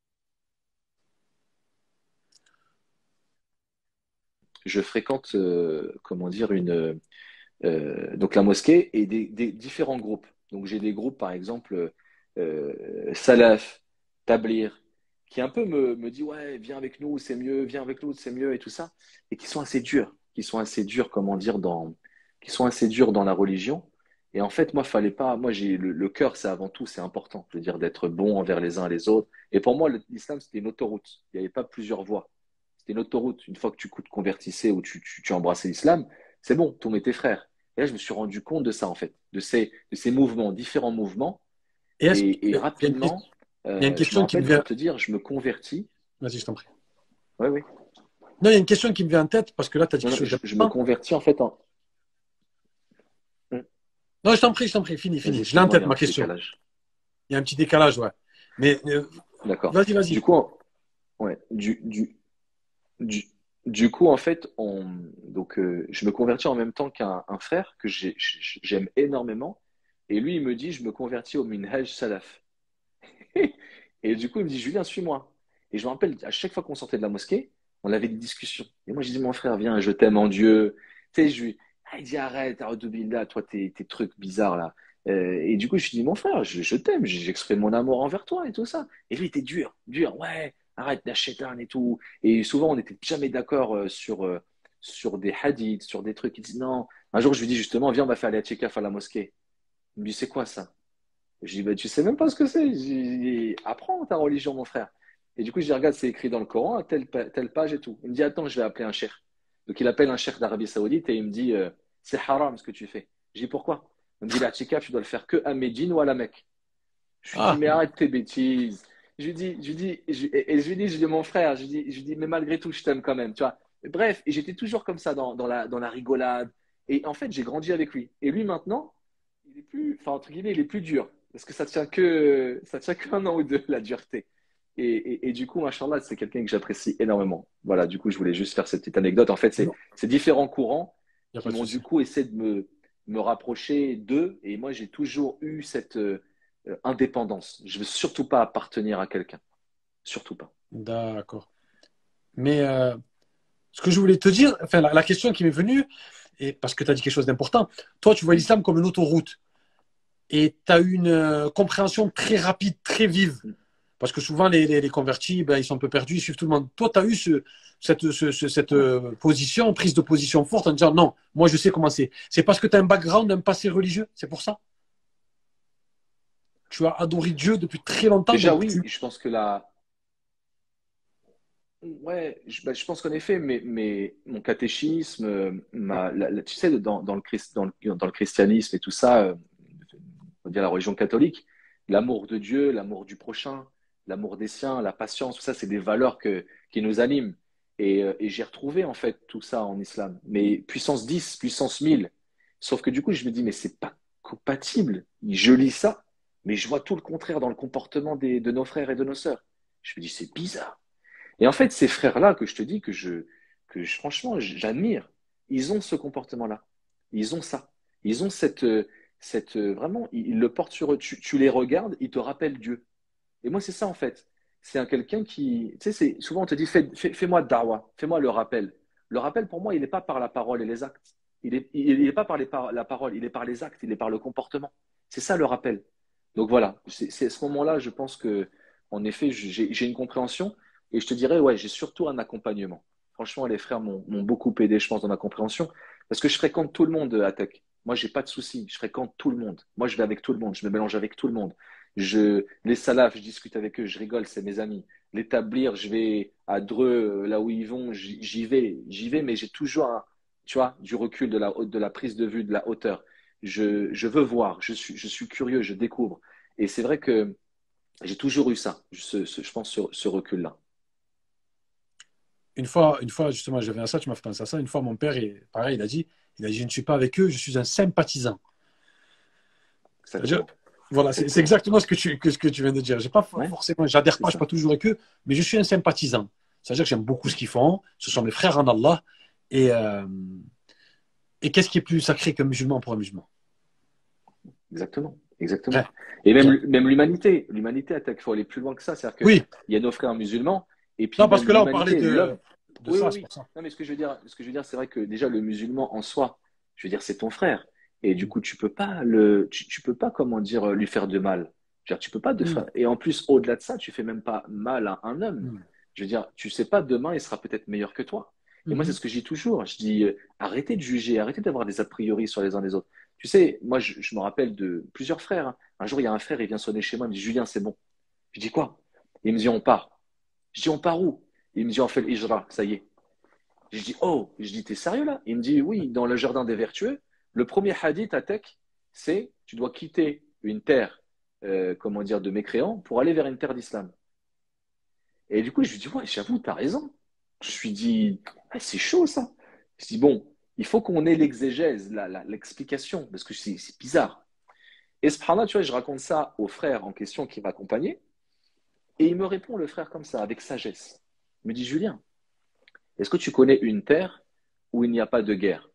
je fréquente, euh, comment dire, une, euh, donc la mosquée et des, des différents groupes. Donc j'ai des groupes, par exemple, euh, Salaf, Tablir, qui un peu me, me dit, ouais, viens avec nous, c'est mieux, viens avec nous, c'est mieux, et tout ça, et qui sont assez durs, qui sont assez durs, comment dire, dans, qui sont assez durs dans la religion. Et en fait, moi, fallait pas, moi, j'ai le, le cœur, c'est avant tout, c'est important, je veux dire, d'être bon envers les uns et les autres. Et pour moi, l'islam, c'était une autoroute. Il n'y avait pas plusieurs voies. C'était une autoroute. Une fois que tu te convertissais ou tu, tu, tu embrassais l'islam, c'est bon, tout tes frères. Et là, je me suis rendu compte de ça, en fait, de ces, de ces mouvements, différents mouvements. Et est-ce Et, et qu'il y a une, rapidement, il y a une euh, je me question qui me rappelle vient. pour te dire, je me convertis. Vas-y, je t'en prie. Oui, oui. Non, il y a une question qui me vient en tête parce que là, tu as dit Non, quelque non, chose je, je me d'important. convertis en fait en. Hum, Non, je t'en prie, je t'en prie, fini, Vas-y, fini. Je l'ai en excuse-moi, il tête, y a un ma petit question. décalage. Il y a un petit décalage, ouais. Mais euh, D'accord. vas-y, Du vas-y. coup, en- ouais, du, du, du, du coup, en fait, on, donc, euh, je me convertis en même temps qu'un un frère que j'ai- j'aime énormément. Et lui, il me dit, je me convertis au Minhaj Salaf. Et du coup, il me dit, Julien, suis-moi. Et je me rappelle, à chaque fois qu'on sortait de la mosquée, on avait des discussions. Et moi, je disais, mon frère, viens, je t'aime en Dieu. Tu sais, je lui, ah, il dit, arrête, arrête de billah, toi, tes, tes trucs bizarres là. Euh, et du coup, je lui dis, mon frère, je, je t'aime, j'exprime mon amour envers toi et tout ça. Et lui, il était dur, dur, ouais, arrête d'acheter et tout. Et souvent, on n'était jamais d'accord euh, sur, euh, sur des hadiths, sur des trucs. Il dit, non. Un jour, je lui dis justement, viens, on va faire les tchekaf à la mosquée. Il me dit, c'est quoi ça? Je dis, bah, tu sais même pas ce que c'est. Je dis, apprends ta religion, mon frère. Et du coup, je dis, regarde, c'est écrit dans le Coran, à telle, pa- telle page et tout. Il me dit, attends, je vais appeler un cheikh. Donc, il appelle un cheikh d'Arabie Saoudite et il me dit, euh, c'est haram ce que tu fais. Je dis, pourquoi? Il me dit, la tchika, tu dois le faire que à Médine ou à la Mecque. Je lui dis, Ah, mais arrête tes bêtises. Je lui dis, je lui dis, je- et et je lui dis, je dis, mon frère, je lui dis, je lui dis, mais malgré tout, je t'aime quand même, tu vois. Bref, et j'étais toujours comme ça dans, dans la, dans la rigolade. Et en fait, j'ai grandi avec lui. Et lui, maintenant, il est plus, enfin, entre guillemets, il est plus dur. Parce que ça tient que, ça tient qu'un an ou deux, la dureté. Et, et, et du coup, machallah, c'est quelqu'un que j'apprécie énormément. Voilà, du coup, je voulais juste faire cette petite anecdote. En fait, c'est, non, c'est différents courants il n'y a qui pas de m'ont souci. du coup essayé de me, me rapprocher d'eux. Et moi, j'ai toujours eu cette euh, indépendance. Je veux surtout pas appartenir à quelqu'un. Surtout pas. D'accord. Mais euh, ce que je voulais te dire, enfin, la, la question qui m'est venue, et parce que tu as dit quelque chose d'important, toi, tu vois Mm, l'islam comme une autoroute. Et tu as eu une euh, compréhension très rapide, très vive. mm. Parce que souvent, les, les, les convertis, ben, ils sont un peu perdus, ils suivent tout le monde. Toi, tu as eu ce, cette, ce- ce- cette Ouais. euh, position, prise de position forte en disant non, moi, je sais comment c'est. C'est parce que tu as un background, un passé religieux, c'est pour ça. Tu as adoré Dieu depuis très longtemps, Déjà, donc oui, tu. je pense que la, ouais, je, bah, je pense qu'en effet, mais, mais mon catéchisme, euh, ma, la- la- tu sais, dans, dans le, Christ- dans, le, dans le christianisme et tout ça, euh, on va dire la religion catholique, l'amour de Dieu, l'amour du prochain, l'amour des siens, la patience, tout ça, c'est des valeurs que, qui nous animent. Et, euh, et j'ai retrouvé en fait tout ça en islam. Mais puissance dix, puissance mille. Sauf que du coup, je me dis, mais c'est pas compatible. Je lis ça, mais je vois tout le contraire dans le comportement des, de nos frères et de nos sœurs. Je me dis, c'est bizarre. Et en fait, ces frères-là que je te dis que je, que je- franchement, j'admire, ils ont ce comportement-là. Ils ont ça. Ils ont cette, euh, cette euh, vraiment, ils, ils le portent sur eux. Tu, tu les regardes, ils te rappellent Dieu. Et moi, c'est ça en fait. C'est un quelqu'un qui, tu sais, c'est, souvent on te dit, fais, fais, fais-moi dawa, fais-moi le rappel. Le rappel, pour moi, il n'est pas par la parole et les actes. Il n'est il, il est pas par les par- la parole, il est par les actes, il est par le comportement. C'est ça le rappel. Donc voilà, c'est c'est à ce moment-là, je pense que, en effet, j'ai j'ai une compréhension. Et je te dirais, ouais, j'ai surtout un accompagnement. Franchement, les frères m'ont m'ont beaucoup aidé, je pense, dans ma compréhension. Parce que je fréquente tout le monde à Tech. Moi, j'ai pas de souci. Je fréquente tout le monde. Moi, je vais avec tout le monde. Je me mélange avec tout le monde. Je, les salafs, je discute avec eux, je rigole, c'est mes amis. Les tablirs, je vais à Dreux, là où ils vont, j'y j'y vais, j'y vais, mais j'ai toujours, un, tu vois, du recul, de la, de la prise de vue, de la hauteur. Je, je veux voir, je suis, je suis curieux, je découvre. Et c'est vrai que j'ai toujours eu ça, ce, ce- je pense, ce, ce recul-là. Une fois, une fois justement, je reviens à ça, tu m'as fait penser à ça. Une fois, mon père, est, pareil, il a dit, il a dit, je ne suis pas avec eux, je suis un sympathisant. C'est-à-dire, Exactement. voilà, c'est c'est Exactement. exactement ce que tu, que, ce que tu viens de dire. J'ai pas Ouais, forcément, j'adhère c'est pas, je suis pas ça. toujours avec eux, mais je suis un sympathisant. C'est-à-dire que j'aime beaucoup ce qu'ils font. Ce sont mes frères en Allah. Et, euh, et qu'est-ce qui est plus sacré qu'un musulman pour un musulman? Exactement. Exactement. Rien. Et même, Rien. même l'humanité. L'humanité, attaque, il faut aller plus loin que ça. C'est-à-dire qu'il Oui. y a nos frères musulmans, et puis Non, parce même que là, on parlait l'humanité, de, l'homme. de Oui, oui, ça, c'est oui. pour ça. Non, mais ce que je veux dire, ce que je veux dire, c'est vrai que déjà, le musulman en soi, je veux dire, c'est ton frère. Et du coup, tu peux pas le, tu, tu peux pas, comment dire, lui faire de mal. Je veux dire, tu peux pas de Mm, faire. Et en plus, au-delà de ça, tu fais même pas mal à un homme. mm, Je veux dire, tu sais pas, demain, il sera peut-être meilleur que toi. Et moi, c'est mhm. ce que je dis toujours. Je dis, euh, arrêtez de juger, arrêtez d'avoir des a priori sur les uns les autres. Tu sais, moi, je, je me rappelle de plusieurs frères, hein. Un jour, il y a un frère, il vient sonner chez moi, il me dit, Julien, c'est bon. Je dis quoi? Il me dit, on part. Je dis, on part où? Il me dit, on fait l'Hijra, ça y est. Je dis, oh, je dis, t'es sérieux là? Il me dit, oui, dans le jardin des vertueux, le premier hadith à Tech, c'est, tu dois quitter une terre, euh, comment dire, de mécréants pour aller vers une terre d'islam. Et du coup, je lui dis, ouais, j'avoue, t'as raison. Je lui dis, ah, c'est chaud ça. Je dis, bon, il faut qu'on ait l'exégèse, la- la- l'explication, parce que c'est c'est bizarre. Et subhanallah, tu vois, je raconte ça au frère en question qui m'accompagnait, et il me répond, le frère, comme ça, avec sagesse. Il me dit, Julien, est-ce que tu connais une terre où il n'y a pas de guerre?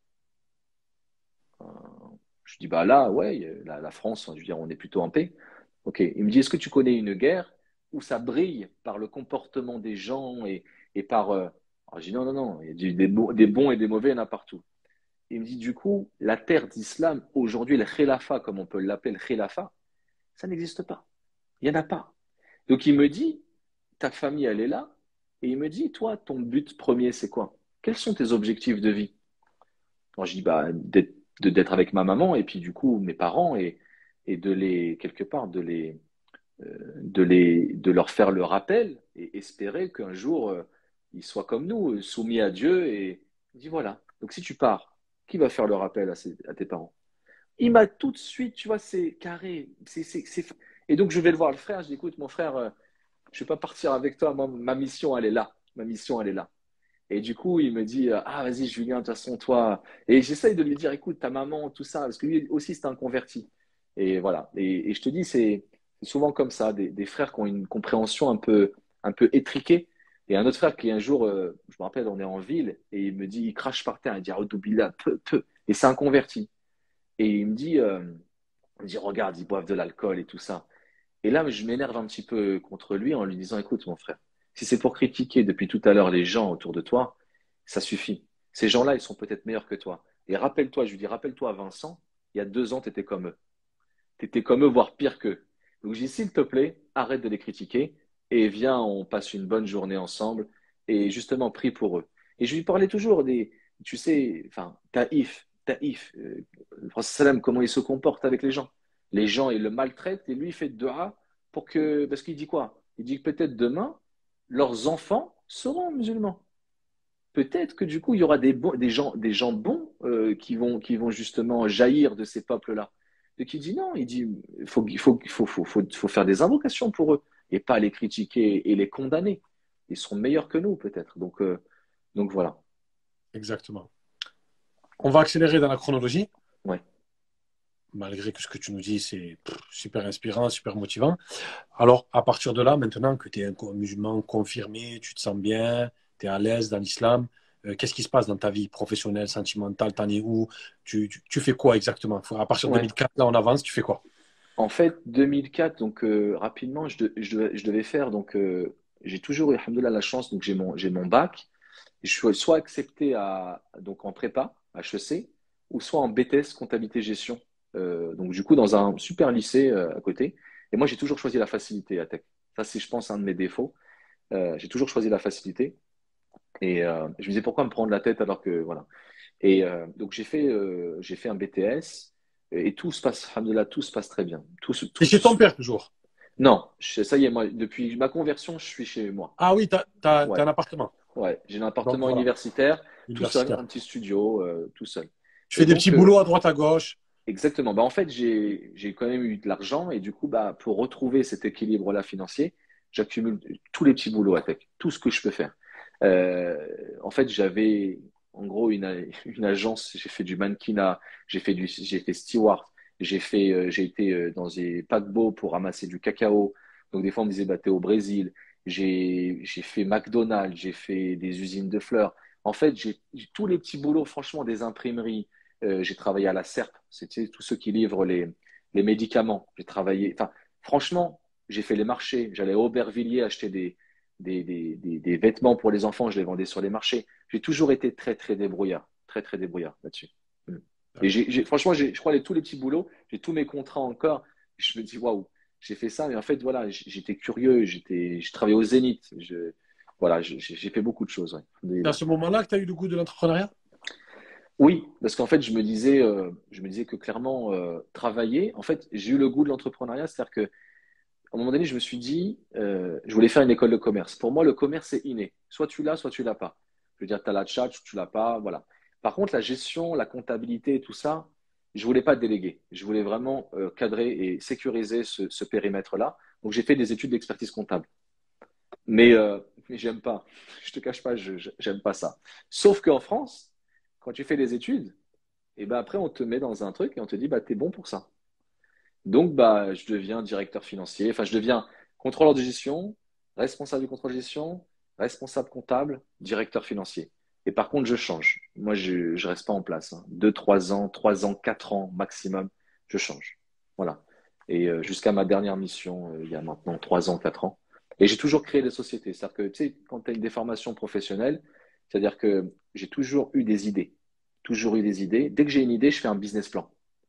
Euh, Je dis, bah là, ouais, la, la France, je veux dire, on est plutôt en paix. Ok. Il me dit, est-ce que tu connais une guerre où ça brille par le comportement des gens et, et par. euh, Alors, je dis, non, non, non, il y a du- des, bo- des bons et des mauvais, il y en a partout. Il me dit, du coup, la terre d'islam, aujourd'hui, le khilafa, comme on peut l'appeler, le khilafa, ça n'existe pas. Il n'y en a pas. Donc, il me dit, ta famille, elle est là. Et il me dit, toi, ton but premier, c'est quoi? Quels sont tes objectifs de vie? Alors, je dis, bah, d'être, de- d'être avec ma maman et puis, du coup, mes parents et, et de les, quelque part, de les, euh, de les, de leur faire le rappel et espérer qu'un jour, euh, ils soient comme nous, euh, soumis à Dieu. Et il dit, voilà. Donc, si tu pars, qui va faire le rappel à, ses- à tes parents? Il m'a tout de suite, tu vois, c'est carré. C'est, c'est, c'est... Et donc, je vais le voir, le frère. Je dis, écoute, mon frère, euh, je ne vais pas partir avec toi. Moi, ma mission, elle est là. Ma mission, elle est là. Et du coup, il me dit, euh, ah, vas-y, Julien, de toute façon, toi. Et j'essaye de lui dire, écoute, ta maman, tout ça, parce que lui aussi, c'est un converti. Et voilà. Et, et je te dis, c'est c'est souvent comme ça, des, des frères qui ont une compréhension un peu, un peu étriquée. Et un autre frère qui, un jour, euh, je me rappelle, on est en ville, et il me dit, il crache par terre, il dit, Audoubillah, peu, peu. Et c'est un converti. Et il me dit, euh, il me dit, regarde, ils boivent de l'alcool et tout ça. Et là, je m'énerve un petit peu contre lui en lui disant, écoute, mon frère, si c'est pour critiquer depuis tout à l'heure les gens autour de toi, ça suffit. Ces gens-là, ils sont peut-être meilleurs que toi. Et rappelle-toi, je lui dis, rappelle-toi, Vincent, il y a deux ans, tu étais comme eux. Tu étais comme eux, voire pire qu'eux. Donc, je dis, s'il te plaît, arrête de les critiquer et viens, on passe une bonne journée ensemble et justement, prie pour eux. Et je lui parlais toujours des, tu sais, enfin, Taïf, Taïf, euh, le prophète sallam, comment il se comporte avec les gens. Les gens, ils le maltraitent et lui, il fait dua pour que, parce qu'il dit quoi? Il dit que peut-être demain, leurs enfants seront musulmans. Peut-être que du coup, il y aura des, bons, des, gens, des gens bons euh, qui, vont, qui vont justement jaillir de ces peuples-là. Donc il dit non, il dit il faut, il faut, il faut, faut, faut, faut faire des invocations pour eux et pas les critiquer et les condamner. Ils sont meilleurs que nous, peut-être. Donc, euh, donc voilà. Exactement. On va accélérer dans la chronologie, Ouais. malgré que ce que tu nous dis, c'est pff, super inspirant, super motivant. Alors, à partir de là, maintenant que tu es un co- musulman confirmé, tu te sens bien, tu es à l'aise dans l'islam, euh, qu'est-ce qui se passe dans ta vie professionnelle, sentimentale, t'en es où? Tu, tu, tu fais quoi exactement? Faut- À partir de Ouais. deux mille quatre, là, on avance, tu fais quoi? En fait, deux mille quatre, donc euh, rapidement, je, de- je, devais, je devais faire, donc euh, j'ai toujours eu, alhamdoulilah, la chance, donc j'ai mon, j'ai mon bac. Je suis soit accepté à, donc en prépa, H E C, ou soit en B T S, comptabilité gestion. Euh, donc du coup, dans un super lycée euh, à côté. Et moi, j'ai toujours choisi la facilité à Tech. Ça, c'est, je pense, un de mes défauts. Euh, j'ai toujours choisi la facilité. Et euh, je me disais, pourquoi me prendre la tête alors que, voilà. Et euh, donc, j'ai fait, euh, j'ai fait un B T S et tout se passe, alhamdoulilah, tout se passe très bien. Tout, se- Et tout, chez ton se- père, toujours. Non, je- ça y est, moi, depuis ma conversion, je suis chez moi. Ah oui, tu as, Ouais, un appartement. ouais. J'ai un Donc appartement voilà, universitaire, tout seul, un universitaire. petit studio, euh, tout seul. Tu fais Et des petits donc, euh, boulots à droite à gauche. exactement. Bah, en fait, j'ai, j'ai quand même eu de l'argent et du coup, bah, pour retrouver cet équilibre-là financier, j'accumule tous les petits boulots à tech, tout ce que je peux faire. Euh, en fait, j'avais en gros une, a- une agence, j'ai fait du mannequinat, j'ai fait du, j'ai fait steward, j'ai fait, euh, j'ai été euh, dans des paquebots pour ramasser du cacao. Donc, des fois, on me disait, bah, t'es au Brésil. J'ai, j'ai fait McDonald's, j'ai fait des usines de fleurs. En fait, j'ai j'ai tous les petits boulots, franchement, des imprimeries. Euh, j'ai travaillé à la SERP, c'était tous ceux qui livrent les, les médicaments. J'ai travaillé, enfin, franchement, j'ai fait les marchés. J'allais à Aubervilliers acheter des, des, des, des, des vêtements pour les enfants, je les vendais sur les marchés. J'ai toujours été très, très débrouillard, très, très débrouillard là-dessus. Mm. Et D'accord. j'ai, j'ai- franchement, j'ai, je crois, les, tous les petits boulots, j'ai tous mes contrats encore. Je me dis, waouh, j'ai fait ça, mais en fait, voilà, j- j'étais curieux, j'étais, je travaillais au Zénith. Je, voilà, j'ai j'ai fait beaucoup de choses. Ouais. C'est à Alhamdoulilah. ce moment-là que tu as eu le goût de l'entrepreneuriat? Oui, parce qu'en fait, je me disais, euh, je me disais que clairement, euh, travailler, en fait, j'ai eu le goût de l'entrepreneuriat, c'est-à-dire que à un moment donné, je me suis dit, euh, je voulais faire une école de commerce. Pour moi, le commerce, c'est inné. Soit tu l'as, soit tu l'as pas. Je veux dire, tu as la tchatch, ou tu l'as pas, voilà. Par contre, la gestion, la comptabilité et tout ça, je voulais pas déléguer. Je voulais vraiment euh, cadrer et sécuriser ce, ce périmètre-là. Donc, j'ai fait des études d'expertise comptable. Mais, euh, mais j'aime pas. Je te cache pas, je, je- j'aime pas ça. Sauf qu'en France, quand tu fais des études, et ben après, on te met dans un truc et on te dit, bah, tu es bon pour ça. Donc, bah, je deviens directeur financier, enfin, je deviens contrôleur de gestion, responsable du contrôle de gestion, responsable comptable, directeur financier. Et par contre, je change. Moi, je je reste pas en place, hein. Deux, trois ans, trois ans, quatre ans maximum, je change. Voilà. Et euh, jusqu'à ma dernière mission, euh, il y a maintenant trois ans, quatre ans. Et j'ai toujours créé des sociétés. C'est-à-dire que, tu sais, quand tu as une déformation professionnelle, c'est-à-dire que j'ai toujours eu des idées. Toujours eu des idées. Dès que j'ai une idée, je fais un business plan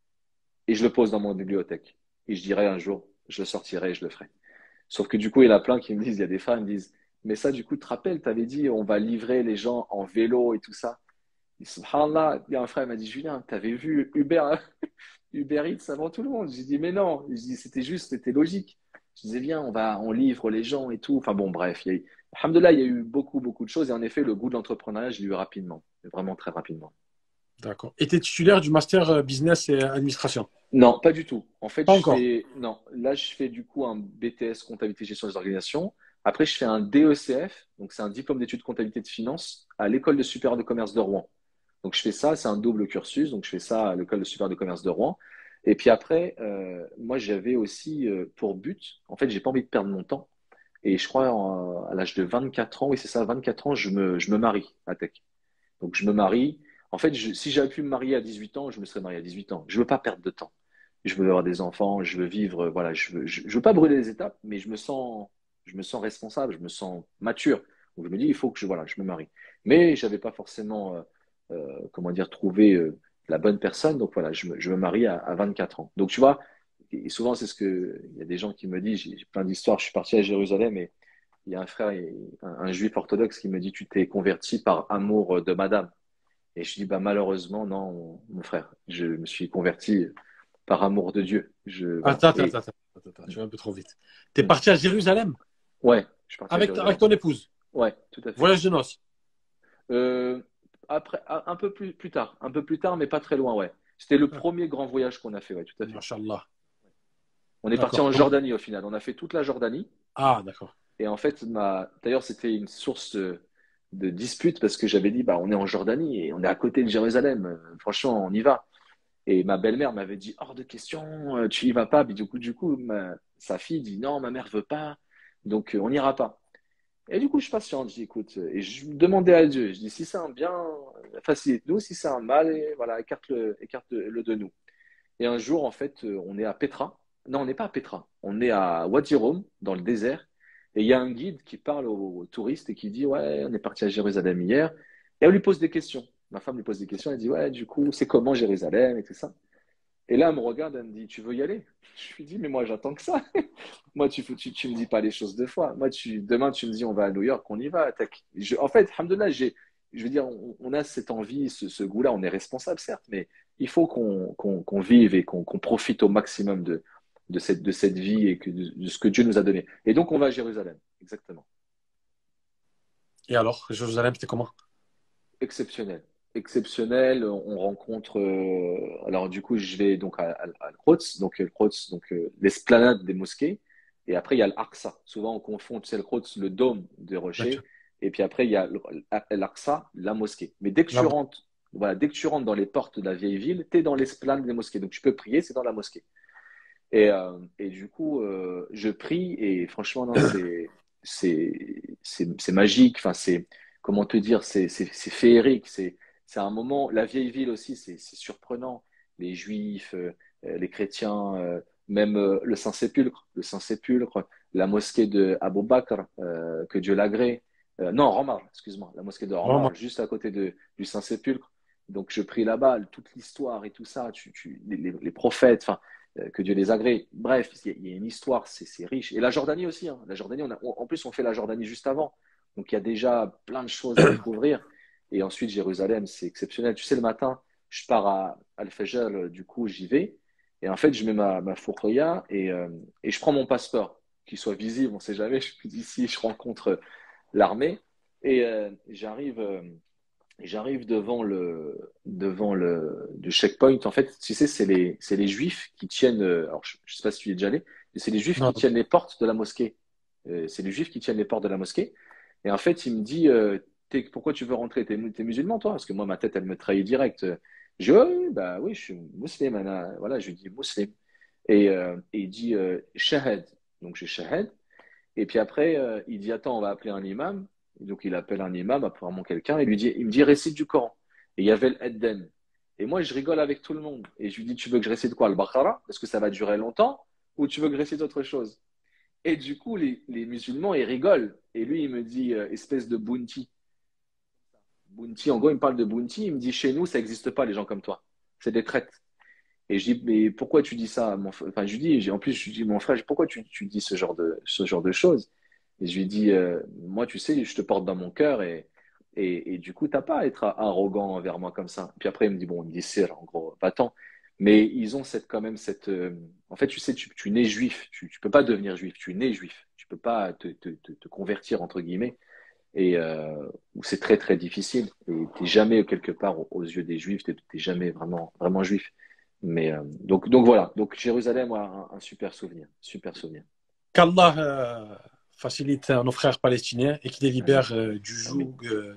et je le pose dans mon bibliothèque. Et je dirai un jour, je le sortirai et je le ferai. Sauf que du coup, il y en a plein qui me disent, il y a des femmes qui me disent, mais ça, du coup, tu te rappelles, tu avais dit, on va livrer les gens en vélo et tout ça. Et subhanallah, il y a un frère qui m'a dit, Julien, tu avais vu Uber, Uber Eats avant tout le monde. J'ai dit, mais non. Je dis, c'était juste, c'était logique. Je disais, viens, on va, on livre les gens et tout. Enfin bon, bref, il y a eu, alhamdoulilah, il y a eu beaucoup, beaucoup de choses. Et en effet, le goût de l'entrepreneuriat, je l'ai eu rapidement, vraiment très rapidement. D'accord. Et tu es titulaire du master euh, business et administration? Non, pas du tout. En fait, Pas je encore. fais, non, là, je fais du coup un B T S comptabilité gestion des organisations. Après, je fais un D E C F, donc c'est un diplôme d'études comptabilité de finance à l'école de supérieur de commerce de Rouen. Donc, je fais ça, c'est un double cursus, donc je fais ça à l'école de supérieur de commerce de Rouen. Et puis après, euh, moi, j'avais aussi euh, pour but, en fait, j'ai pas envie de perdre mon temps. Et je crois en- à l'âge de vingt-quatre ans, oui, c'est ça, vingt-quatre ans, je me, je me marie à Tech. Donc, je me marie. En fait, je- si j'avais pu me marier à dix-huit ans, je me serais marié à dix-huit ans. Je veux pas perdre de temps. Je veux avoir des enfants, je veux vivre, voilà, je veux, je, je veux pas brûler les étapes, mais je me sens, je me sens responsable, je me sens mature. Donc, je me dis, il faut que je, voilà, je me marie. Mais j'avais pas forcément, euh, euh, comment dire, trouvé euh, la bonne personne. Donc, voilà, je me, je me marie à, à vingt-quatre ans. Donc, tu vois, et souvent, c'est ce que, il y a des gens qui me disent, j'ai j'ai plein d'histoires, je suis parti à Jérusalem et il y a un frère, un, un juif orthodoxe qui me dit, tu t'es converti par amour de madame. Et je dis, bah, malheureusement, non, mon frère, je me suis converti par amour de Dieu. Je, voilà. Attends, attends, Et, attends, attends, attends, tu vas un peu trop vite. Tu es parti à Jérusalem ouais, je suis parti à avec, avec Jérusalem. ton épouse. Ouais, tout à fait. Voyage de noces. Euh, après, un un peu plus, plus tard, un peu plus tard, mais pas très loin, ouais. C'était le Ah, premier grand voyage qu'on a fait, ouais, tout à fait. Mashallah. On est parti D'accord. en Donc, Jordanie au final. On a fait toute la Jordanie. ah, d'accord. Et en fait, ma... d'ailleurs, c'était une source de, de dispute parce que j'avais dit, bah, on est en Jordanie et on est à côté de Jérusalem. Euh, Franchement, on y va. Et ma belle-mère m'avait dit, hors de question, euh, tu y vas pas. Puis du coup, du coup, ma- sa fille dit, non, ma mère veut pas. Donc, euh, on n'ira pas. Et du coup, je patiente, je dis, écoute, euh, et je demandais à Dieu, je dis, si c'est un bien, euh, facilite-nous, si c'est un mal, et voilà, écarte-le, écarte-le de nous. Et un jour, en fait, euh, on est à Petra. Non, on n'est pas à Petra, on est à Wadi Rum, dans le désert. Et il y a un guide qui parle aux, aux touristes et qui dit, ouais, on est parti à Jérusalem hier. Et on lui pose des questions. Ma femme lui pose des questions, elle dit, ouais, du coup, c'est comment Jérusalem et tout ça. Et là, elle me regarde, elle me dit, tu veux y aller? Je lui dis, mais moi, j'attends que ça. Moi, tu, tu, tu me dis pas les choses deux fois. Moi, tu, demain, tu me dis, on va à New York, on y va. Tac. Je, en fait, alhamdoulilah, j'ai, je veux dire, on, on a cette envie, ce, ce goût-là. On est responsable, certes, mais il faut qu'on qu'on, qu'on vive et qu'on qu'on profite au maximum de, de cette, de cette vie et que, de, de ce que Dieu nous a donné. Et donc, on va à Jérusalem, exactement. Et alors, Jérusalem, c'était comment? Exceptionnel. Exceptionnel. On rencontre. Euh, alors, du coup, je vais donc à, à, à Al-Quds, donc, Al-Quds, donc euh, l'esplanade des mosquées. Et après, il y a l'Aqsa. Souvent, on confond, tu sais, le Quds, le dôme des rochers. D'accord. Et puis après, il y a l'Aqsa, la mosquée. Mais dès que La- tu rentres, voilà, dès que tu rentres dans les portes de la vieille ville, tu es dans l'esplanade des mosquées. Donc, tu peux prier, c'est dans la mosquée. Et, euh, et du coup, euh, je prie et franchement, non, c'est c'est c'est c'est magique. Enfin, c'est comment te dire, c'est c'est c'est féerique. C'est c'est un moment. La vieille ville aussi, c'est c'est surprenant. Les Juifs, euh, euh, les chrétiens, euh, même euh, le Saint-Sépulcre, le Saint-Sépulcre, la mosquée de Abou Bakr, euh, que Dieu l'agrée. Euh, non, Ramar, excuse-moi, la mosquée de Vraiment. Ramar, juste à côté de du Saint-Sépulcre. Donc, je prie là-bas, toute l'histoire et tout ça. Tu tu les, les les prophètes. Enfin euh, que Dieu les agrée. Bref, il y, y, a une histoire, c'est riche. Et la Jordanie aussi. Hein. La Jordanie, on a, on, en plus, on fait la Jordanie juste avant. Donc, il y a déjà plein de choses à découvrir. Et ensuite, Jérusalem, c'est exceptionnel. Tu sais, le matin, je pars à Al-Fajr, du coup, j'y vais. Et en fait, je mets ma, ma fourrière et, euh, et je prends mon passeport, qu'il soit visible, on ne sait jamais. Je suis ici, je rencontre l'armée. Et euh, j'arrive. Euh, J'arrive devant le devant le, le checkpoint. En fait, tu sais, c'est les c'est les Juifs qui tiennent. euh, Alors, je, je sais pas si tu y es déjà allé, mais c'est les Juifs Non. qui tiennent les portes de la mosquée. Euh, c'est les Juifs qui tiennent les portes de la mosquée. Et en fait, il me dit, euh, T'es- pourquoi tu veux rentrer? T'es, t'es musulman, toi? Parce que moi, ma tête, elle me trahit direct. Je dis, oh, oui, bah oui, je suis musulman. Ana. Voilà, je lui dis musulman. Et, euh, et il dit, euh, shahad. Donc, je shahad. Et puis après, euh, il dit, attends, on va appeler un imam. Donc il appelle un imam, apparemment quelqu'un, et lui dit, il me dit, récite du Coran. Et il y avait l'Edden. Et moi, je rigole avec tout le monde. Et je lui dis, tu veux que je récite quoi? Le Baqara? Parce que ça va durer longtemps? Ou tu veux que je récite autre chose? Et du coup, les, les musulmans, ils rigolent. Et lui, il me dit, euh, espèce de bounty. Bounty, en gros, il me parle de bounty. Il me dit, chez nous, ça n'existe pas, les gens comme toi. C'est des traites. Et je dis, mais pourquoi tu dis ça, mon frère? Enfin, je lui dis, en plus, je lui dis, mon frère, pourquoi tu, tu dis ce genre de, ce genre de choses? Et je lui dis, euh, moi, tu sais, je te porte dans mon cœur et, et, et du coup, t'as pas à être arrogant envers moi comme ça. Puis après, il me dit, bon, il me dit, c'est en gros, va-t'en. Mais ils ont cette, quand même cette. euh, en fait, tu sais, tu, tu nais juif. Tu, tu peux pas devenir juif. Tu nais juif. Tu peux pas te, te, te, te convertir, entre guillemets. Et euh, où c'est très, très difficile. Et t'es jamais, quelque part, aux, aux yeux des juifs, t'es t'es jamais vraiment, vraiment juif. Mais euh, donc, donc voilà. Donc, Jérusalem, ouais, un, un super souvenir. Super souvenir. Qu'Allah euh, facilite à nos frères palestiniens et qu'il les Amen. libère euh, du Amen. joug euh,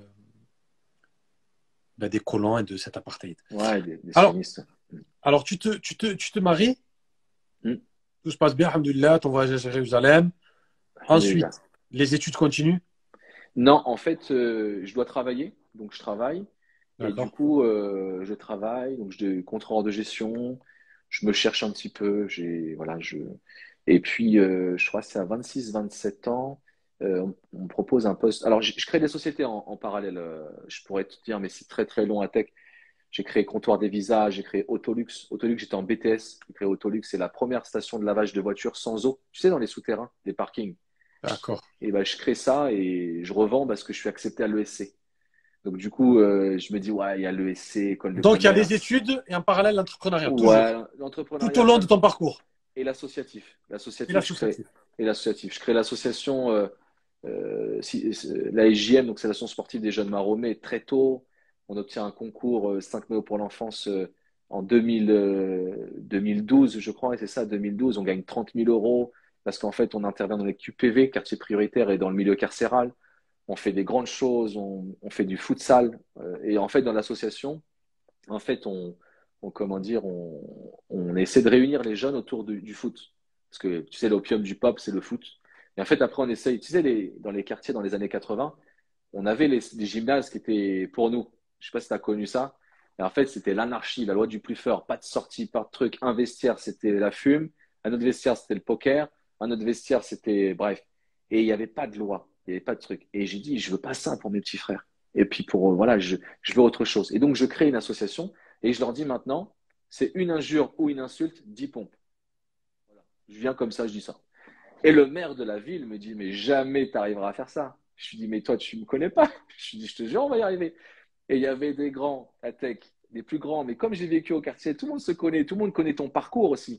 ben, des colons et de cet apartheid. Ouais, des, des Alors, sionistes. alors tu, te, tu, te, tu te maries, Hmm. tout se passe bien, alhamdoulilah, ton voyage à Jérusalem. Alhamdulillah. Ensuite, les études continuent. Non, en fait, euh, je dois travailler, donc je travaille. Et du D'accord. coup, euh, je travaille, donc je contrôleur de gestion, je me cherche un petit peu. J'ai, voilà, je... Et puis, euh, je crois que c'est à vingt-six, vingt-sept ans, euh, on, on me propose un poste. Alors, je, je crée des sociétés en, en parallèle, euh, je pourrais te dire, mais c'est très, très long à tech. J'ai créé Comptoir des Visas, j'ai créé Autolux. Autolux, j'étais en B T S. J'ai créé Autolux, c'est la première station de lavage de voitures sans eau. Tu sais, dans les souterrains, les parkings. D'accord. Et ben, je crée ça et je revends parce que je suis accepté à l'E S C. Donc, du coup, euh, je me dis, ouais, il y a l'E S C, école de Donc, il y a les commerce. études et en parallèle l'entrepreneuriat, Ouais, toujours. Tout au l'entrepreneuriat, long ça de me... ton parcours. et l'associatif. Et L'associatif, je crée. l'associatif. Et l'associatif. Je crée l'association, euh, euh, si- la S J M, donc c'est l'association sportive des jeunes Maromais, très tôt. On obtient un concours euh, cinq mai pour l'enfance euh, en deux mille, euh, deux mille douze, je crois, et c'est ça, deux mille douze. On gagne trente mille euros parce qu'en fait, on intervient dans les Q P V, quartier prioritaire, et dans le milieu carcéral. On fait des grandes choses, on, on fait du futsal. euh, et en fait, dans l'association, en fait, on, on, comment dire, on, on essaie de réunir les jeunes autour du, du foot. Parce que tu sais, l'opium du peuple, c'est le foot. Et en fait, après, on essaye, tu sais, les, dans les quartiers dans les années quatre-vingts, on avait les, des gymnases qui étaient pour nous. Je sais pas si tu as connu ça. Et en fait, c'était l'anarchie, la loi du plus fort. Pas de sortie, pas de truc. Un vestiaire, c'était la fume. Un autre vestiaire, c'était le poker. Un autre vestiaire, c'était, bref. Et il n'y avait pas de loi. Il n'y avait pas de truc. Et j'ai dit, je veux pas ça pour mes petits frères. Et puis pour, euh, voilà, je, je veux autre chose. Et donc, je crée une association et je leur dis maintenant, c'est une injure ou une insulte, dix pompes. Voilà. Je viens comme ça, je dis ça. Et le maire de la ville me dit, mais jamais tu arriveras à faire ça. Je lui dis, mais toi, tu ne me connais pas. Je lui dis, je te jure, on va y arriver. Et il y avait des grands à Tech, des plus grands. Mais comme j'ai vécu au quartier, tout le monde se connaît, tout le monde connaît ton parcours aussi.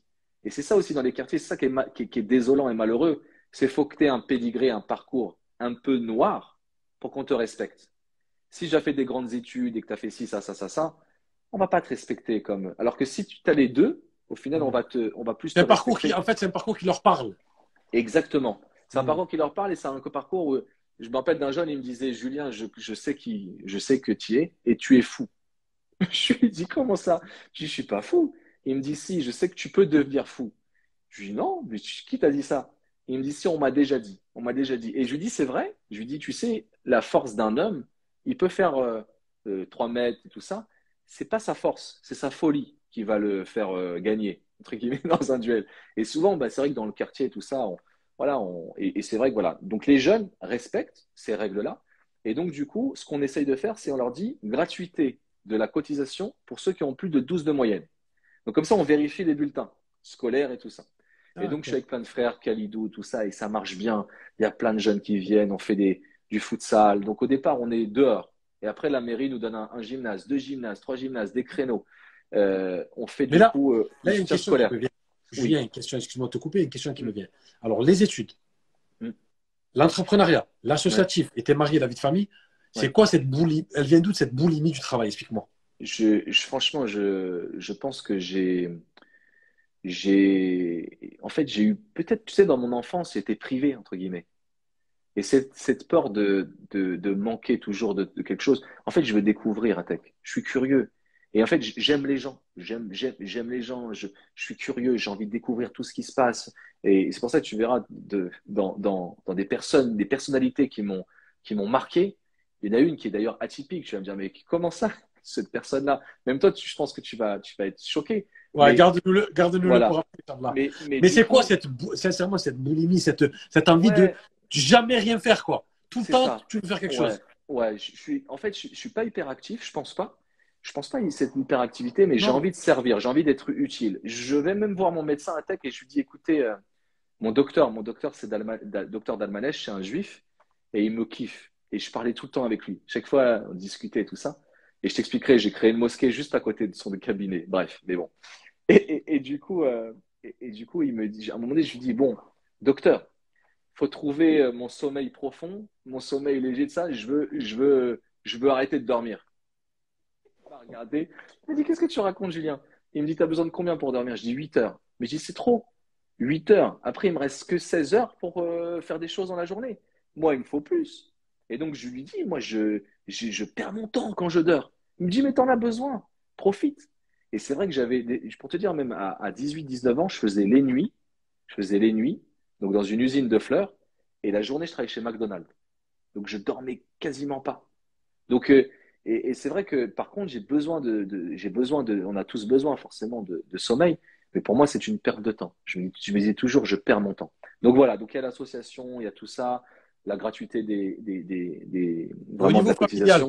Et c'est ça aussi dans les quartiers, c'est ça qui est, ma- qui est- qui est désolant et malheureux. C'est faut que tu aies un pédigré, un parcours un peu noir pour qu'on te respecte. Si j'ai fait des grandes études et que tu as fait ci, ça, ça, ça, ça, on va pas te respecter comme. Alors que si tu as les deux, au final, on Mhm. va te, on va plus C'est te un parcours qui, respecter. en fait, c'est un parcours qui leur parle. Exactement. C'est un Mhm. parcours qui leur parle et c'est un parcours où je me rappelle d'un jeune, il me disait, Julien, je, je sais qui, je sais que tu es et tu es fou. Je lui ai dit, comment ça? Je lui ai dit, je suis pas fou. Il me dit, si, je sais que tu peux devenir fou. Je lui dis, non, mais tu- qui t'a dit ça? Il me dit, si, on m'a déjà dit. On m'a déjà dit. Et je lui dis, c'est vrai? Je lui dis, tu sais, la force d'un homme, il peut faire euh, euh, trois mètres et tout ça. C'est pas sa force, c'est sa folie qui va le faire euh, gagner, entre guillemets, dans un duel. Et souvent, bah, c'est vrai que dans le quartier et tout ça, on- voilà, on- et, et c'est vrai que voilà. Donc les jeunes respectent ces règles-là. Et donc, du coup, ce qu'on essaye de faire, c'est on leur dit gratuité de la cotisation pour ceux qui ont plus de douze de moyenne. Donc comme ça, on vérifie les bulletins scolaires et tout ça. Et donc je suis D'accord. avec plein de frères, Khalidou, tout ça, et ça marche bien. Il y a plein de jeunes qui viennent, on fait des, du futsal. Donc au départ, on est dehors. Et après, la mairie nous donne un, un gymnase, deux gymnases, trois gymnases, des créneaux. Euh, on fait Mais du là, coup euh, là, du il y a une soutien question qui scolaire. me vient. Oui. Julien, une question, excuse-moi de te couper, une question qui me Mm, vient. Alors, les études, mm, l'entrepreneuriat, ouais, l'associatif et tes mariés, la vie de famille, c'est ouais. quoi cette boulimie? Elle vient d'où cette boulimie du travail? Explique-moi. Je, je- franchement, je, je pense que j'ai, j'ai, en fait, j'ai eu, peut-être, tu sais, dans mon enfance, j'étais privé, entre guillemets. Et cette, cette peur de, de, de manquer toujours de, de quelque chose, en fait, je veux découvrir, Atek. Je suis curieux. Et en fait, j- j'aime les gens. J'aime, j'aime, j'aime les gens. Je, je suis curieux. J'ai envie de découvrir tout ce qui se passe. Et c'est pour ça que tu verras de, dans, dans, dans des personnes, des personnalités qui m'ont, qui m'ont marqué. Il y en a une qui est d'ailleurs atypique. Tu vas me dire, mais comment ça, cette personne-là? Même toi, tu, je pense que tu vas, tu vas être choqué. Ouais, Mais garde-nous-le, garde-nous-le pour voilà. après, Inch'Allah. Mais, mais Mais du c'est quoi coup, cette, bou- sincèrement, cette boulimie, cette, cette envie de ouais, jamais rien faire, quoi? Tout le c'est temps, ça. tu veux faire quelque Ouais, chose. ouais. Je, je suis, en fait, je, je suis pas hyperactif, je pense pas. Je pense pas à cette hyperactivité, mais j'ai Non. envie de servir, j'ai envie d'être utile. Je vais même voir mon médecin à tech et je lui dis, écoutez, euh, mon docteur, mon docteur, c'est Dalma, Da- docteur Dalmanèche, c'est un juif, et il me kiffe. Et je parlais tout le temps avec lui. Chaque fois, on discutait et tout ça. Et je t'expliquerai, j'ai créé une mosquée juste à côté de son cabinet. Bref, mais bon. Et, et, et du coup, euh, et, et du coup, il me dit, à un moment donné, je lui dis, bon, docteur, faut trouver euh, mon sommeil profond, mon sommeil léger de ça. Je veux, je veux, je veux arrêter de dormir. Il m'a regardé. Il m'a dit, qu'est-ce que tu racontes, Julien? Il me dit, tu as besoin de combien pour dormir? Je dis huit heures. Mais je dis, c'est trop. Huit heures. Après, il me reste que seize heures pour euh, faire des choses dans la journée. Moi, il me faut plus. Et donc, je lui dis, moi, je, je, je perds mon temps quand je dors. Il me dit, mais t'en as besoin. Profite. Et c'est vrai que j'avais, des- pour te dire, même à, à dix-huit dix-neuf ans, je faisais les nuits. Je faisais les nuits, donc dans une usine de fleurs. Et la journée, je travaillais chez McDonald's. Donc, je dormais quasiment pas. Donc, euh, et, et c'est vrai que par contre, j'ai besoin de, de- j'ai besoin de, on a tous besoin forcément de, de sommeil, mais pour moi, c'est une perte de temps. Je me, je me disais toujours, je perds mon temps. Donc voilà, donc il y a l'association, il y a tout ça, la gratuité des, des, des, des- Et au vraiment de niveau la familial, cotisation.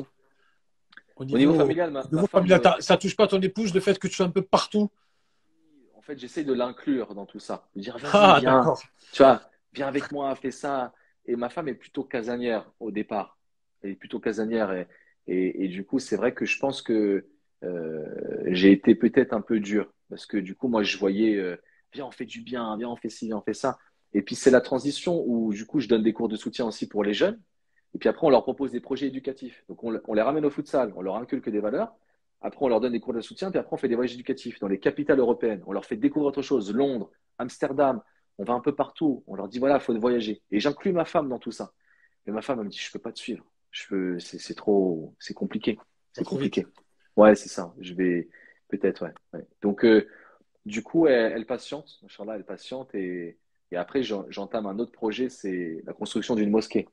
au Au niveau niveau, familial, ma, au ma niveau femme, familial, euh, t'as- ça touche pas ton épouse, le fait que tu sois un peu partout? en fait, j'essaie de l'inclure dans tout ça. De dire, vas-y, Ah, viens, d'accord. tu vois, viens avec moi, fais ça. Et ma femme est plutôt casanière au départ. Elle est plutôt casanière. Et, et, et du coup, c'est vrai que je pense que euh, j'ai été peut-être un peu dur. Parce que du coup, moi, je voyais, euh, viens, on fait du bien, viens, on fait ci, viens, on fait ça. Et puis, c'est la transition où, du coup, je donne des cours de soutien aussi pour les jeunes. Et puis après, on leur propose des projets éducatifs. Donc, on, on les ramène au futsal, on leur inculque des valeurs. Après, on leur donne des cours de soutien, puis après, on fait des voyages éducatifs dans les capitales européennes. On leur fait découvrir autre chose, Londres, Amsterdam. On va un peu partout. On leur dit, voilà, il faut voyager. Et j'inclus ma femme dans tout ça. Mais ma femme, elle me dit, je peux pas te suivre. Je peux, c'est, c'est trop, c'est compliqué. Pas C'est trop vite. compliqué. Ouais, c'est ça. Je vais, peut-être, ouais. ouais. Donc, euh, du coup, elle, elle patiente. Inch'Allah, elle patiente. Et, et après, j'en- j'entame un autre projet, c'est la construction d'une mosquée.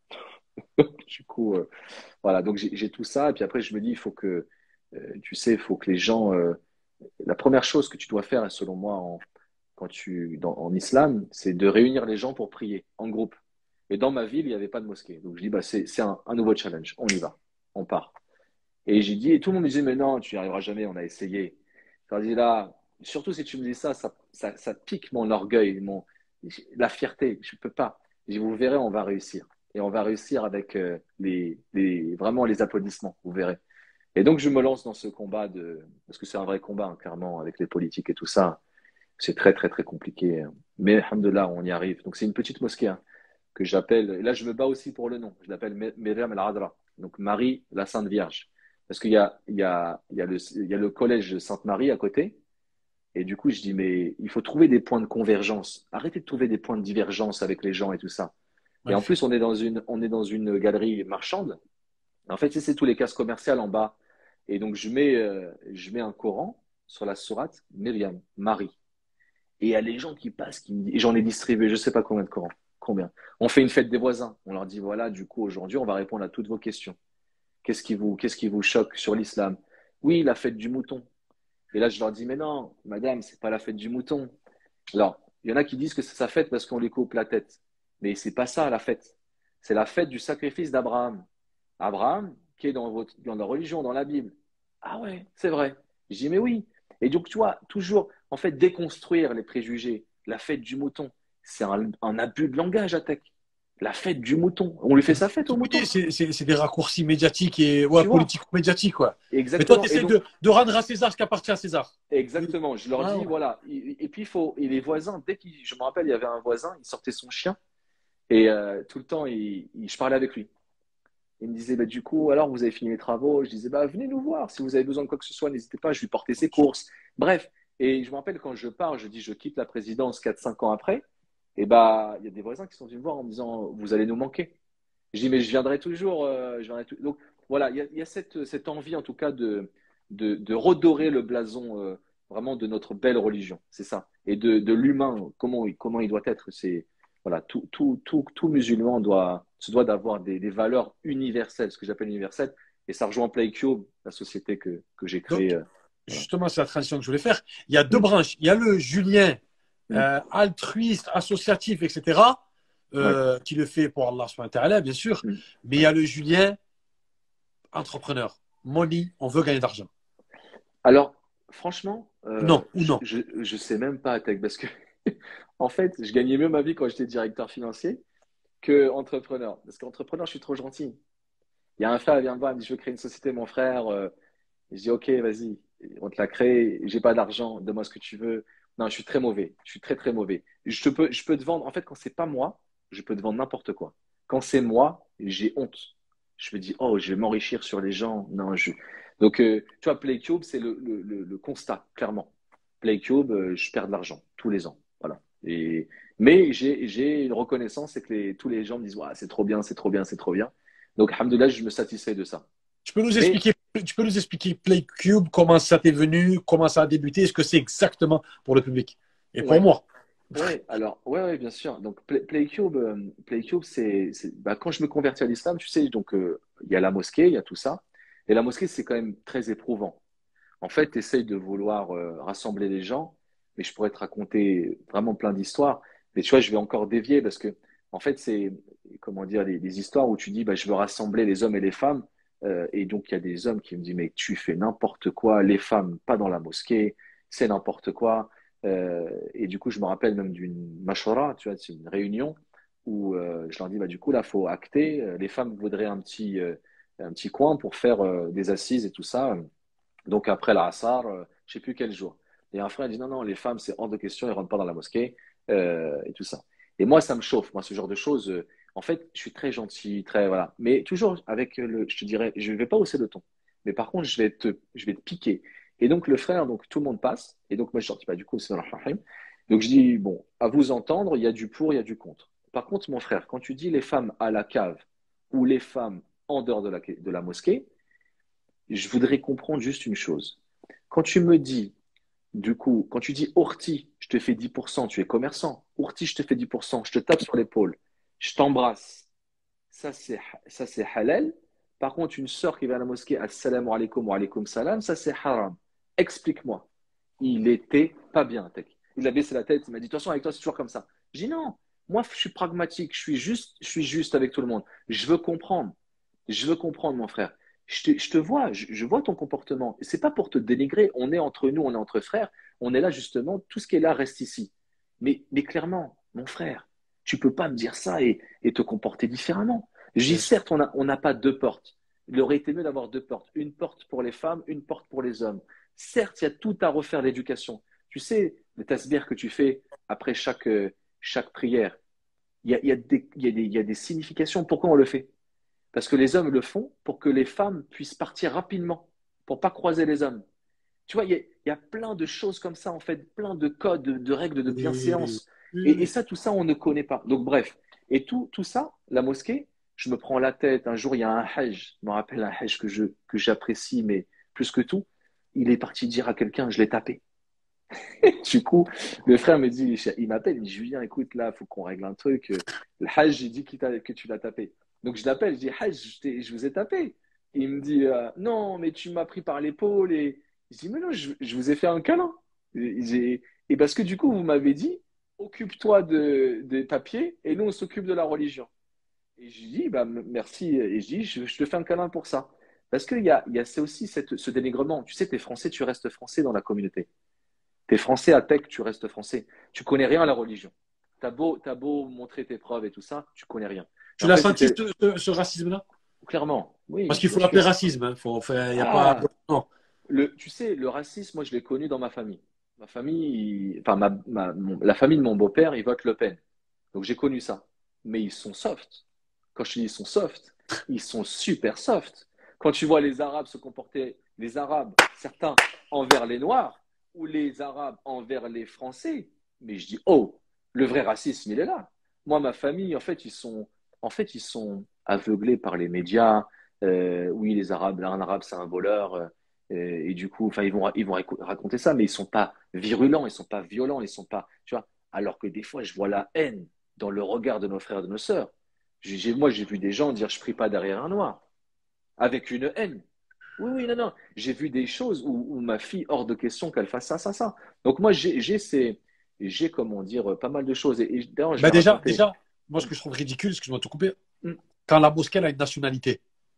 Du coup, euh, voilà. Donc, j'ai j'ai tout ça. Et puis après, je me dis, il faut que, euh, tu sais, il faut que les gens, euh, la première chose que tu dois faire, selon moi, en, quand tu, dans, en islam, c'est de réunir les gens pour prier en groupe. Et dans ma ville, il n'y avait pas de mosquée. Donc je dis, bah, c'est, c'est un, un nouveau challenge. On y va. On part. Et j'ai dit, et tout le monde me disait, mais non, tu n'y arriveras jamais, on a essayé. Je leur dis là, surtout si tu me dis ça, ça, ça, ça pique mon orgueil, mon, la fierté. Je ne peux pas. Je dis, vous verrez, on va réussir. Et on va réussir avec euh, les, les, vraiment les applaudissements, vous verrez. Et donc, je me lance dans ce combat de, parce que c'est un vrai combat, hein, clairement, avec les politiques et tout ça. C'est très, très, très compliqué. Mais, alhamdoulilah, on y arrive. Donc, c'est une petite mosquée hein, que j'appelle, et là, je me bats aussi pour le nom. Je l'appelle Myriam al-Adra. Donc, Marie, la Sainte Vierge. Parce qu'il y a, il y a, il y a le, il y a le collège Sainte-Marie à côté. Et du coup, je dis, mais il faut trouver des points de convergence. Arrêtez de trouver des points de divergence avec les gens et tout ça. Et en plus, Magnifique. on est dans une, on est dans une galerie marchande. En fait, c'est tous les cases commerciales en bas. Et donc, je mets, euh, je mets un Coran sur la sourate Myriam, Marie. Et il y a les gens qui passent, qui me disent, et j'en ai distribué, je ne sais pas combien de Corans. Combien. On fait une fête des voisins. On leur dit, voilà, du coup, aujourd'hui, on va répondre à toutes vos questions. Qu'est-ce qui vous, qu'est-ce qui vous choque sur l'islam? Oui, la fête du mouton. Et là, je leur dis, mais non, madame, c'est pas la fête du mouton. Alors, il y en a qui disent que c'est sa fête parce qu'on lui coupe la tête. Mais c'est pas ça, la fête. C'est la fête du sacrifice d'Abraham. Abraham, qui est dans, votre, dans la religion, dans la Bible. Ah ouais, c'est vrai. Je dis, mais oui. Et donc, tu vois, toujours, en fait, déconstruire les préjugés. La fête du mouton, c'est un, un abus de langage, Atek. La fête du mouton. On lui fait sa fête au Oui, mouton. c'est c'est- c'est des raccourcis médiatiques et ouais, Tu vois? politico-médiatiques, quoi. Mais toi, tu Exactement. Et essaies donc, de, de rendre à César ce qui appartient à César. Oui. exactement. Je leur Ouais, dis, ouais. voilà. Et, et puis, il faut, et les voisins, dès qu'il, je me rappelle, il y avait un voisin, il sortait son chien. Et euh, tout le temps, il, il- je parlais avec lui. Il me disait, bah, du coup, alors vous avez fini les travaux. Je disais, bah, venez nous voir. Si vous avez besoin de quoi que ce soit, n'hésitez pas. Je lui portais ses courses. Bref. Et je me rappelle quand je pars, je dis, je quitte la présidence quatre cinq ans après. Et bah, il y a des voisins qui sont venus me voir en me disant, vous allez nous manquer. Je dis, mais je viendrai toujours. euh, je viendrai tou- Donc, voilà, il y a, il y a cette, cette envie, en tout cas, de, de, de redorer le blason euh, vraiment de notre belle religion. C'est ça. Et de, de l'humain, comment, il- comment il doit être. C'est, voilà, tout, tout, tout, tout musulman doit, se doit d'avoir des, des valeurs universelles, ce que j'appelle universelles. Et ça rejoint PlayCube, la société que, que j'ai créée. Donc, euh, voilà. justement, c'est la transition que je voulais faire. Il y a deux Mm, branches. Il y a le Julien mm, euh, altruiste, associatif, et cetera, ouais, euh, qui le fait pour Allah subhanahu wa ta'ala, bien sûr. mm, Mais il y ouais. a le Julien entrepreneur. Money, on veut gagner d'argent. Alors, franchement, euh, Non, ou je, non. je, je sais même pas, Tech, parce que, en fait, je gagnais mieux ma vie quand j'étais directeur financier que entrepreneur. Parce qu'entrepreneur, je suis trop gentil. Il y a un frère qui vient me voir, il me dit, je veux créer une société, mon frère. Euh, je dis, OK, vas-y, on te la crée. J'ai pas d'argent, donne-moi ce que tu veux. Non, je suis très mauvais. Je suis très, très mauvais. Je te peux, je peux te vendre, en fait, quand c'est pas moi, je peux te vendre n'importe quoi. Quand c'est moi, j'ai honte. Je me dis, oh, je vais m'enrichir sur les gens. Non, je. Donc, euh, tu vois, PlayCube, c'est le, le, le, le constat, clairement. PlayCube, euh, je perds de l'argent tous les ans. Voilà. Et, mais j'ai, j'ai une reconnaissance, c'est que les, tous les gens me disent, ouais, c'est trop bien, c'est trop bien, c'est trop bien. Donc, alhamdoulilah, je me satisfais de ça. Tu peux nous Mais expliquer, tu peux nous expliquer PlayCube, comment ça t'est venu, comment ça a débuté, ce que c'est exactement pour le public et pour ouais, moi. ouais, alors, ouais, ouais, bien sûr. Donc, Play- PlayCube, euh, PlayCube, c'est, c'est- bah, quand je me convertis à l'islam, tu sais, donc, euh, il y a la mosquée, il y a tout ça. Et la mosquée, c'est quand même très éprouvant. En fait, tu essayes de vouloir euh, rassembler les gens, mais je pourrais te raconter vraiment plein d'histoires. Mais tu vois, je vais encore dévier parce que, en fait, c'est, comment dire, des, des histoires où tu dis, bah, je veux rassembler les hommes et les femmes. Euh, et donc, il y a des hommes qui me disent, mais tu fais n'importe quoi, les femmes, pas dans la mosquée, c'est n'importe quoi. Euh, et du coup, je me rappelle même d'une mashwara, tu vois, c'est une réunion où euh, je leur dis, bah, du coup, là, faut acter. Euh, Les femmes voudraient un petit, euh, un petit coin pour faire euh, des assises et tout ça. Donc après l'Assar, euh, je sais plus quel jour. Et un frère dit non, non, les femmes, c'est hors de question, elles rentrent pas dans la mosquée euh, et tout ça. Et moi, ça me chauffe, moi, ce genre de choses. euh, en fait, je suis très gentil, très voilà. Mais toujours avec le, je te dirais, je ne vais pas hausser le ton. Mais par contre, je vais te, je vais te piquer. Et donc le frère, donc tout le monde passe. Et donc moi, je dis pas du coup, c'est rahim. Donc je dis bon, à vous entendre, il y a du pour, il y a du contre. Par contre, mon frère, quand tu dis les femmes à la cave ou les femmes en dehors de la, de la mosquée, je voudrais comprendre juste une chose. Quand tu me dis, du coup, quand tu dis Orti, je te fais dix pour cent, tu es commerçant. Orti, je te fais dix pour cent, je te tape sur l'épaule, je t'embrasse. Ça, c'est, ça, c'est halal. Par contre, une sœur qui va à la mosquée, assalamu alaikum wa alaikum salam, ça, c'est haram. Explique-moi. Il était pas bien, Tech. Il a baissé la tête, il m'a dit, de toute façon, avec toi, c'est toujours comme ça. J'ai dit, non, moi, je suis pragmatique, je suis juste, je suis juste avec tout le monde. Je veux comprendre. Je veux comprendre, mon frère. Je te, je te vois, je, je vois ton comportement. C'est pas pour te dénigrer. On est entre nous, on est entre frères. On est là, justement. Tout ce qui est là reste ici. Mais, mais clairement, mon frère, tu peux pas me dire ça et, et te comporter différemment. Je dis, Bien sûr. certes, on n'a on n'a pas deux portes. Il aurait été mieux d'avoir deux portes. Une porte pour les femmes, une porte pour les hommes. Certes, il y a tout à refaire l'éducation. Tu sais, le tasbih que tu fais après chaque, euh, chaque prière, il y a, il y a des, il y a des, il y a des significations. Pourquoi on le fait? Parce que les hommes le font pour que les femmes puissent partir rapidement, pour pas croiser les hommes. Tu vois, il y a, il y a plein de choses comme ça, en fait, plein de codes, de, de règles de Oui, bienséance. Et, et oui, ça, tout ça, on ne connaît pas. Donc, bref. Et tout, tout ça, la mosquée, je me prends la tête. Un jour, il y a un hajj, je me rappelle un hajj que je, que j'apprécie, mais plus que tout, il est parti dire à quelqu'un, je l'ai tapé. Du coup, le frère me dit, il m'appelle, il me dit, Julien, écoute, là, il faut qu'on règle un truc. Le hajj, j'ai dit qu'il t'a- que tu l'as tapé. Donc, je l'appelle, je dis, hajj, je, t'ai- je vous ai tapé. Il me dit, euh, non, mais tu m'as pris par l'épaule. Et je dis, mais non, je, je vous ai fait un câlin. Et, j'ai- et parce que du coup, vous m'avez dit, occupe-toi de, des papiers et nous, on s'occupe de la religion. Et je lui dis, bah, m- merci. Et je dis, je, je te fais un câlin pour ça. Parce qu'il y a, il y a c'est aussi cette, ce dénigrement. Tu sais, tu es français, tu restes français dans la communauté. Tu es français à Tech, tu restes français. Tu connais rien à la religion. Tu as beau, t'as beau montrer tes preuves et tout ça, tu connais rien. Et tu en l'as fait, senti c'était ce, ce- ce racisme-là? clairement, Parce oui, qu'il faut bien l'appeler sûr. racisme. Hein. Faut, faut- il y a pas. Ah, Non. le, tu sais, le racisme, moi, je l'ai connu dans ma famille. Ma famille, il- enfin, ma, ma- mon- la famille de mon beau-père, ils votent Le Pen. Donc, j'ai connu ça. Mais ils sont soft. Quand je dis ils sont soft, ils sont super soft. Quand tu vois les Arabes se comporter, les Arabes, certains envers les Noirs, ou les Arabes envers les Français, mais je dis, oh, le vrai racisme, il est là. Moi, ma famille, en fait, ils sont, en fait, ils sont aveuglés par les médias. Euh, oui, les Arabes, un Arabe, c'est un voleur. euh, et, et du coup, enfin, ils vont, ils vont raconter ça, mais ils sont pas virulents, ils sont pas violents, ils sont pas, tu vois. Alors que des fois, je vois la haine dans le regard de nos frères et de nos sœurs. J'ai- moi, j'ai vu des gens dire je prie pas derrière un noir, avec une haine. Oui, oui, non, non. J'ai vu des choses où, où ma fille, hors de question qu'elle fasse ça, ça, ça. Donc moi, j'ai, j'ai ces, j'ai, comment dire, pas mal de choses. Et, et d'ailleurs, je Ben vais déjà, raconter. déjà, moi, ce que je trouve ridicule, excuse-moi de te couper, Hmm. quand la mosquée elle a une nationalité.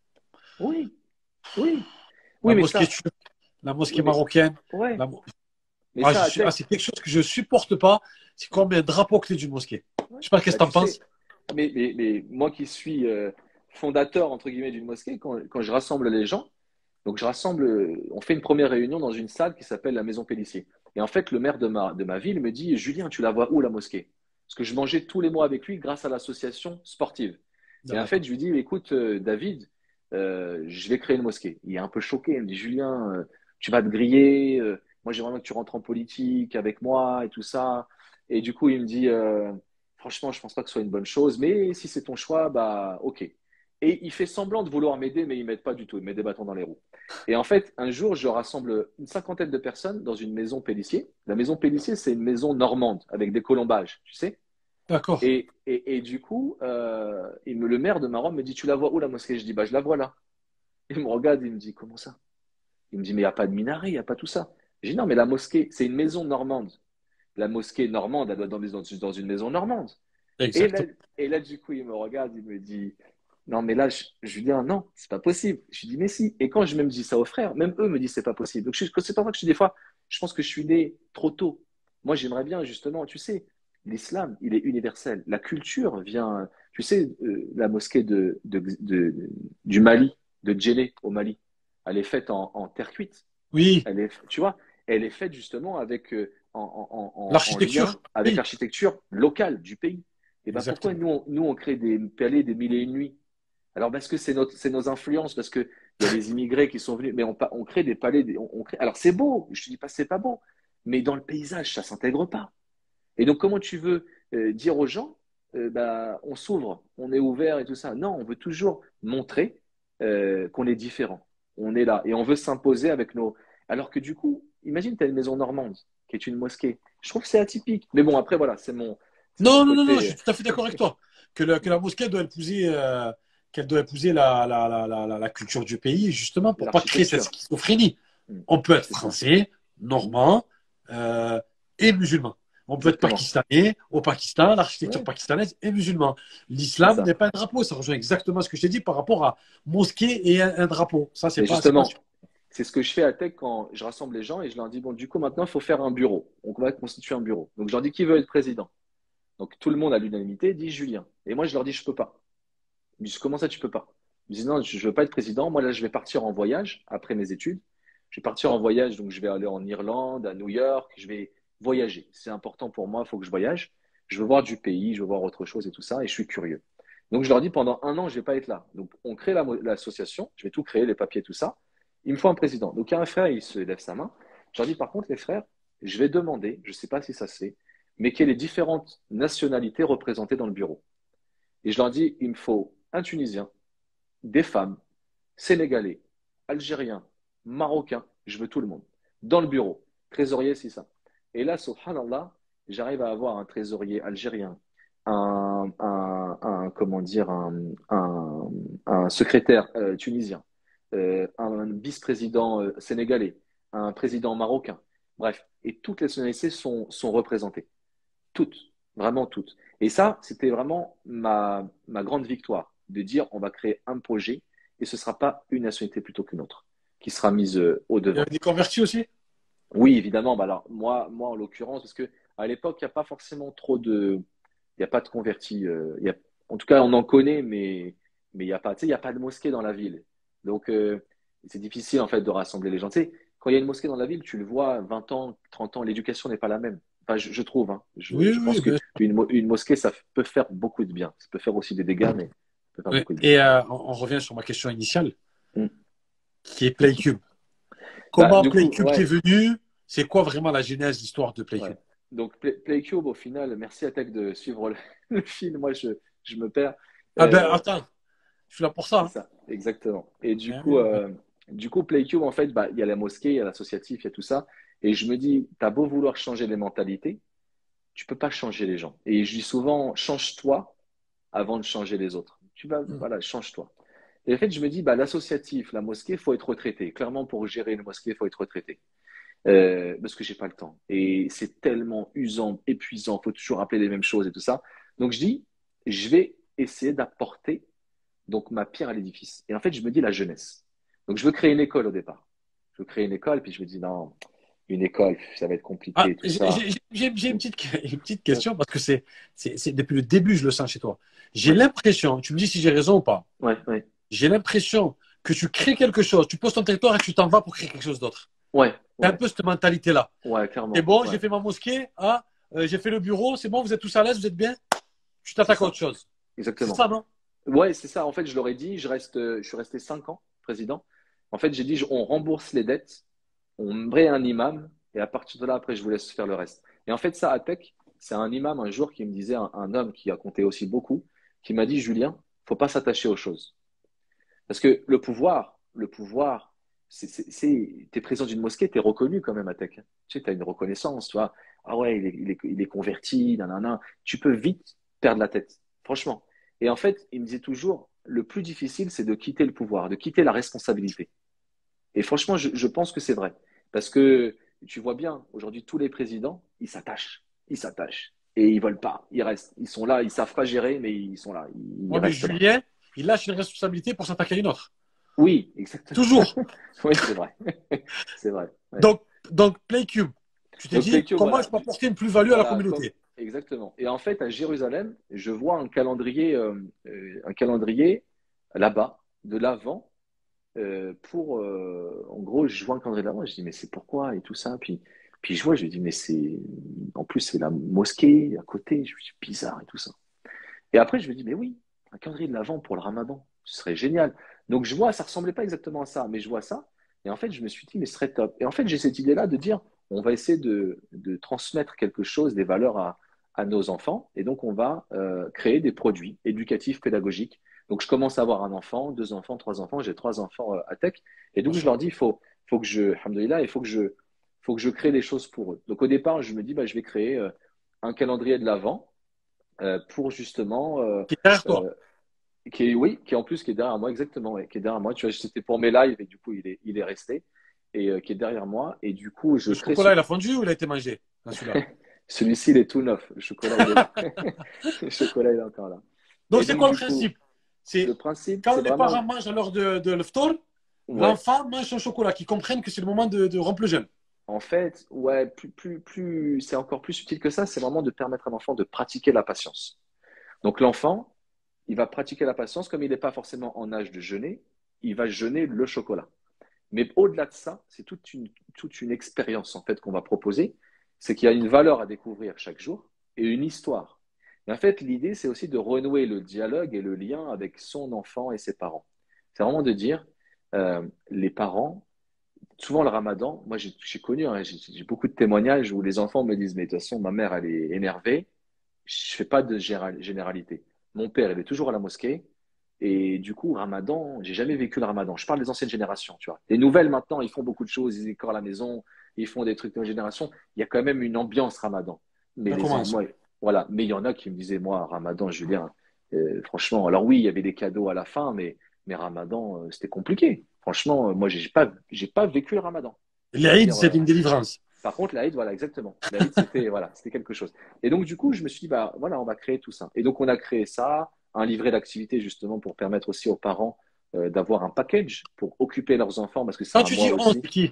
Oui, oui, La oui, mais mosquée ça, turque, la oui, mosquée mais marocaine. ouais, La... mais Ah, je ça, suis... ah, Atek, c'est quelque chose que je supporte pas. C'est comme un drapeau clé d'une mosquée. ouais. Je sais pas qu'est-ce Bah, que tu en tu penses. sais, mais, mais, mais moi qui suis euh, fondateur, entre guillemets, d'une mosquée, quand, quand je rassemble les gens, donc je rassemble, euh, on fait une première réunion dans une salle qui s'appelle la Maison Pélissier. Et en fait, le maire de ma, de ma ville me dit, Julien, tu la vois où la mosquée? Parce que je mangeais tous les mois avec lui grâce à l'association sportive. Et en fait, D'accord. je lui dis, écoute, euh, David, euh, je vais créer une mosquée. Il est un peu choqué. Il me dit, Julien, euh, tu vas te griller. euh, moi, j'aimerais bien que tu rentres en politique avec moi et tout ça. Et du coup, il me dit, euh, franchement, je pense pas que ce soit une bonne chose, mais si c'est ton choix, bah, ok. Et il fait semblant de vouloir m'aider, mais il m'aide pas du tout. Il met des bâtons dans les roues. Et en fait, un jour, je rassemble une cinquantaine de personnes dans une maison Pélissier. La maison Pélissier, c'est une maison normande avec des colombages, tu sais. D'accord. Et, et, et du coup, euh, il me, le maire de Maroc me dit, tu la vois où la mosquée? Je dis, bah, je la vois là. Il me regarde, il me dit, comment ça? Il me dit, mais il n'y a pas de minaret, il n'y a pas tout ça. Je dis, non, mais la mosquée, c'est une maison normande. La mosquée normande, elle doit être dans, dans une maison normande. Et là, Exactement. et là, du coup, il me regarde, il me dit, non, mais là, je, je lui dis, ah, non, c'est pas possible. Je lui dis, mais si. Et quand je même dis ça aux frères, même eux me disent, c'est pas possible. Donc, je- c'est pour ça que je dis des fois, je pense que je suis né trop tôt. Moi, j'aimerais bien, justement, tu sais, l'islam, il est universel. La culture vient, tu sais, euh, la mosquée de, de, de- du Mali, de Djenné au Mali, elle est faite en, en terre cuite. Oui. Elle est, tu vois, elle est faite justement avec, euh, en, en- en- en lien L'architecture. avec Oui. l'architecture locale du pays. Et ben pourquoi Exactement. nous, on, nous, on crée des palais des mille et une nuits? Alors, parce que c'est notre, c'est nos influences, parce qu'il y a les immigrés qui sont venus, mais on, pa- on crée des palais, des- on, on crée, alors c'est beau, je ne dis pas que c'est pas beau, mais dans le paysage, ça s'intègre pas. Et donc, comment tu veux euh, dire aux gens, euh, bah, on s'ouvre, on est ouvert et tout ça? Non, on veut toujours montrer euh, qu'on est différent. On est là et on veut s'imposer avec nos. Alors que du coup, imagine, tu as une maison normande qui est une mosquée. Je trouve que c'est atypique. Mais bon, après, voilà, c'est mon, c'est mon Non, non, non, non, je côté. suis tout à fait d'accord avec toi. Que la, que la mosquée doit épouser, euh, qu'elle doit épouser la, la, la, la, la- la culture du pays, justement, pour pas créer cette L'architecture. schizophrénie. Hmm. On peut être C'est ça. français, normand euh, et musulman. On peut être Exactement. pakistanais au Pakistan, l'architecture Ouais, pakistanaise et musulman. c'est L'islam n'est ça. pas un drapeau. Ça rejoint exactement ce que je t'ai dit par rapport à mosquée et un, un drapeau. Ça, c'est Mais pas, c'est pas. justement, c'est ce que je fais à Tech quand je rassemble les gens et je leur dis, bon, du coup, maintenant, il faut faire un bureau. Donc, on va constituer un bureau. Donc, je leur dis qui veut être président. Donc, tout le monde à l'unanimité dit Julien. Et moi, je leur dis, je peux pas. Ils me disent, comment ça, tu peux pas? Ils me disent, non, je ne veux pas être président. Moi, là, je vais partir en voyage après mes études. Je vais partir en voyage, donc je vais aller en Irlande, à New York. Je vais voyager. C'est important pour moi, il faut que je voyage. Je veux voir du pays, je veux voir autre chose et tout ça, et je suis curieux. Donc, je leur dis, pendant un an, je ne vais pas être là. Donc, on crée l'association, je vais tout créer, les papiers, tout ça. Il me faut un président. Donc, il y a un frère, il se lève sa main. Je leur dis, par contre, les frères, je vais demander, je ne sais pas si ça se fait, mais qu'il y ait les différentes nationalités représentées dans le bureau. Et je leur dis, il me faut un Tunisien, des femmes, Sénégalais, Algériens, Marocains, je veux tout le monde. Dans le bureau, trésorier, c'est ça. Et là, subhanallah, j'arrive à avoir un trésorier algérien, un, un, un comment dire, un, un, un secrétaire euh, tunisien, euh, un vice-président euh, sénégalais, un président marocain. Bref, et toutes les nationalités sont, sont représentées. Toutes, vraiment toutes. Et ça, c'était vraiment ma, ma grande victoire, de dire on va créer un projet et ce ne sera pas une nationalité plutôt qu'une autre qui sera mise euh, au Il y devant. avait des convertis aussi? Oui, évidemment. Bah alors, moi, moi, en l'occurrence, parce que à l'époque, il n'y a pas forcément trop de, il n'y a pas de convertis. euh, il y a, en tout cas, on en connaît, mais mais il n'y a pas, tu sais, il y a pas de mosquée dans la ville. Donc, euh, c'est difficile en fait de rassembler les gens. Tu sais, quand il y a une mosquée dans la ville, tu le vois, vingt ans, trente ans, l'éducation n'est pas la même. Enfin, je, je trouve. Hein. Je, Oui, je oui, pense bien qu'une mo- une mosquée, ça peut faire beaucoup de bien. Ça peut faire aussi des dégâts, mais ça peut faire sûr. Ouais. beaucoup de bien. Et euh, on, on revient sur ma question initiale, Mm. qui est PlayCube. Bah, Comment du coup, PlayCube t'est ouais, venu? C'est quoi vraiment la genèse, l'histoire de ouais. PlayCube? Donc, Play- PlayCube, au final, merci à Tech de suivre le, le fil. Moi, je, je me perds. Ah ben Euh, attends, je suis là pour ça. c'est Hein. ça, exactement. Et du Ah coup, oui, oui. euh, du coup, PlayCube, en fait, bah, il y a la mosquée, il y a l'associatif, il y a tout ça. Et je me dis, t'as beau vouloir changer les mentalités, tu peux pas changer les gens. Et je dis souvent, change-toi avant de changer les autres. Tu vas, Mm. voilà, change-toi. Et en fait, je me dis, bah, l'associatif, la mosquée, il faut être retraité. Clairement, pour gérer une mosquée, il faut être retraité. Euh, parce que j'ai pas le temps. Et c'est tellement usant, épuisant, faut toujours rappeler les mêmes choses et tout ça. Donc je dis, je vais essayer d'apporter donc ma pierre à l'édifice. Et en fait, je me dis la jeunesse. Donc je veux créer une école au départ. Je veux créer une école, puis je me dis non, une école, ça va être Ah, compliqué, tout j'ai ça. j'ai- j'ai- j'ai une petite, une petite Ouais, question parce que c'est, c'est, c'est depuis le début, je le sens chez toi. J'ai ouais, l'impression, tu me dis si j'ai raison ou pas, ouais, ouais, j'ai l'impression que tu crées quelque chose, tu poses ton territoire et tu t'en vas pour créer quelque chose d'autre. ouais, C'est un ouais, peu cette mentalité-là. ouais, C'est clairement, bon, ouais, j'ai fait ma mosquée, ah, euh, j'ai fait le bureau, c'est bon, vous êtes tous à l'aise, vous êtes bien, tu c'est t'attaques à ça, autre chose. C'est exactement. ça, non? Ouais, c'est ça. En fait, je leur ai dit, je reste, je suis resté cinq ans président. En fait, j'ai dit, je- on rembourse les dettes, on met un imam, et à partir de là, après, je vous laisse faire le reste. Et en fait, ça, à Tech, c'est un imam un jour qui me disait, un, un homme qui a compté aussi beaucoup, qui m'a dit, Julien, faut pas s'attacher aux choses. Parce que le pouvoir, le pouvoir, c'est, c'est, c'est- t'es président d'une mosquée, t'es reconnu quand même à Tech. Tu sais, t'as une reconnaissance, tu vois. Ah ouais, il est, il est, il est converti, nanana. Tu peux vite perdre la tête, franchement. Et en fait, il me disait toujours, le plus difficile, c'est de quitter le pouvoir, de quitter la responsabilité. Et franchement, je, je pense que c'est vrai. Parce que tu vois bien, aujourd'hui, tous les présidents, ils s'attachent. Ils s'attachent. Et ils veulent pas. Ils restent. Ils sont là. Ils savent pas gérer, mais ils sont là. Ils, ils Ouais, mais restent là. Julien, il lâche une responsabilité pour s'attaquer à une autre. Oui, exactement. Toujours. Oui, c'est vrai. C'est vrai. Ouais. Donc, donc PlayCube, tu t'es Donc, dit, Plecchio, comment je voilà. peux Du- apporter une plus-value à la voilà, comme, communauté? exactement. Et en fait, à Jérusalem, je vois un calendrier, euh, euh, un calendrier là-bas, de l'Avent, euh, pour, euh, en gros, je vois un calendrier de l'Avent, je dis, mais c'est pourquoi et tout ça. Puis, puis je vois, je dis, mais c'est, en plus, c'est la mosquée à côté, je me dis, bizarre et tout ça. Et après, je me dis, mais oui, un calendrier de l'Avent pour le Ramadan, ce serait génial. Donc, je vois, ça ressemblait pas exactement à ça, mais je vois ça. Et en fait, je me suis dit, mais ce serait top. Et en fait, j'ai cette idée-là de dire, on va essayer de, de transmettre quelque chose, des valeurs à, à nos enfants. Et donc, on va euh, créer des produits éducatifs, pédagogiques. Donc, je commence à avoir un enfant, deux enfants, trois enfants. J'ai trois enfants euh, à Tech. Et donc, je leur dis, il faut, faut que je, alhamdoulilah, il faut que je, faut que je crée des choses pour eux. Donc, au départ, je me dis, bah, je vais créer euh, un calendrier de l'Avent euh, pour justement euh, Qui est derrière toi. euh, qui est, oui, qui est en plus qui est derrière moi, exactement, ouais, qui est derrière moi. Tu vois, c'était pour mes lives et du coup, il est, il est resté et euh, qui est derrière moi. Et du coup, je Le crée ce. chocolat, il a fondu ou il a été mangé dans celui-là? Celui-ci, il est tout neuf. Le chocolat, il est là. Le chocolat, il est encore là. Donc, Et c'est donc, quoi le du coup, principe? C'est le principe, quand c'est les parents vraiment, mangent à l'heure de, de l'iftar, ouais, l'enfant mange son chocolat, qu'ils comprennent que c'est le moment de, de rompre le jeûne. en fait, ouais, plus, plus, plus, c'est encore plus subtil que ça. C'est vraiment de permettre à l'enfant de pratiquer la patience. Donc, l'enfant, il va pratiquer la patience comme il n'est pas forcément en âge de jeûner. Il va jeûner le chocolat. Mais au-delà de ça, c'est toute une, toute une expérience en fait qu'on va proposer. c'est qu'il y a une valeur à découvrir chaque jour et une histoire. Et en fait, l'idée, c'est aussi de renouer le dialogue et le lien avec son enfant et ses parents. C'est vraiment de dire, euh, les parents, souvent le ramadan, moi j'ai j'ai connu, hein, j'ai j'ai beaucoup de témoignages où les enfants me disent, mais de toute façon, ma mère, elle est énervée, je fais pas de géra- généralité. Mon père, il est toujours à la mosquée. Et du coup, Ramadan, j'ai jamais vécu le Ramadan. Je parle des anciennes générations, tu vois. Les nouvelles, maintenant, ils font beaucoup de choses. Ils décorent la maison, ils font des trucs de génération. Il y a quand même une ambiance Ramadan. Mais Ça les en- commence. moi, voilà. Mais il y en a qui me disaient, moi, Ramadan, Julien, euh, franchement, alors oui, il y avait des cadeaux à la fin, mais, mais Ramadan, euh, c'était compliqué. Franchement, euh, moi, j'ai pas, j'ai pas vécu le Ramadan. L'Aïd, C'est-à-dire, c'est euh, une délivrance. par contre, l'Aïd, voilà, exactement. L'Aïd, c'était voilà, c'était quelque chose. Et donc, du coup, je me suis dit, bah, voilà, on va créer tout ça. Et donc, on a créé ça, un livret d'activité, justement, pour permettre aussi aux parents euh, d'avoir un package pour occuper leurs enfants, parce que c'est Quand un tu mois dis on, aussi. c'est qui?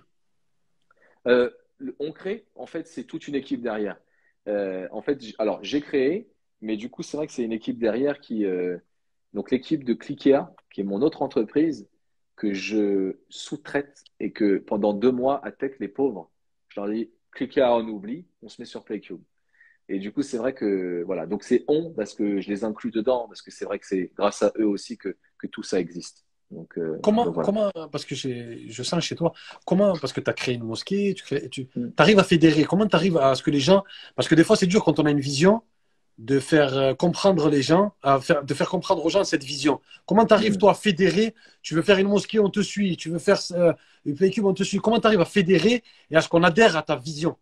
Euh, le- on crée, en fait, c'est toute une équipe derrière. Euh, en fait, j- alors, j'ai créé, mais du coup, c'est vrai que c'est une équipe derrière qui. euh, donc, l'équipe de Clickea, qui est mon autre entreprise, que je sous-traite et que pendant deux mois, attaque les pauvres. Je leur dis, Clickea, on oublie, on se met sur PlayCube. Et du coup, c'est vrai que, voilà, donc c'est on, parce que je les inclus dedans, parce que c'est vrai que c'est grâce à eux aussi que, que tout ça existe. Donc, euh, Comment, donc voilà. comment, parce que j'ai- je sens chez toi, comment, parce que tu as créé une mosquée, tu, crées, tu Mm. arrives à fédérer, comment tu arrives à ce que les gens, parce que des fois c'est dur quand on a une vision, de faire euh, comprendre les gens, à faire, de faire comprendre aux gens cette vision. Comment tu arrives Mm. toi à fédérer? Tu veux faire une mosquée, on te suit, tu veux faire euh, une Playcube, on te suit. Comment tu arrives à fédérer et à ce qu'on adhère à ta vision?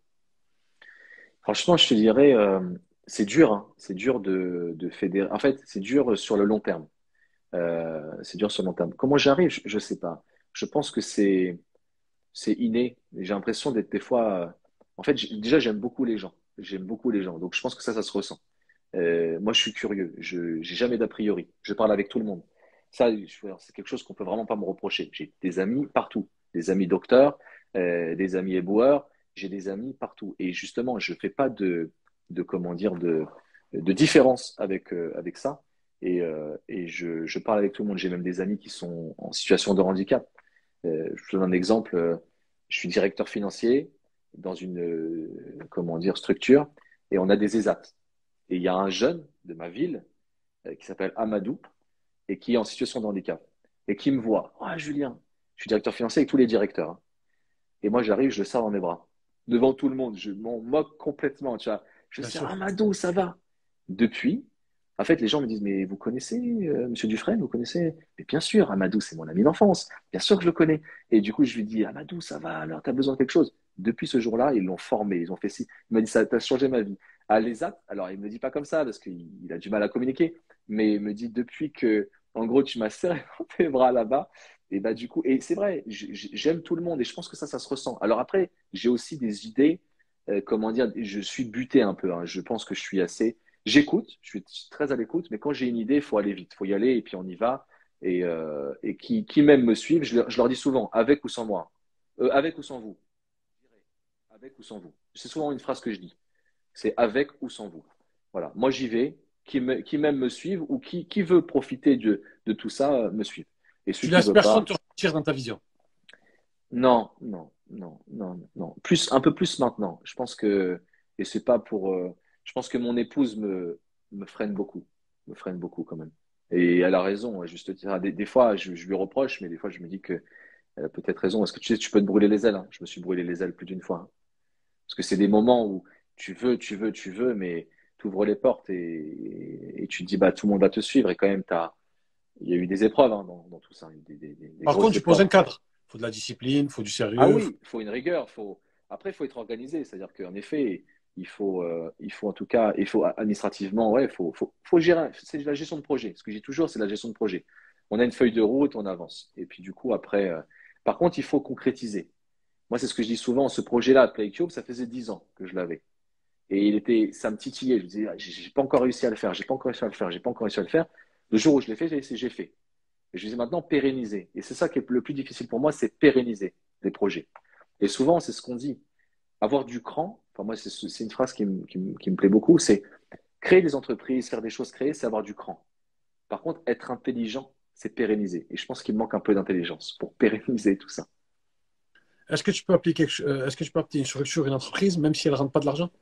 Franchement, je te dirais, euh, c'est dur, hein. C'est dur de, de fédérer. En fait, c'est dur sur le long terme. Euh, c'est dur sur le long terme. Comment j'arrive? Je, je sais pas. Je pense que c'est, c'est inné. J'ai l'impression d'être des fois. euh, En fait, j'- déjà, j'aime beaucoup les gens. J'aime beaucoup les gens. Donc, je pense que ça, ça se ressent. Euh, moi, je suis curieux. Je j'ai jamais d'a priori. Je parle avec tout le monde. Ça, je- c'est quelque chose qu'on peut vraiment pas me reprocher. J'ai des amis partout, des amis docteurs, euh, des amis éboueurs. J'ai des amis partout. Et justement, je fais pas de de comment dire de de différence avec euh, avec ça. Et euh, et je je parle avec tout le monde. J'ai même des amis qui sont en situation de handicap. Euh, je vous donne un exemple. euh, Je suis directeur financier dans une euh, comment dire structure et on a des E S A T. Et il y a un jeune de ma ville euh, qui s'appelle Amadou et qui est en situation de handicap et qui me voit. Ah, Julien, je suis directeur financier avec tous les directeurs, hein. Et moi, j'arrive, je le sers dans mes bras. Devant tout le monde, je m'en moque complètement. Tu vois. Je Bien sers sûr. Amadou, ça va. Depuis, en fait, les gens me disent, mais vous connaissez euh, Monsieur Dufresne, vous connaissez? Mais bien sûr, Amadou, c'est mon ami d'enfance. Bien sûr que je le connais. Et du coup, je lui dis, Amadou, ça va, alors, tu as besoin de quelque chose. Depuis ce jour-là, ils l'ont formé, ils ont fait ci. Il m'a dit, ça a changé ma vie. À l'E S A T, alors il me le dit pas comme ça parce qu'il il a du mal à communiquer, mais il me dit, depuis que, en gros, tu m'as serré dans tes bras là-bas, et bah du coup, et c'est vrai, j- j- j'aime tout le monde et je pense que ça, ça se ressent. Alors après, j'ai aussi des idées, euh, comment dire, je suis buté un peu, hein. Je pense que je suis assez. J'écoute, je suis très à l'écoute, mais quand j'ai une idée, il faut aller vite, il faut y aller et puis on y va. Et, euh, et qui, qui même me suivent, je leur, je leur dis souvent, avec ou sans moi. Euh, avec ou sans vous. Avec ou sans vous. C'est souvent une phrase que je dis. C'est avec ou sans vous. Voilà. Moi, j'y vais. Qui, me, qui même me suivent ou qui, qui veut profiter de, de tout ça, euh, me suivent. Et ceux Tu qui ne laisses veulent personne pas, te retirer dans ta vision. non, non, non, non, non. Plus, un peu plus maintenant. Je pense que, et c'est pas pour, euh, je pense que mon épouse me, me freine beaucoup, me freine beaucoup quand même. Et elle a raison, à juste titre. Des, des fois, je, je lui reproche, mais des fois, je me dis que elle a peut-être raison. Parce que tu sais, tu peux te brûler les ailes, hein. Je me suis brûlé les ailes plus d'une fois, hein. Parce que c'est des moments où tu veux, tu veux, tu veux, mais tu ouvres les portes et, et tu te dis, bah, tout le monde va te suivre. Et quand même, t'as, il y a eu des épreuves, hein, dans, dans tout ça, des, des, des, des Par contre, grosses tu poses épreuves. un cadre. Il faut de la discipline, il faut du Ah sérieux. faut- oui, il faut une rigueur. Faut... Après, il faut être organisé. C'est-à-dire qu'en effet, il faut, euh, il faut en tout cas, il faut administrativement, ouais, il faut, faut, faut gérer. C'est de la gestion de projet. Ce que je dis toujours, c'est de la gestion de projet. On a une feuille de route, on avance. Et puis du coup, après, euh, par contre, il faut concrétiser. Moi, c'est ce que je dis souvent. Ce projet-là, PlayCube, ça faisait dix ans que je l'avais. Et il était, ça me titillait. Je me disais, ah, j'ai j'ai pas encore réussi à le faire. J'ai pas encore réussi à le faire. J'ai pas encore réussi à le faire. Le jour où je l'ai fait, j'ai j'ai fait. Et je disais maintenant pérenniser. Et c'est ça qui est le plus difficile pour moi, c'est pérenniser les projets. Et souvent, c'est ce qu'on dit. Avoir du cran, enfin moi, c'est c'est une phrase qui me, qui me, qui me plaît beaucoup, c'est créer des entreprises, faire des choses créées, c'est avoir du cran. Par contre, être intelligent, c'est pérenniser. Et je pense qu'il me manque un peu d'intelligence pour pérenniser tout ça. est-ce que tu peux appeler quelque, cho- euh, est-ce que tu peux appeler une structure, une entreprise, même si elle ne rentre pas de l'argent?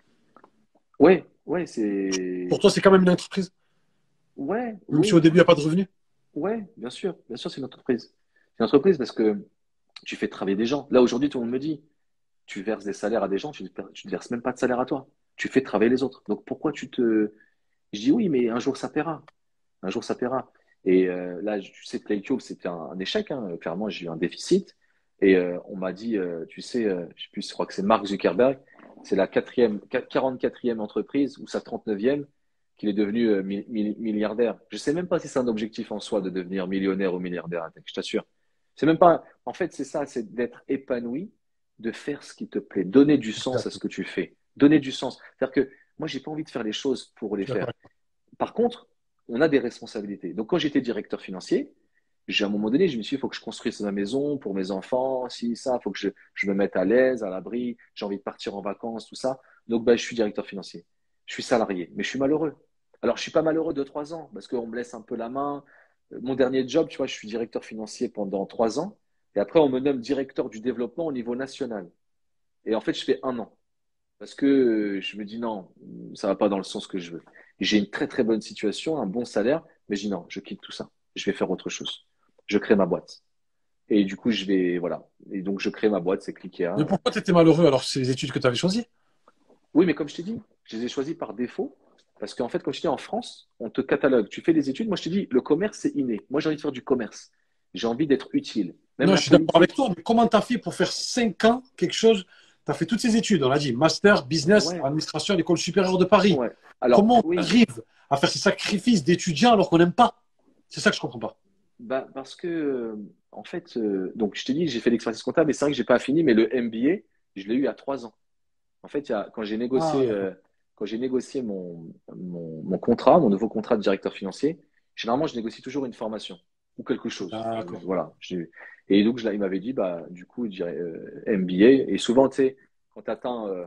Ouais, ouais, Pour c'est. toi, c'est quand même une entreprise, Ouais, même si au oui, début, il n'y a pas de revenus. ouais, bien sûr. Bien sûr, c'est une entreprise. C'est une entreprise parce que tu fais travailler des gens. Là, aujourd'hui, tout le monde me dit, tu verses des salaires à des gens, tu ne te verses même pas de salaire à toi. Tu fais travailler les autres. Donc pourquoi tu te. Je dis oui, mais un jour ça paiera. Un jour ça paiera. Et euh, là, tu sais, PlayCube, c'était un, un échec. Hein. Clairement, j'ai eu un déficit. Et euh, on m'a dit, euh, tu sais, euh, je sais plus, je crois que c'est Mark Zuckerberg, c'est la quatrième, quarante-quatrième entreprise ou sa trente-neuvième qu'il est devenu euh, mi- mi- milliardaire. Je sais même pas si c'est un objectif en soi de devenir millionnaire ou milliardaire, hein, je t'assure. C'est même pas. En fait, c'est ça, c'est d'être épanoui, de faire ce qui te plaît, donner du sens à ce que tu fais, donner du sens. C'est-à-dire que moi, j'ai pas envie de faire les choses pour Je les suis d'accord faire. avec toi. Par contre, on a des responsabilités. Donc, quand j'étais directeur financier, j'ai à un moment donné, je me suis dit, il faut que je construise ma maison pour mes enfants, si, ça, il faut que je, je me mette à l'aise, à l'abri, j'ai envie de partir en vacances, tout ça. Donc, ben, je suis directeur financier. Je suis salarié, mais je suis malheureux. Alors, je suis pas malheureux de trois ans, parce qu'on me laisse un peu la main. Euh, Mon dernier job, tu vois, je suis directeur financier pendant trois ans, et après, on me nomme directeur du développement au niveau national. Et en fait, je fais un an. Parce que euh, je me dis non, ça va pas dans le sens que je veux. J'ai une très très bonne situation, un bon salaire, mais je dis non, je quitte tout ça. Je vais faire autre chose. Je crée ma boîte. Et du coup, je vais, voilà. Et donc, je crée ma boîte, c'est Mais Clickea. pourquoi tu étais malheureux alors que c'est les études que tu avais choisies? Oui, mais comme je t'ai dit, je les ai choisis par défaut. Parce qu'en fait, comme je t'ai dit, en France, on te catalogue. Tu fais des études. Moi, je te dis, le commerce, c'est inné. Moi, j'ai envie de faire du commerce. J'ai envie d'être utile. Même Non, la je suis d'accord avec politique. toi, mais comment tu as fait pour faire cinq ans quelque chose? Tu as fait toutes ces études, on l'a dit, master, business, Ouais, administration à l'École supérieure de Paris. ouais. Alors, Comment on oui, arrive à faire ces sacrifices d'étudiants alors qu'on n'aime pas? C'est ça que je comprends pas. bah, parce que, euh, en fait, euh, donc je te dis, j'ai fait l'expertise comptable, et c'est vrai que j'ai pas fini, mais le M B A, je l'ai eu à trois ans. En fait, il y a, quand j'ai Ah, négocié, d'accord. euh, quand j'ai négocié mon, mon, mon contrat, mon nouveau contrat de directeur financier, généralement, je négocie toujours une formation ou quelque chose. Je- D'accord. voilà. J'ai- Et donc, je, l'ai- il m'avait dit, bah, du coup, je dirais, euh, M B A. Et souvent, tu sais, quand tu atteins euh,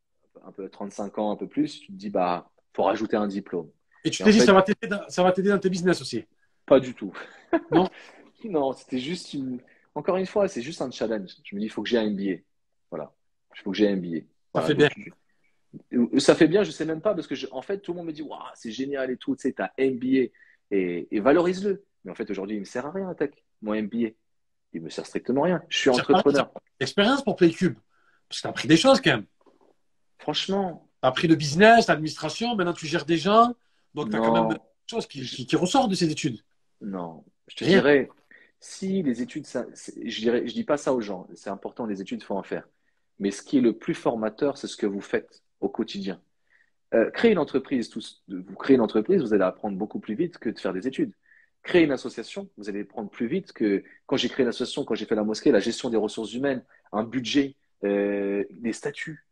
un peu trente-cinq ans, un peu plus, tu te dis, bah, faut rajouter un diplôme. Et tu Et t'es en dit, ça fait, va t'aider dans, ça va t'aider dans tes business aussi, pas du tout. non? Non, c'était juste une. Encore une fois, c'est juste un challenge. Je me dis, il faut que j'ai un M B A. Voilà. Il faut que j'ai un M B A. Ça Voilà. fait bien. Donc, euh, ça fait bien, je sais même pas, parce que je- en fait, tout le monde me dit, waouh, c'est génial et tout, tu sais, t'as M B A et, et valorise-le. Mais en fait, aujourd'hui, il me sert à rien, Tech, mon M B A. Il me sert strictement à rien. Je suis Ça t'a ça entrepreneur. t'a l'expérience pour PlayCube. Parce que tu as appris des choses quand même. Franchement, Tu as appris le business, l'administration, maintenant tu gères des gens. Donc tu as quand même des non, choses qui, je- qui, qui ressortent de ces études. non. Je te Rien. dirais, si les études, ça, c'est- je dirais, je dis pas ça aux gens. C'est important, les études, il faut en faire. Mais ce qui est le plus formateur, c'est ce que vous faites au quotidien. Euh, créer une entreprise, tous- vous créez une entreprise, vous allez apprendre beaucoup plus vite que de faire des études. Créer une association, vous allez apprendre plus vite que quand j'ai créé l'association, quand j'ai fait la mosquée, la gestion des ressources humaines, un budget, euh, des statuts.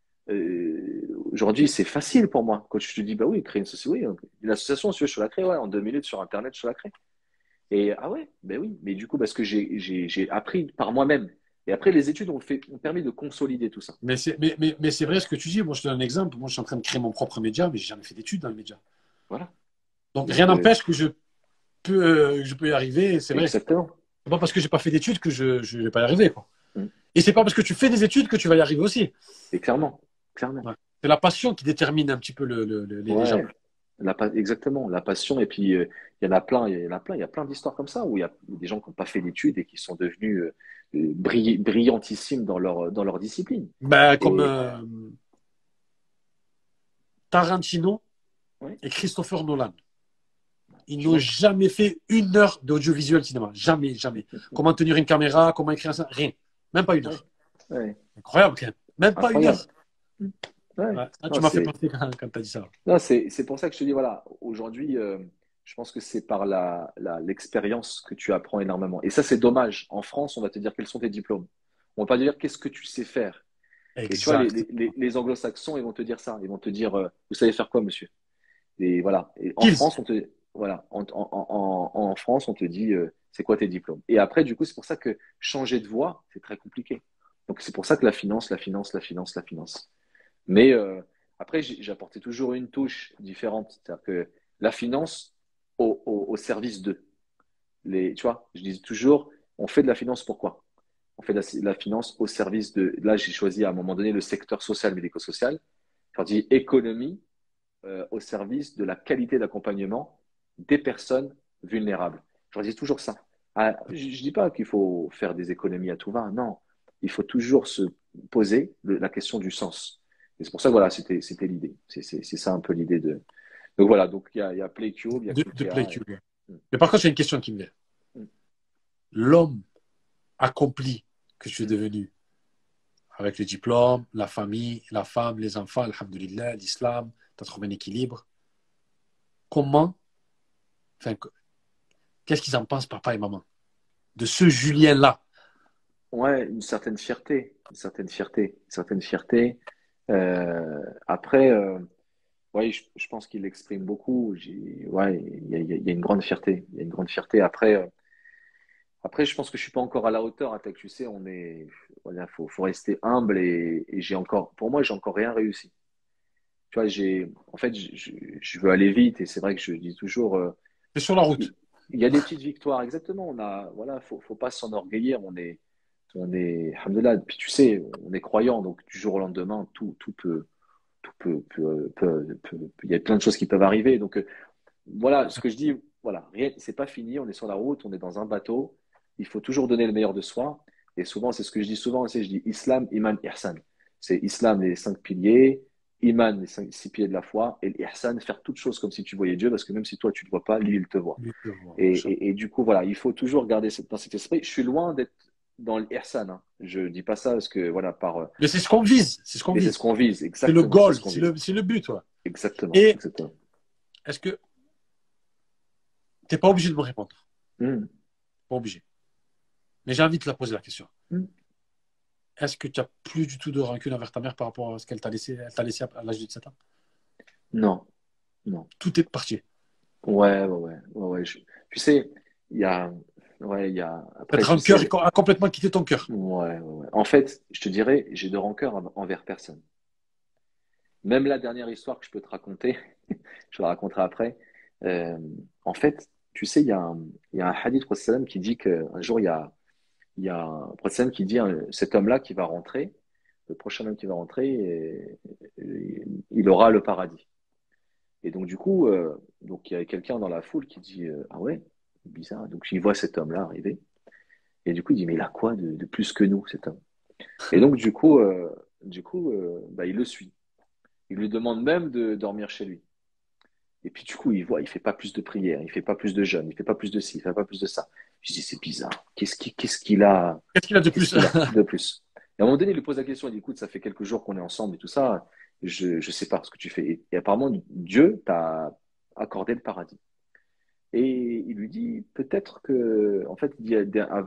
Euh, aujourd'hui, c'est facile pour moi. Quand je te dis, bah oui, créer une société, oui, une association, si tu veux, je la crée, ouais, en deux minutes sur Internet, je la crée. Et ah ouais, ben oui, mais du coup, parce que j'ai j'ai- j'ai appris par moi-même. Et après, les études ont fait, ont permis de consolider tout ça. Mais c'est mais, mais, mais c'est vrai ce que tu dis. Moi, je te donne un exemple. Moi, je suis en train de créer mon propre média, mais j'ai jamais fait d'études dans le média. Voilà. Donc, rien Donc, euh, n'empêche que je peux, euh, je peux y arriver. C'est vrai. exactement. C'est pas parce que j'ai pas fait d'études que je je vais pas y arriver, quoi. Mm. Et c'est pas parce que tu fais des études que tu vas y arriver aussi. Et clairement, clairement. Ouais. C'est la passion qui détermine un petit peu le, le- le- les, les gens. Ouais, la, pa- exactement, la passion. Et puis, euh, il y en a plein, il y en a plein, il y a plein d'histoires comme ça où il y a des gens qui n'ont pas fait d'études et qui sont devenus euh, euh, brilli- brillantissimes dans leur, dans leur discipline. Ben, comme Et euh, Tarantino ouais, et Christopher Nolan. Ils tu n'ont vois, jamais fait une heure d'audiovisuel cinéma. Jamais, jamais. Comment tenir une caméra, comment écrire ça, rien. Même pas une ouais, heure. ouais, Incroyable quand même. Même pas une incroyable. heure. Ouais. Ouais. Ah, tu Non, m'as fait c'est, penser quand, quand tu as dit ça. non, c'est, c'est pour ça que je te dis, voilà, aujourd'hui, euh, je pense que c'est par la, la, l'expérience que tu apprends énormément. Et ça, c'est dommage. En France, on va te dire quels sont tes diplômes. On va pas te dire qu'est-ce que tu sais faire. Et tu vois, les, Exact. les, les les anglo-saxons, ils vont te dire ça. Ils vont te dire, euh, vous savez faire quoi, monsieur? Et voilà. Et en Kills. France, on te, voilà. En, en, en, en France, on te dit, euh, c'est quoi tes diplômes? Et après, du coup, c'est pour ça que changer de voie, c'est très compliqué. Donc, c'est pour ça que la finance, la finance, la finance, la finance. Mais euh, après, j'ai j'ai apporté toujours une touche différente. C'est-à-dire que la finance au, au, au service d'eux. Les, tu vois, je dis toujours, on fait de la finance pourquoi? on fait de la, la finance au service de. Là, j'ai choisi à un moment donné le secteur social, médico-social. Je leur dis économie euh, au service de la qualité d'accompagnement des personnes vulnérables. Je leur dis toujours ça. Ah, je ne dis pas qu'il faut faire des économies à tout va. Non, il faut toujours se poser le- la question du sens. Et c'est pour ça que voilà, c'était c'était l'idée. C'est c'est- c'est ça un peu l'idée de. Donc voilà, donc il y a, il y a PlayCube, il y a De, de Cookia. Et... PlayCube. Mais par contre, j'ai une question qui me vient. Mm. L'homme accompli que tu es Mm. devenu, avec le diplôme, la famille, la femme, les enfants, alhamdoulilah, l'islam, tu as trouvé un équilibre. Comment, enfin, qu'est-ce qu'ils en pensent, papa et maman, de ce Julien-là? Ouais, une certaine fierté, une certaine fierté, une certaine fierté. Euh, après, euh, ouais, je, je pense qu'il l'exprime beaucoup. J'ai, ouais, il y a, il y a- il y a une grande fierté. Il y a une grande fierté. Après, euh, après, je pense que je suis pas encore à la hauteur. Attaque, tu sais, on est, voilà, faut, faut rester humble et, et j'ai encore, pour moi, j'ai encore rien réussi. Tu vois, j'ai, en fait, je, je je veux aller vite et c'est vrai que je dis toujours, euh, C'est sur la il route. il y a des petites victoires. Exactement. On a, voilà, faut, faut pas s'enorgueillir. On est, on est, alhamdoulilah. Puis tu sais, on est croyant, donc du jour au lendemain, tout, tout peut, tout peut, peut, peut- peut- il y a plein de choses qui peuvent arriver. Donc euh, voilà, ce que je dis, voilà, rien, c'est pas fini. On est sur la route, on est dans un bateau. Il faut toujours donner le meilleur de soi. Et souvent, c'est ce que je dis souvent, c'est je dis Islam, Iman, Ihsan. C'est Islam les cinq piliers, Iman les cinq, six piliers de la foi, et l'Ihsan faire toute chose comme si tu voyais Dieu, parce que même si toi tu ne le vois pas, lui il te voit. Et, et, et du coup, voilà, il faut toujours garder cette, dans cet esprit. Je suis loin d'être dans l'Ihsan. Hein. Je dis pas ça parce que, voilà, par. euh, Mais c'est ce qu'on vise, c'est ce qu'on Mais c'est ce vise. qu'on vise, C'est le exactement. C'est goal, ce qu'on c'est vise. le, c'est le but. Ouais. Exactement, Et exactement. est-ce que tu n'es pas obligé de me répondre? Mm. Pas obligé. Mais j'ai envie de te la poser la question. Mm. Est-ce que tu n'as plus du tout de rancune envers ta mère par rapport à ce qu'elle t'a laissé, elle t'a laissé à l'âge de dix-sept ans? Non, non. Tout est parti. Ouais, ouais, ouais. ouais, ouais. Je- tu sais, il y a. Ouais, il y a. Cette Après, tu rancœur sais. a complètement quitté ton cœur. Ouais, ouais, ouais. En fait, je te dirais, j'ai de rancœur en- envers personne. Même la dernière histoire que je peux te raconter, je la raconterai après. Euh, en fait, tu sais, il y a un, il y a un hadith prophète sallam qui dit qu'un jour, il y a, il y a un prophète sallam qui dit euh, cet homme-là qui va rentrer, le prochain homme qui va rentrer, et- et il aura le paradis. Et donc, du coup, euh, donc il y a quelqu'un dans la foule qui dit euh, ah ouais, bizarre. Donc, il voit cet homme-là arriver. Et du coup, il dit mais il a quoi de, de plus que nous, cet homme? Et donc, du coup, euh, du coup euh, bah, il le suit. Il lui demande même de dormir chez lui. Et puis du coup, il voit, il fait pas plus de prières, il fait pas plus de jeûnes, il fait pas plus de ci, il fait pas plus de ça. Je dis, c'est bizarre. Qu'est-ce qu'il qu'est-ce qu'il a, Qu'est-ce qu'il a de qu'est-ce plus? qu'il a de plus? Et à un moment donné, il lui pose la question, il dit, écoute, ça fait quelques jours qu'on est ensemble et tout ça, je, je sais pas ce que tu fais. Et, et apparemment, Dieu t'a accordé le paradis. Et il lui dit, peut-être que, en fait, il dit,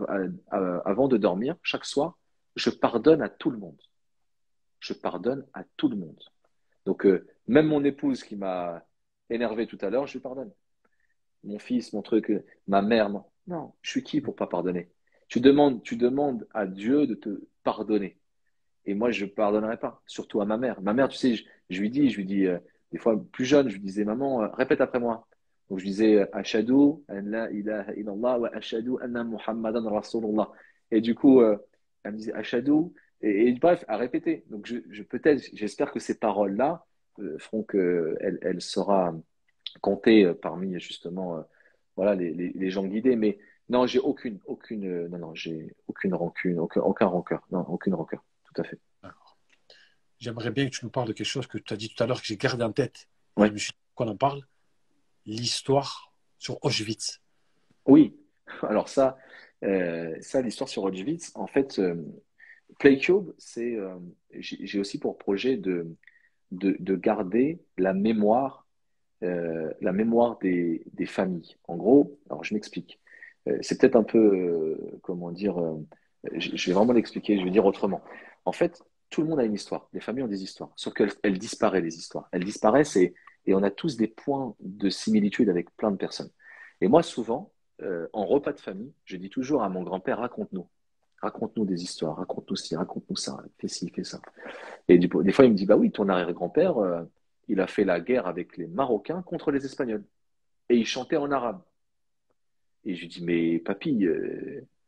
avant de dormir, chaque soir, je pardonne à tout le monde. Je pardonne à tout le monde. Donc, euh, même mon épouse qui m'a énervé tout à l'heure, je lui pardonne. Mon fils, mon truc, euh, ma mère, non. Non, je suis qui pour pas pardonner? Tu demandes, tu demandes à Dieu de te pardonner. Et moi, je ne pardonnerai pas, surtout à ma mère. Ma mère, tu sais, je, je lui dis, je lui dis, euh, des fois plus jeune, je lui disais, maman, euh, répète après moi. Donc je disais, euh, Ashhadu an la ilaha illallah wa ashhadu anna Muhammadan Rasulullah. Et du coup, euh, elle me disait, Ashhadu, et, et bref, à répéter. Donc je, je peut-être, j'espère que ces paroles-là euh, feront qu'elle elle sera comptée euh, parmi justement, euh, voilà, les, les, les gens guidés. Mais non, j'ai aucune, aucune, euh, non, non, j'ai aucune rancune, aucun, aucun rancœur, non, aucune rancœur, tout à fait. J'aimerais bien que tu nous parles de quelque chose que tu as dit tout à l'heure, que j'ai gardé en tête. Et je Ouais. me suis dit qu'on en parle. L'histoire sur Auschwitz. Oui, alors ça, euh, ça l'histoire sur Auschwitz, en fait, euh, PlayCube, c'est, euh, j'ai j'ai aussi pour projet de, de, de garder la mémoire, euh, la mémoire des, des familles. En gros, alors je m'explique. Euh, c'est peut-être un peu, euh, comment dire, euh, je je vais vraiment l'expliquer, je vais dire autrement. En fait, tout le monde a une histoire, les familles ont des histoires, sauf qu'elles elles disparaissent, les histoires. Elles disparaissent et, et on a tous des points de similitude avec plein de personnes. Et moi, souvent, euh, en repas de famille, je dis toujours à mon grand-père, raconte-nous. Raconte-nous des histoires, raconte-nous ci, raconte-nous ça, fais ci, fais ça. Et du, des fois, il me dit, bah oui, ton arrière-grand-père, euh, il a fait la guerre avec les Marocains contre les Espagnols. Et il chantait en arabe. Et je lui dis, mais papy, euh,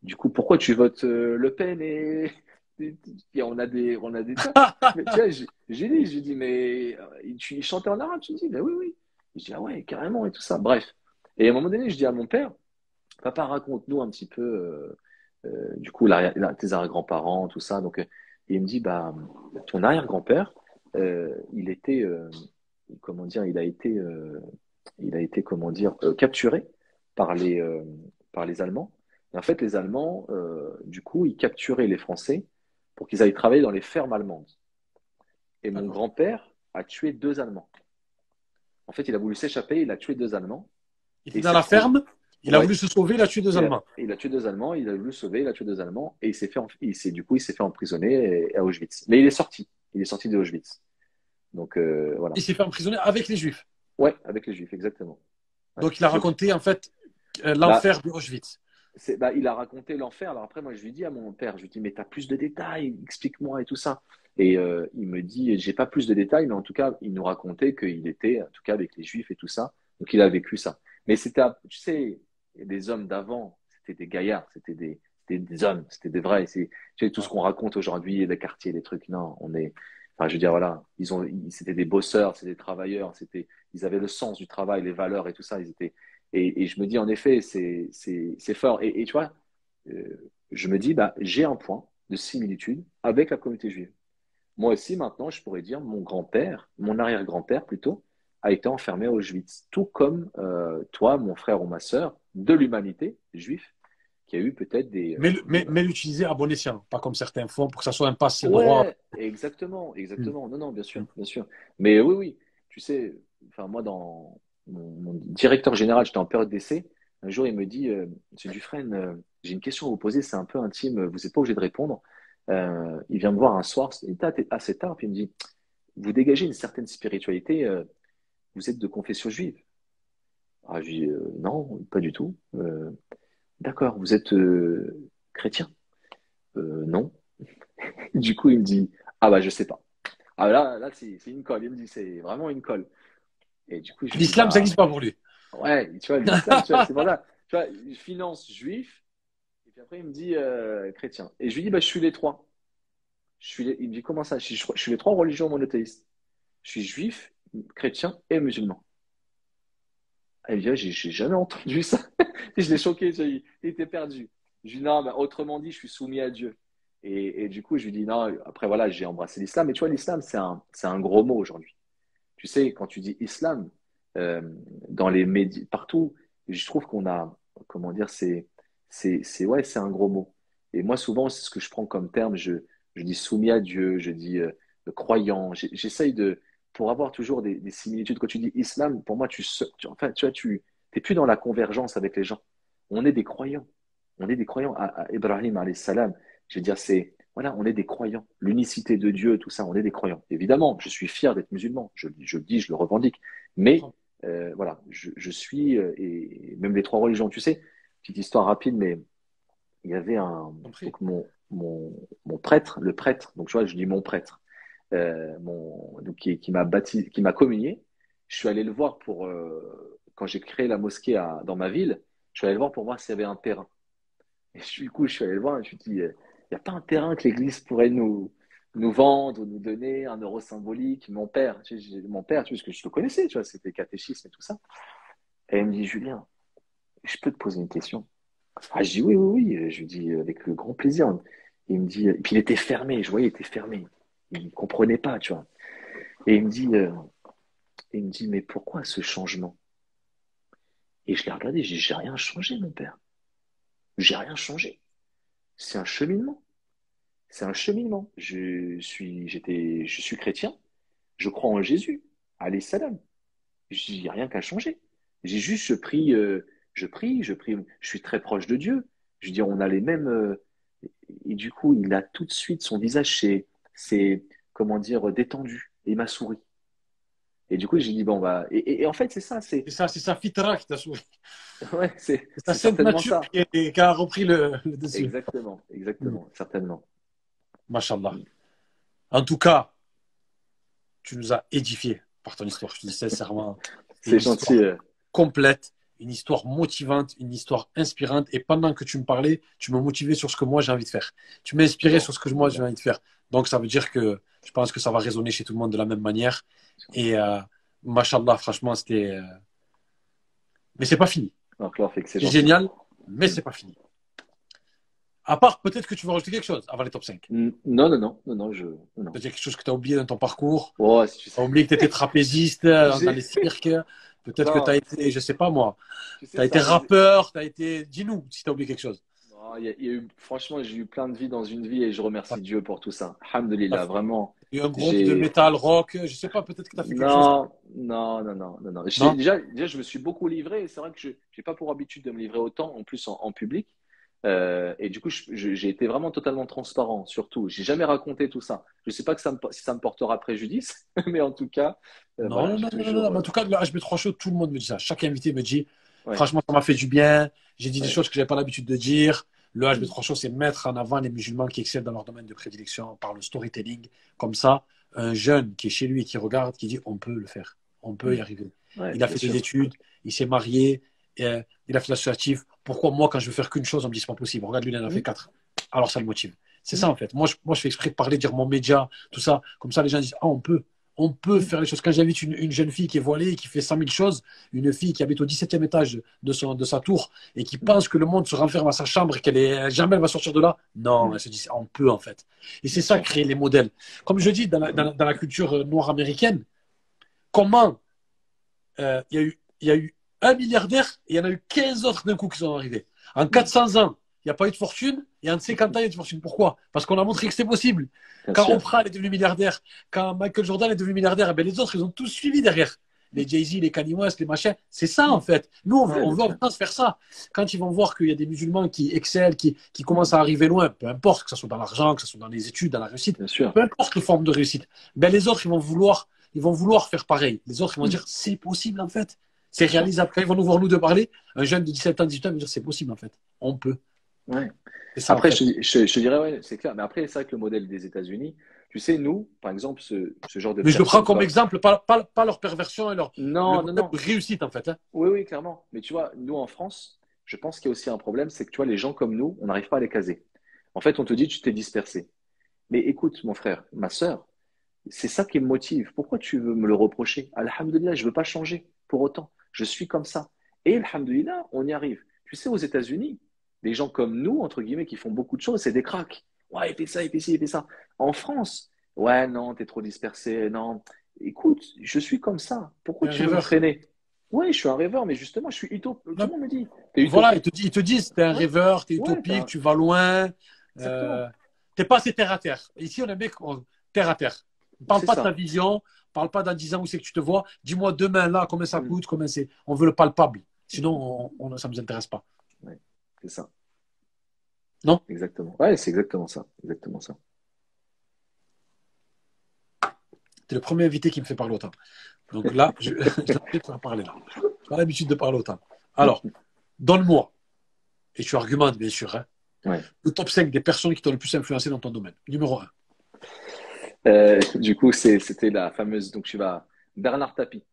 Du coup, pourquoi tu votes euh, Le Pen et, et- et on a des, on a des tas. Mais tu vois, j'ai j'ai dit, j'ai dit, mais euh, tu il chantait en arabe, tu me dis, mais oui, oui. Je dis, ah ouais, carrément et tout ça. Bref. Et à un moment donné, je dis à mon père, papa, raconte-nous un petit peu, euh, euh, du coup, l'arrière- la- tes arrière-grands-parents, tout ça. Donc, euh, et il me dit, bah, ton arrière-grand-père, euh, il était, euh, comment dire, il a été, euh, il a été, comment dire, euh, capturé par les, euh, par les Allemands. Et en fait, les Allemands, euh, du coup, ils capturaient les Français pour qu'ils aillent travailler dans les fermes allemandes. Et mon D'accord. grand-père a tué deux Allemands. En fait, il a voulu s'échapper, il a tué deux Allemands Il et était il dans s'est la retrouvé. ferme, il a Ouais, voulu se sauver, il a tué deux il a, Allemands. il a tué deux Allemands, il a voulu le sauver, il a tué deux Allemands et il s'est fait, en- il s'est, du coup, il s'est fait emprisonner à Auschwitz. Mais il est sorti, il est sorti de Auschwitz. Donc euh, voilà. Il s'est fait emprisonner avec les Juifs. Ouais, avec les Juifs, exactement. Ouais. Donc il a Donc, raconté en fait euh, bah, l'enfer de Auschwitz. c'est, bah, il a raconté l'enfer. Alors après, moi, je lui dis à mon père, je lui dis, mais t'as plus de détails, explique-moi et tout ça. Et euh, il me dit, j'ai pas plus de détails, mais en tout cas, il nous racontait qu'il était, en tout cas, avec les Juifs et tout ça. Donc il a vécu ça. Mais c'était, tu sais, des hommes d'avant, c'était des gaillards, c'était des, c'était des hommes, c'était des vrais. C'est, tu sais, tout ce Ouais. qu'on raconte aujourd'hui, les quartiers, les trucs, non, on est, enfin, je veux dire, voilà, ils ont, ils- c'était des bosseurs, c'était des travailleurs, c'était, ils avaient le sens du travail, les valeurs et tout ça. Ils étaient, et, et je me dis, en effet, c'est, c'est, c'est fort. Et, et tu vois, euh, je me dis, bah, j'ai un point de similitude avec la communauté juive. Moi aussi, maintenant, je pourrais dire, mon grand-père, mon arrière-grand-père plutôt, a été enfermé à Auschwitz, tout comme euh, toi, mon frère ou ma sœur, de l'humanité juif, qui a eu peut-être des, Mais, euh, le- des... mais, mais l'utiliser à bon escient, pas comme certains font pour que ça soit un passe droit. Ouais, exactement, Mm. exactement. Non, non, bien sûr, Mm. bien sûr. Mais oui, oui, tu sais, enfin, moi, dans mon, mon directeur général, j'étais en période d'essai. Un jour, il me dit, euh, Monsieur Dufresne, euh, j'ai une question à vous poser, c'est un peu intime, vous n'êtes pas obligé de répondre. Euh, il vient me voir un soir, c'était assez tard, puis il me dit, vous dégagez une certaine spiritualité, euh, vous êtes de confession juive. Ah, je dis, euh, non, pas du tout. Euh, d'accord, vous êtes euh, chrétien? Euh, non. Du coup, il me dit, ah bah je sais pas. Ah là, là c'est c'est une colle. Il me dit, c'est vraiment une colle. Et du coup, je lui dis, L'islam, ça bah n'existe pas pour lui. ouais, tu vois, l'islam, tu vois, c'est pour ça. Tu vois, finance juif, et puis après, il me dit euh, chrétien. Et je lui dis, bah je suis les trois. Je suis les- Il me dit, comment ça? Je suis, je suis les trois religions monothéistes. Je suis juif, chrétien et musulman. Elle me dit, ah, j'ai j'ai jamais entendu ça. Je l'ai choqué, tu vois, il, il était perdu. Je lui dis, non, mais autrement dit, je suis soumis à Dieu. Et, et du coup, je lui dis, non, après, voilà, j'ai embrassé l'islam. Mais tu vois, l'islam, c'est un, c'est un gros mot aujourd'hui. Tu sais, quand tu dis islam, euh, dans les médias, partout, je trouve qu'on a, comment dire, c'est, c'est, c'est, ouais, c'est un gros mot. Et moi, souvent, c'est ce que je prends comme terme. Je, je dis soumis à Dieu, je dis euh, croyant. J'ai- J'essaye de, pour avoir toujours des, des similitudes. Quand tu dis islam, pour moi, tu, se- tu, enfin, tu vois, tu, t'es plus dans la convergence avec les gens. On est des croyants. On est des croyants. À, à Ibrahim, alayhi salam, je veux dire, c'est, voilà, on est des croyants. L'unicité de Dieu, tout ça, on est des croyants. Évidemment, je suis fier d'être musulman. Je, je le dis, je le revendique. Mais euh, voilà, je, je suis, euh, et même les trois religions, tu sais, petite histoire rapide, mais il y avait un, Compris. donc mon, mon, mon prêtre, le prêtre, donc tu vois, je dis mon prêtre, euh, mon, donc qui, qui m'a baptisé, qui m'a communié. Je suis allé le voir pour, euh, quand j'ai créé la mosquée à, dans ma ville, je suis allé le voir pour voir s'il y avait un terrain. Et du coup, je suis allé le voir et je me suis dit, il n'y a pas un terrain que l'Église pourrait nous, nous vendre ou nous donner, un euro symbolique. Mon père, tu sais, mon père, tu sais, parce que je le connaissais, tu vois, c'était catéchisme et tout ça. Et il me dit, Julien, je peux te poser une question? Ah, je dis oui, oui, oui. Je lui dis avec le grand plaisir. Il me dit, et puis il était fermé, je voyais, il était fermé. Il ne comprenait pas, tu vois. Et il me dit, euh, il me dit, mais pourquoi ce changement? Et je l'ai regardé, j'ai dit, j'ai rien changé, mon père. J'ai rien changé. C'est un cheminement. C'est un cheminement. Je suis, j'étais, je suis chrétien. Je crois en Jésus. Allez, salam. Il n'y a rien qu'à changer. J'ai juste, je prie, euh, je prie, je prie. Je suis très proche de Dieu. Je veux dire, on a les mêmes. euh, et du coup, il a tout de suite son visage, c'est, c'est comment dire, détendu. Et il m'a souri. Et du coup, j'ai dit bon bah. Et, et- et en fait, c'est ça. C'est C'est ça, c'est sa fitra qui t'a sauvé. ouais, c'est C'est sa c'est sainte certainement nature ça. qui, est- qui a repris le, le dessus. Exactement, Mm. exactement, certainement. Mashallah. En tout cas, tu nous as édifié par ton histoire. Je te dis sincèrement, c'est C'est une gentil. histoire euh. complète, une histoire motivante, une histoire inspirante. Et pendant que tu me parlais, tu me motivais sur ce que moi j'ai envie de faire. Tu m'as inspiré sur ce que moi j'ai envie de faire. Donc, ça veut dire que je pense que ça va résonner chez tout le monde de la même manière. Et, euh, machallah, franchement, c'était. Euh... Mais c'est pas fini. C'est génial, mais c'est pas fini. À part, peut-être que tu veux rajouter quelque chose avant les top cinq. Non, non, non, non, non, je. Non. Peut-être quelque chose que tu as oublié dans ton parcours. Oh, si tu sais. Tu as oublié que tu étais trapéziste dans les cirques. Peut-être non, que tu as été, je sais pas moi, tu sais, tu as été ça, rappeur, tu as été. Dis-nous si tu as oublié quelque chose. Non, il y a, il y a eu, franchement, j'ai eu plein de vie dans une vie et je remercie ouais. Dieu pour tout ça. Alhamdulillah, vraiment. Il y a eu un groupe de métal, rock, je sais pas, peut-être que tu as fait quelque non, chose. Non, non, non, non, non. non. Déjà, déjà, je me suis beaucoup livré et c'est vrai que je n'ai pas pour habitude de me livrer autant, en plus en, en public. Euh, et du coup, j'ai été vraiment totalement transparent, surtout. J'ai jamais raconté tout ça. Je ne sais pas que ça me, si ça me portera préjudice, mais en tout cas. Euh, non, voilà, non, non, toujours... non, non, non, en tout cas, le H B trois Show, tout le monde me dit ça. Chaque invité me dit, ouais. franchement, ça m'a fait du bien. J'ai dit ouais. des choses que je n'avais pas l'habitude de dire. Le H B trois Show, c'est mettre en avant les musulmans qui excellent dans leur domaine de prédilection par le storytelling. Comme ça, un jeune qui est chez lui et qui regarde, qui dit, on peut le faire. On peut y arriver. Ouais, il a fait sûr. des études, il s'est marié, et, euh, il a fait l'associatif. Pourquoi moi, quand je veux faire qu'une chose, on me dit c'est pas possible. Regarde, lui, il en a fait quatre. Alors ça le motive. C'est ça en fait. Moi je, moi, je fais exprès de parler, dire mon média, tout ça. Comme ça, les gens disent ah, on peut. On peut faire les choses. Quand j'invite une, une jeune fille qui est voilée et qui fait cent mille choses, une fille qui habite au dix-septième étage de, son, de sa tour et qui pense que le monde se renferme à sa chambre et qu'elle est jamais elle va sortir de là, non, elle se dit on peut en fait. Et c'est ça créer les modèles. Comme je dis dans la, dans, dans la culture noire américaine, comment euh, il y a eu, il y a eu un milliardaire et il y en a eu quinze autres d'un coup qui sont arrivés. En quatre cents ans, il n'y a pas eu de fortune et en cinquante ans, il y a eu de fortune. Pourquoi? Parce qu'on a montré que c'était possible. Bien quand sûr. Oprah est devenu milliardaire, quand Michael Jordan est devenu milliardaire, eh bien, les autres, ils ont tous suivi derrière. Les Jay-Z, les Kanye West, les machins. C'est ça, en fait. Nous, on, ouais, on veut en France faire ça. Quand ils vont voir qu'il y a des musulmans qui excellent, qui, qui commencent à arriver loin, peu importe que ce soit dans l'argent, que ce soit dans les études, dans la réussite, Bien sûr. peu importe les formes de réussite, ben, les autres, ils vont vouloir, ils vont vouloir faire pareil. Les autres, ils vont dire, c'est possible, en fait. C'est réalisable. Quand ils vont nous voir nous deux parler, un jeune de dix-sept ans, dix-huit ans va dire c'est possible en fait. On peut. Ouais. Ça, après, en fait. je, je, je dirais, ouais, c'est clair. Mais après, c'est vrai que le modèle des États-Unis, tu sais, nous, par exemple, ce, ce genre de. Mais je le prends comme pas... exemple, pas, pas, pas leur perversion et leur non, non, non. réussite en fait. Hein. Oui, oui, clairement. Mais tu vois, nous en France, je pense qu'il y a aussi un problème, c'est que tu vois, les gens comme nous, on n'arrive pas à les caser. En fait, on te dit, tu t'es dispersé. Mais écoute, mon frère, ma sœur, c'est ça qui me motive. Pourquoi tu veux me le reprocher? Alhamdulillah, je ne veux pas changer pour autant. Je suis comme ça. Et alhamdulillah, on y arrive. Tu sais, aux États-Unis, des gens comme nous, entre guillemets, qui font beaucoup de choses, c'est des cracks. Ouais, il fait ça, il fait ci, il fait ça. En France, ouais, non, t'es trop dispersé. Non, écoute, je suis comme ça. Pourquoi tu veux me freiner? Ouais, je suis un rêveur, mais justement, je suis utopique. Tout le monde me dit. Voilà, ils te disent, ils te disent, t'es un ouais. rêveur, t'es utopique, ouais, tu vas loin. Euh, t'es pas assez terre à terre. Ici, on aime bien terre à terre. Ne parle pas ça. de ta vision. Parle pas dans dix ans où c'est que tu te vois. Dis-moi demain, là, combien ça coûte, combien c'est. On veut le palpable. Sinon, on, on, ça ne nous intéresse pas. Ouais, c'est ça. Non? Exactement. Ouais, c'est exactement ça. Exactement ça. Tu es le premier invité qui me fait parler autant. Donc là, je vais te parler là. Je n'ai pas l'habitude de parler autant. Alors, donne-moi, et tu argumentes bien sûr, hein, ouais. le top cinq des personnes qui t'ont le plus influencé dans ton domaine. Numéro un. Euh, du coup, c'était la fameuse. Donc, tu vas. Bernard Tapie.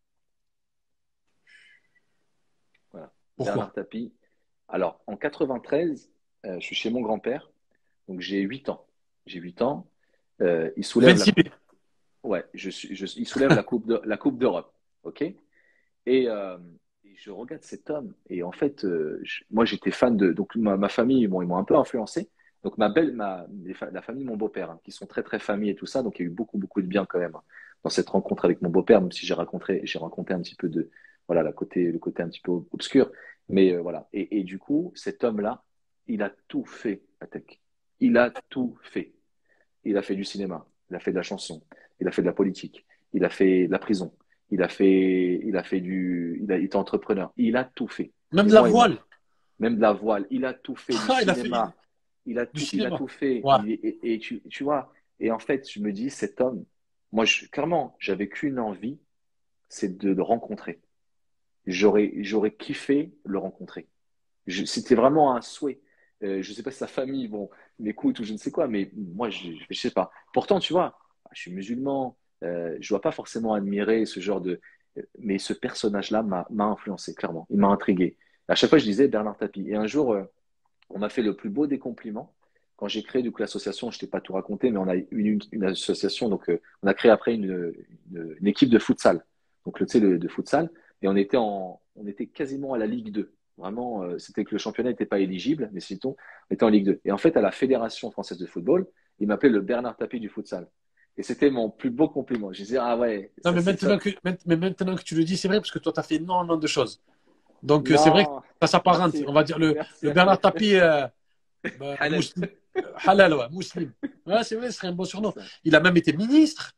Voilà. Pourquoi? Bernard Tapie. Alors, en quatre-vingt-treize, euh, je suis chez mon grand-père. Donc, j'ai huit ans. J'ai huit ans. Euh, il soulève. vingt-six la... Ouais, je suis, je... il soulève la Coupe de... la Coupe d'Europe. OK? Et, euh, et je regarde cet homme. Et en fait, euh, je... moi, j'étais fan de. Donc, ma, ma famille, bon, ils m'ont un peu influencé. Donc, ma belle, ma, la famille de mon beau-père, hein, qui sont très, très famille et tout ça. Donc, il y a eu beaucoup, beaucoup de bien quand même hein, dans cette rencontre avec mon beau-père, même si j'ai raconté, j'ai raconté un petit peu de, voilà, la côté, le côté un petit peu obscur. Mais euh, voilà. Et, et du coup, cet homme-là, il a tout fait, Patek. Il a tout fait. Il a fait du cinéma, il a fait de la chanson, il a fait de la politique, il a fait de la prison, il a fait, il a fait du, il a été entrepreneur. Il a tout fait. Même et de la moi, voile. Même de la voile. Il a tout fait. Du ah, il cinéma. A fait... Il a tout, il a tout fait. Ouais. Il, et, et tu, tu vois, et en fait, je me dis, cet homme, moi, je, clairement, j'avais qu'une envie, c'est de le rencontrer. J'aurais, j'aurais kiffé le rencontrer. C'était vraiment un souhait. Euh, je ne sais pas si sa famille, bon, m'écoute ou je ne sais quoi, mais moi, je ne sais pas. Pourtant, tu vois, je suis musulman, euh, je ne dois pas forcément admirer ce genre de, Mais ce personnage-là m'a m'a influencé, clairement. Il m'a intrigué. À chaque fois, je disais Bernard Tapie. Et un jour, euh, on m'a fait le plus beau des compliments. Quand j'ai créé du coup l'association, je ne t'ai pas tout raconté, mais on a eu une, une association. Donc, euh, on a créé après une, une, une équipe de futsal. Donc, le- tu sais, le, de futsal. Et on était, en, on était quasiment à la Ligue deux. Vraiment, euh, c'était que le championnat n'était pas éligible, mais sinon, on était en Ligue deux. Et en fait, à la Fédération française de football, il m'appelait le Bernard Tapie du futsal. Et c'était mon plus beau compliment. Je disais, ah ouais, Non, ça mais c'est maintenant top. que, mais maintenant que tu le dis, c'est vrai, parce que toi, tu as fait énormément de choses. Donc, euh, c'est vrai que Non, ça s'apparente. merci. On va dire le, Merci le à toi. Bernard Tapie euh, bah, Halal. mouslim, euh, halal, ouais, musulman. Ouais, c'est vrai, ce serait un bon C'est surnom. ça. Il a même été ministre,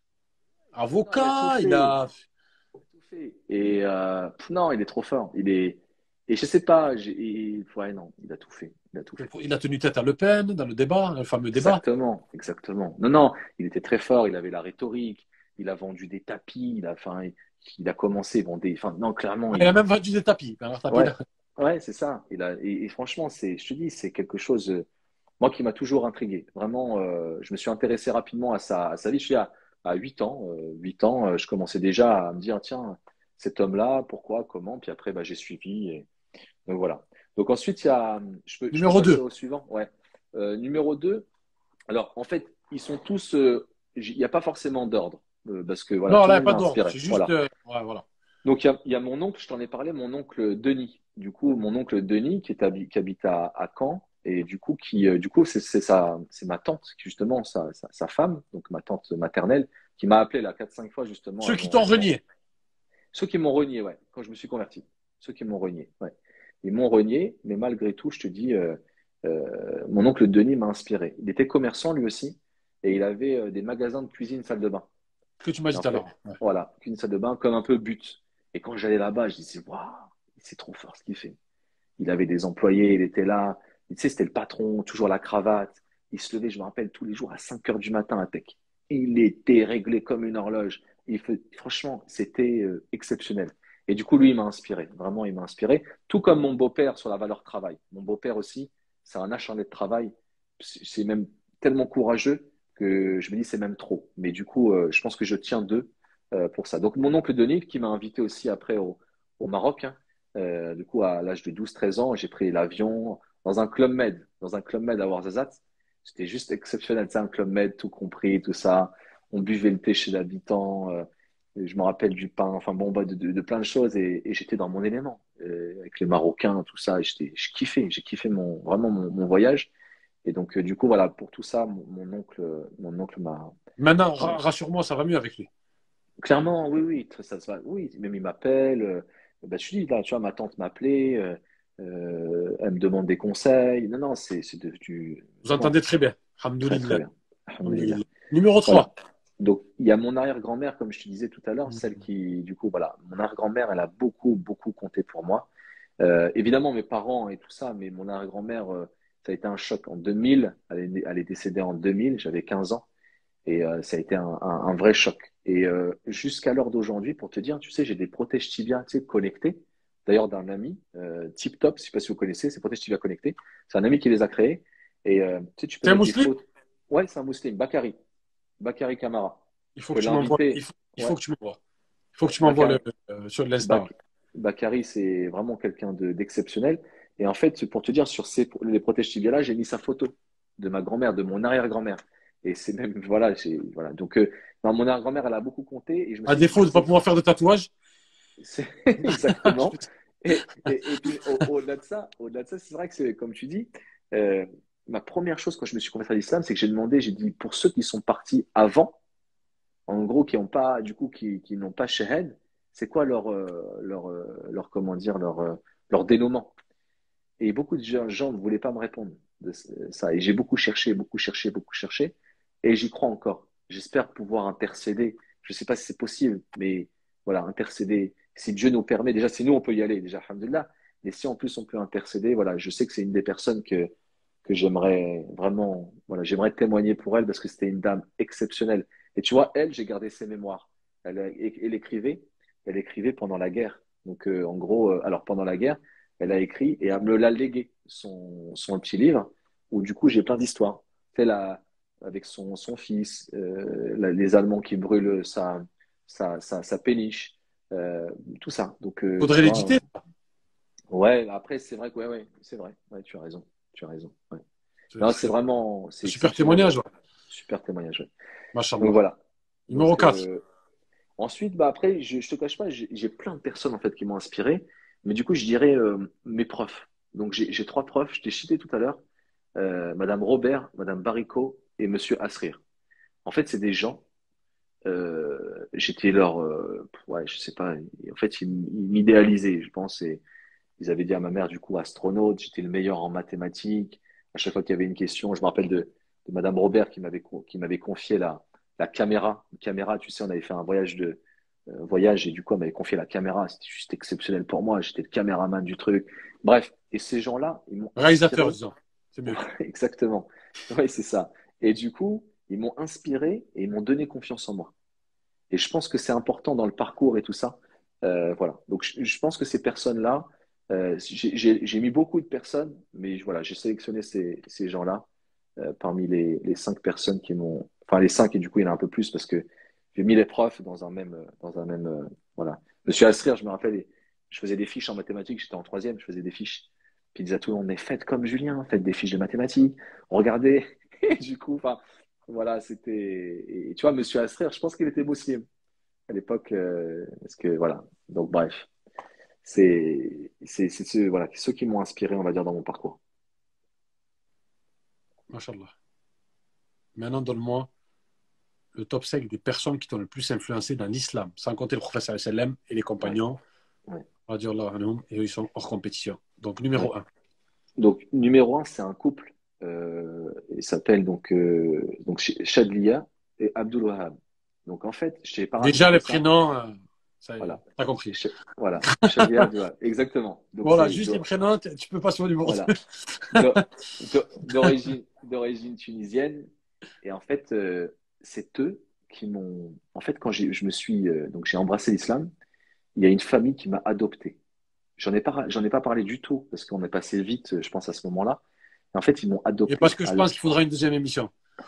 Non, il a tout avocat, il fait. a. Tout fait. Et euh, pff, non, il est trop fort. Il est. Et je sais pas. j'ai- il- Ouais, non, il a tout fait. Il a tout fait. Il a tenu tête à Le Pen dans le débat, le fameux débat. Exactement, exactement. Non, non, il était très fort. Il avait la rhétorique. Il a vendu des tapis. Il a, enfin, il, il a commencé. Bon, des... enfin, non, clairement, Il a il. même vendu des tapis. Bernard Tapie, Ouais, là. ouais, c'est ça. Il a. Et, et franchement, c'est. Je te dis, c'est quelque chose. euh, Moi, qui m'a toujours intrigué. Vraiment, euh, je me suis intéressé rapidement à sa, à sa vie. Je suis à, à huit ans. Euh, huit ans, euh, je commençais déjà à me dire, tiens, cet homme-là, pourquoi, comment? Puis après, bah, j'ai suivi. Et... Donc voilà. Donc ensuite, il y a, je peux, je peux Numéro passer deux. au suivant. Ouais. Euh, numéro deux. Alors, en fait, ils sont tous. euh, j- Il n'y a pas forcément d'ordre. euh, parce que voilà, Non, tout là, le il n'y a monde pas m'a d'ordre. inspiré. C'est juste. Voilà. euh, ouais, voilà. Donc, il y a, il y a mon oncle, je t'en ai parlé, mon oncle Denis. Du coup, mon oncle Denis, qui, est habi- qui habite à, à Caen, et du coup, qui, euh, du coup, c'est c'est sa, c'est ma tante, qui, justement, sa, sa, sa femme, donc ma tante maternelle, qui m'a appelé là quatre, cinq fois, justement, Ceux qui avant, t'ont avant. renié. Ceux qui m'ont renié, ouais, quand je me suis converti. Ceux qui m'ont renié, ouais. Ils m'ont renié, mais malgré tout, je te dis, euh, euh, mon oncle Denis m'a inspiré. Il était commerçant lui aussi, et il avait euh, des magasins de cuisine, salle de bain. Ce que tu m'as Et dit en tout à fait, l'heure. Ouais. voilà, qu'une salle de bain comme un peu but. Et quand j'allais là-bas, je disais, waouh, c'est trop fort ce qu'il fait. Il avait des employés, il était là. Et tu sais, c'était le patron, toujours la cravate. Il se levait, je me rappelle, tous les jours à cinq heures du matin à Tech. Il était réglé comme une horloge. Il fait, franchement, c'était euh, exceptionnel. Et du coup, lui, il m'a inspiré. Vraiment, il m'a inspiré. Tout comme mon beau-père sur la valeur travail. Mon beau-père aussi, c'est un acharné de travail. C'est c'est même tellement courageux que je me dis, c'est même trop. Mais du coup, euh, je pense que je tiens d'eux euh, pour ça. Donc, mon oncle Denis, qui m'a invité aussi après au, au Maroc, hein, euh, du coup, à l'âge de douze treize ans, j'ai pris l'avion dans un club med, dans un club med à Ouarzazate. C'était juste exceptionnel, c'est un club med, tout compris, tout ça. On buvait le thé chez l'habitant. Euh, et je me rappelle du pain, enfin bon, bah, de, de, de plein de choses. Et, et j'étais dans mon élément, euh, avec les Marocains, tout ça. Et j'étais, je kiffais, j'ai kiffé mon, vraiment mon, mon voyage. Et donc, euh, du coup, voilà, pour tout ça, mon, mon oncle, mon oncle m'a, Maintenant, m'a- ra- rassure-moi, ça va mieux avec lui. clairement, oui, oui, très- ça se va. Oui, même il m'appelle. Euh, bah, je te dis, là, tu vois, ma tante m'appelait. Euh, euh, elle me demande des conseils. Non, non, c'est c'est devenu Vous vraiment entendez très bien. très, très Alhamdoulilah. bien. Alhamdulillah. Alhamdoulilah. Numéro Voilà. trois. Donc, il y a mon arrière-grand-mère, comme je te disais tout à l'heure, celle qui, du coup, voilà, mon arrière-grand-mère, elle a beaucoup, beaucoup compté pour moi. Euh, évidemment, mes parents et tout ça, mais mon arrière-grand-mère, euh, ça a été un choc en deux mille. Elle est, elle est décédée en deux mille, j'avais quinze ans. Et euh, ça a été un, un, un vrai choc. Et euh, jusqu'à l'heure d'aujourd'hui, pour te dire, tu sais, j'ai des protèges tibia, tu sais, connectés. D'ailleurs, d'un ami, euh, Tip Top, je ne sais pas si vous connaissez, c'est protèges tibia connectés. C'est un ami qui les a créés. Et euh, tu sais, tu peux C'est un mettre des musulman? photos. Ouais, c'est un musulman, Bakari. Bakari Kamara. Il Tu faut peux que tu m'envoies. Il l'inviter. faut, il Ouais, faut que tu m'envoies. Il faut que tu m'envoies le, Bakari. euh, sur l'Insta. Ouais. Bak- Bakary, c'est vraiment quelqu'un de- d'exceptionnel. Et en fait, pour te dire, sur ces, les protèges tibiales, j'ai mis sa photo de ma grand-mère, de mon arrière-grand-mère. Et c'est même, voilà, j'ai, voilà. Donc, euh, non, mon arrière-grand-mère, elle a beaucoup compté. Et je me À suis dit, défaut de ne pas c'est, pouvoir faire de tatouage. c'est exactement. Et, et, et puis, au- au-delà de ça, au-delà de ça, c'est vrai que c'est, comme tu dis, euh, ma première chose quand je me suis converti à l'islam, c'est que j'ai demandé, j'ai dit, pour ceux qui sont partis avant, en gros, qui ont pas, du coup, qui, qui n'ont pas shahed, c'est quoi leur, euh, leur, euh, leur, comment dire, leur, euh, leur dénouement? Et beaucoup de gens gens ne voulaient pas me répondre de ce- ça. Et j'ai beaucoup cherché, beaucoup cherché, beaucoup cherché. Et j'y crois encore. J'espère pouvoir intercéder. Je ne sais pas si c'est possible, mais voilà, intercéder. Si Dieu nous permet, déjà, si nous, on peut y aller, déjà, alhamdoulilah. Mais si en plus on peut intercéder, voilà, je sais que c'est une des personnes que, que j'aimerais vraiment, voilà, j'aimerais témoigner pour elle parce que c'était une dame exceptionnelle. Et tu vois, elle, j'ai gardé ses mémoires. Elle, elle écrivait, elle écrivait pendant la guerre. Donc, euh, en gros, euh, alors pendant la guerre, elle a écrit et elle me l'a légué, son, son petit livre, où du coup, j'ai plein d'histoires. C'est là, avec son, son fils, euh, la- les Allemands qui brûlent sa, sa, sa, sa péniche, euh, tout ça. Donc, euh, Faudrait tu vois, l'éditer. ouais, après, c'est vrai que, ouais, ouais, c'est vrai. Ouais, tu as raison. Tu as raison. Ouais. Ce Non, c'est serait vraiment, un c'est super exceptionnel. témoignage. Ouais. Ouais. Super témoignage. Ouais. Donc, Machallah. voilà. Numéro Donc, quatre. euh, ensuite, bah, après, je, je te cache pas, j'ai j'ai plein de personnes, en fait, qui m'ont inspiré. Mais du coup, je dirais euh, mes profs. Donc, j'ai j'ai trois profs. Je t'ai cité tout à l'heure. Euh, Madame Robert, Madame Baricot et Monsieur Asrir. En fait, c'est des gens. Euh, j'étais leur, euh, ouais, je sais pas. En fait, ils, ils m'idéalisaient, je pense. Et ils avaient dit à ma mère, du coup, astronaute. J'étais le meilleur en mathématiques. À chaque fois qu'il y avait une question, je me rappelle de, de Madame Robert qui m'avait con- qui m'avait confié la, la caméra. Une caméra, tu sais, on avait fait un voyage de euh, voyage et du coup, elle m'avait confié la caméra. C'était juste exceptionnel pour moi. J'étais le caméraman du truc. Bref, et ces gens-là, ils m'ont Réalisateur, inspiré. disons. C'est mieux. Exactement. Oui, c'est ça. Et du coup, ils m'ont inspiré et ils m'ont donné confiance en moi. Et je pense que c'est important dans le parcours et tout ça. Euh, voilà. Donc, je, je pense que ces personnes-là, euh, j'ai j'ai- j'ai mis beaucoup de personnes, mais je- voilà, j'ai sélectionné ces, ces gens-là euh, parmi les, les cinq personnes qui m'ont. Enfin, les cinq, et du coup, il y en a un peu plus parce que j'ai mis les profs dans un même. euh, Dans un même euh, voilà. Monsieur Asrir, je me rappelle, je faisais des fiches en mathématiques, j'étais en troisième, je faisais des fiches. Puis il disait à tout le monde, mais faites comme Julien, faites des fiches de mathématiques, regardez. Et du coup, enfin, voilà, c'était. Et tu vois, Monsieur Asrir, je pense qu'il était muslim à l'époque. Euh, parce que voilà. Donc bref, c'est c'est c'est ceux, voilà, ceux qui m'ont inspiré, on va dire, dans mon parcours. Machallah. Maintenant, donne-moi le top cinq des personnes qui t'ont le plus influencé dans l'islam, sans compter le professeur sallam et les Ouais, compagnons, ouais, radiallahu anhum, et eux, ils sont hors compétition. Donc, ouais. numéro un. Donc numéro un, c'est un couple. Euh, il s'appelle donc euh, donc Ch- Chadlia et Abdul Wahab. Donc en fait, je t'ai pas Déjà, raconté les ça. prénoms, euh, ça y est, Voilà. t'as compris. Ch- voilà. Chadlia Abdul Wahab. Exactement. Donc Voilà, c'est juste les d'o- prénoms, t- tu peux passer au numéro deux. voilà. d'o- d'o- d'origine d'origine tunisienne. Et en fait, euh, c'est eux qui m'ont. En fait, quand j'ai, je me suis euh, donc j'ai embrassé l'islam, il y a une famille qui m'a adopté. J'en ai pas, j'en ai pas parlé du tout parce qu'on est passé vite, je pense, à ce moment-là. Et en fait, ils m'ont Et parce adopté que je à pense qu'il faudra une deuxième émission.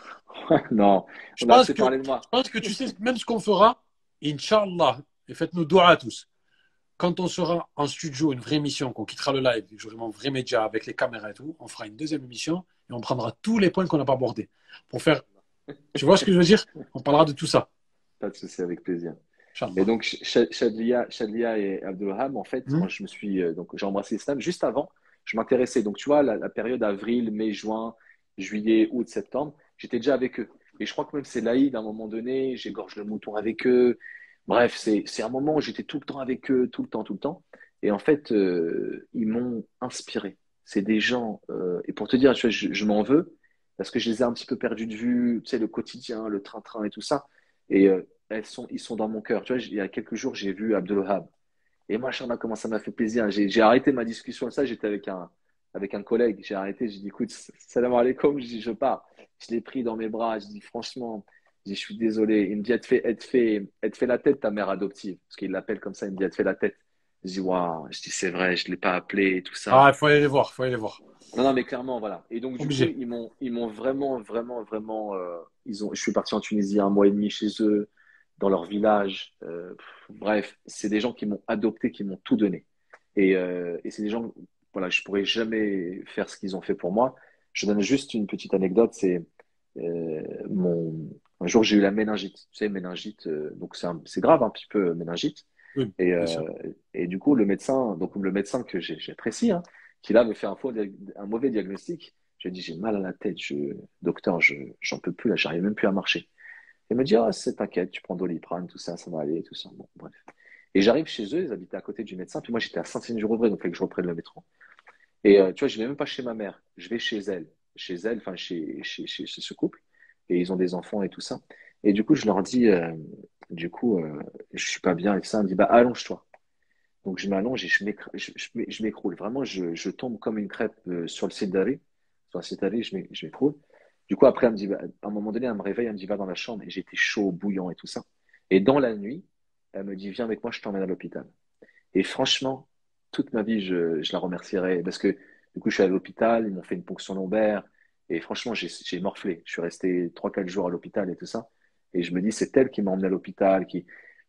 non, Je on a pense assez que, parlé de je moi. pense que tu sais même ce qu'on fera, Inch'Allah, et faites-nous doigts à tous. Quand on sera en studio, une vraie émission, qu'on quittera le live, j'aurai mon vrai média avec les caméras et tout, on fera une deuxième émission et on prendra tous les points qu'on n'a pas abordés. Pour faire, tu vois ce que je veux dire? On parlera de tout ça. Pas de souci, avec plaisir. Et Inch'Allah. donc, Ch- Chadlia, Chadlia et Abdelwahab, en fait, Hmm. quand je me suis, euh, donc j'ai embrassé l'islam, juste avant, je m'intéressais. Donc, tu vois, la, la période avril, mai, juin, juillet, août, septembre, j'étais déjà avec eux. Et je crois que même c'est l'Aïd, à un moment donné, j'égorge le mouton avec eux. Bref, c'est, c'est un moment où j'étais tout le temps avec eux, tout le temps, tout le temps. Et en fait, euh, ils m'ont inspiré. C'est des gens, euh, et pour te dire, tu vois, je, je m'en veux, parce que je les ai un petit peu perdus de vue, tu sais, le quotidien, le train-train et tout ça. Et euh, elles sont, ils sont dans mon cœur. Tu vois, il y a quelques jours, j'ai vu Abdelwahab. Et moi, Charles, comment ça m'a fait plaisir. J'ai j'ai arrêté ma discussion. Ça, j'étais avec un, avec un collègue. J'ai arrêté. J'ai dit, écoute, salam alaikum. Je dis, je pars. Je l'ai pris dans mes bras. Je dis, franchement, je dis, je suis désolé. Il me dit, elle te fait, elle te fait, elle te fait la tête, ta mère adoptive. Parce qu'il l'appelle comme ça. Il me dit, elle te fait la tête. Je dis, waouh. Je dis, c'est vrai, je ne l'ai pas appelé et tout ça. Ah, il faut aller les voir, il faut aller les voir. Non, non, mais clairement, voilà. Et donc, du coup, Obligé. ils m'ont, ils m'ont vraiment, vraiment, vraiment. Euh, ils ont, je suis parti en Tunisie un mois et demi chez eux, dans leur village. Euh, pff, bref, c'est des gens qui m'ont adopté, qui m'ont tout donné. Et, euh, et c'est des gens, voilà, je pourrais jamais faire ce qu'ils ont fait pour moi. Je donne juste une petite anecdote. C'est euh, mon. Un jour, j'ai eu la méningite. Tu sais, méningite, euh, donc c'est un- c'est grave un petit peu méningite. Oui, Et, bien euh, sûr. et du coup, le médecin, donc le médecin que j'ai- j'apprécie, hein, qui là me fait un, faux, diag- un mauvais diagnostic. Je lui dis, j'ai mal à la tête, je, docteur, je, j'en peux plus, là, j'arrive même plus à marcher. Il me dit, ah, c'est t'inquiète, tu prends Doliprane, tout ça, ça va aller, tout ça. Bon, bref. Et j'arrive chez eux, ils habitaient à côté du médecin, puis moi j'étais à Saint-Étienne-du-Rouvray, donc il fallait que je reprenne le métro. Et euh, tu vois, je vais même pas chez ma mère, je vais chez elle, chez elle, enfin chez, chez, chez, chez ce couple, et ils ont des enfants et tout ça. Et du coup, je leur dis, euh, du coup, euh, je suis pas bien et tout ça. Elle me dit, bah allonge-toi. Donc je m'allonge et je m'écr- je- je m'é- je m'écroule. Vraiment, je, je tombe comme une crêpe euh, sur le sédaré. Sur le sédaré, je m'é- je m'écroule. Du coup, après, elle me dit, bah, à un moment donné, elle me réveille, elle me dit, va dans la chambre. Et j'étais chaud, bouillant et tout ça. Et dans la nuit, elle me dit, viens avec moi, je t'emmène à l'hôpital. Et franchement, toute ma vie, je, je la remercierai parce que du coup, je suis allé à l'hôpital, ils m'ont fait une ponction lombaire. Et franchement, j'ai j'ai morflé. Je suis resté trois quatre jours à l'hôpital et tout ça. Et je me dis, c'est elle qui m'a emmené à l'hôpital, qui,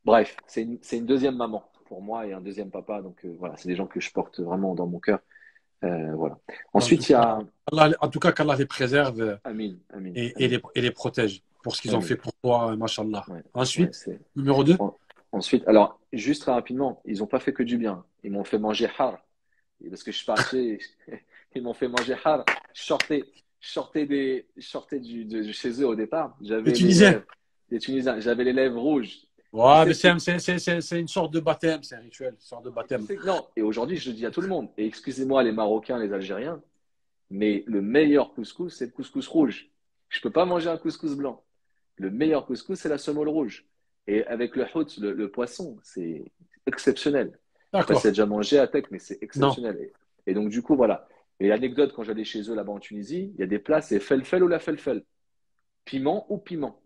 Bref, c'est une, c'est une deuxième maman pour moi et un deuxième papa. Donc euh, voilà, c'est des gens que je porte vraiment dans mon cœur. Euh, voilà. En tout Ensuite, il y cas, a Allah- en tout cas, qu'Allah les préserve Amin, Amin, et, et Amin, les, et les protège pour ce qu'ils ont Amin. fait pour toi, Mashallah. Ouais, ouais, Ensuite, c'est. numéro deux. En- Ensuite, alors, juste très rapidement, ils n'ont pas fait que du bien. Ils m'ont fait manger har. Et parce que je suis parti, ils m'ont fait manger har. Je sortais, je sortais, des, je sortais du, de, de chez eux au départ. Les J'avais les Tunisiens. lèvres, les Tunisiens, j'avais les lèvres rouges. Tu Ouais, sais, mais c'est, c'est c'est- c'est- c'est- c'est une sorte de baptême, c'est un rituel, une sorte de et tu baptême. sais que non. Et aujourd'hui, je le dis à tout le monde. Et excusez-moi, les Marocains, les Algériens, mais le meilleur couscous, c'est le couscous rouge. Je peux pas manger un couscous blanc. Le meilleur couscous, c'est la semoule rouge. Et avec le hout, le, le poisson, c'est exceptionnel. Je sais pas si tu as D'accord. déjà mangé à Tech, mais c'est Non. exceptionnel. Et, et donc, du coup, voilà. Et l'anecdote, quand j'allais chez eux là-bas en Tunisie, il y a des plats, c'est felfel ou la felfel. Piment ou piment.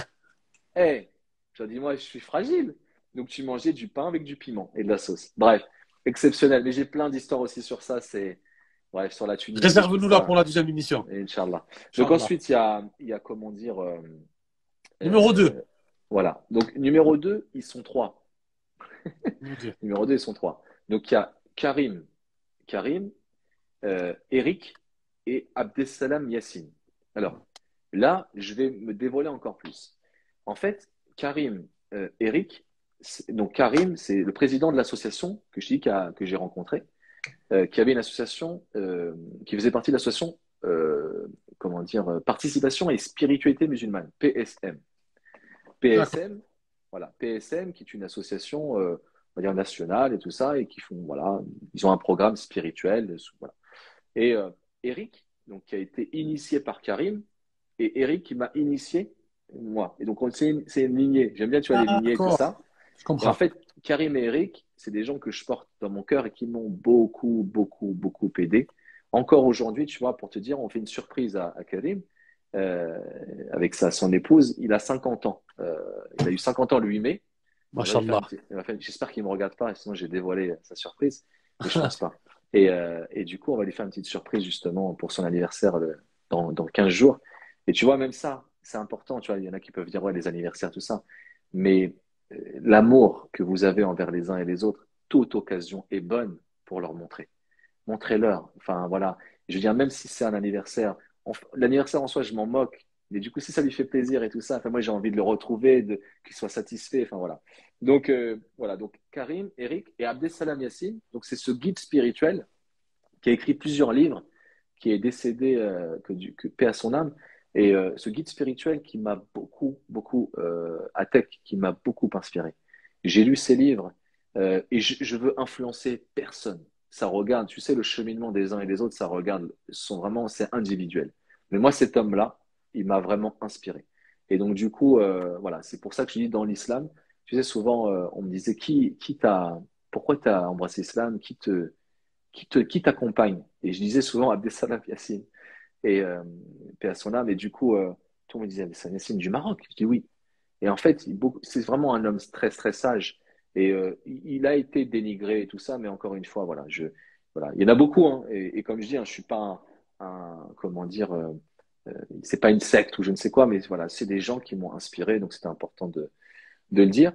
Eh, j'ai dit, moi, je suis fragile. Donc, tu mangeais du pain avec du piment et de la sauce. Bref, exceptionnel. Mais j'ai plein d'histoires aussi sur ça. C'est, bref, sur la Tunisie, tout Réserve-nous là ça. pour la deuxième émission. Et Inch'Allah. Donc, Inch'Allah. ensuite, il y a, il y a comment dire, euh, Numéro euh, deux. voilà. Donc, numéro deux, ils sont trois. Ok. Numéro deux, ils sont trois. Donc, il y a Karim, Karim, euh, Eric et Abdesalam Yassine. Alors, là, je vais me dévoiler encore plus. En fait, Karim, euh, Eric, c'est- donc Karim, c'est le président de l'association que je dis qu'a- que j'ai rencontré, euh, qui avait une association, euh, qui faisait partie de l'association, euh, comment dire, euh, Participation et Spiritualité musulmane, P S M. D'accord. P S M, voilà, P S M, qui est une association, euh, on va dire nationale et tout ça, et qui font, voilà, ils ont un programme spirituel, voilà. Et euh, Eric, donc, qui a été initié par Karim, et Eric qui m'a initié, moi. Et donc, on- c'est une, c'est une lignée. J'aime bien, tu vois, les lignées et tout D'accord. ça. Je Et en comprends. fait, Karim et Eric, c'est des gens que je porte dans mon cœur et qui m'ont beaucoup, beaucoup, beaucoup aidé. Encore aujourd'hui, tu vois, pour te dire, on fait une surprise à, à Karim euh, avec sa, son épouse. Il a cinquante ans. Euh, il a eu cinquante ans le huit mai. On va lui faire une Mashallah. petite- on va faire- J'espère qu'il ne me regarde pas, sinon j'ai dévoilé sa surprise. Mais je pense pas. Et, euh, et du coup, on va lui faire une petite surprise justement pour son anniversaire le- dans, dans quinze jours. Et tu vois, même ça, c'est important. Tu vois, il y en a qui peuvent dire, ouais, les anniversaires, tout ça. Mais euh, l'amour que vous avez envers les uns et les autres, toute occasion est bonne pour leur montrer. Montrez-leur. Enfin, voilà. Je veux dire, même si c'est un anniversaire, on- l'anniversaire en soi, je m'en moque. Mais du coup, si ça lui fait plaisir et tout ça, enfin, moi, j'ai envie de le retrouver, de, qu'il soit satisfait. Enfin, voilà. Donc, euh, voilà. Donc, Karim, Eric et Abdesalam Yassine. Donc, c'est ce guide spirituel qui a écrit plusieurs livres, qui est décédé, euh, que, du, que paix à son âme. Et euh, ce guide spirituel qui m'a beaucoup, beaucoup, euh, à Tech, qui m'a beaucoup inspiré. J'ai lu ses livres euh, et je, je veux influencer personne. Ça regarde, tu sais, le cheminement des uns et des autres, ça regarde, sont vraiment, c'est individuel. Mais moi, cet homme-là, il m'a vraiment inspiré. Et donc, du coup, euh, voilà, c'est pour ça que je dis dans l'islam, tu sais, souvent, euh, on me disait, qui, qui t'a, pourquoi tu as embrassé l'islam, qui te, qui te, qui t'accompagne? Et je disais souvent Abdesalam Yassine et euh, paix à son âme. Et du coup, euh, tout le monde me disait Abdesalam Yassine du Maroc. Je dis oui. Et en fait, il- beaucoup- c'est vraiment un homme très très sage. Et euh, il il a été dénigré et tout ça, mais encore une fois, voilà, je, voilà, il y en a beaucoup. Hein, et, et comme je dis, hein, je suis pas un, un- comment dire, euh, euh, c'est pas une secte ou je ne sais quoi, mais voilà, c'est des gens qui m'ont inspiré, donc c'était important de, de le dire.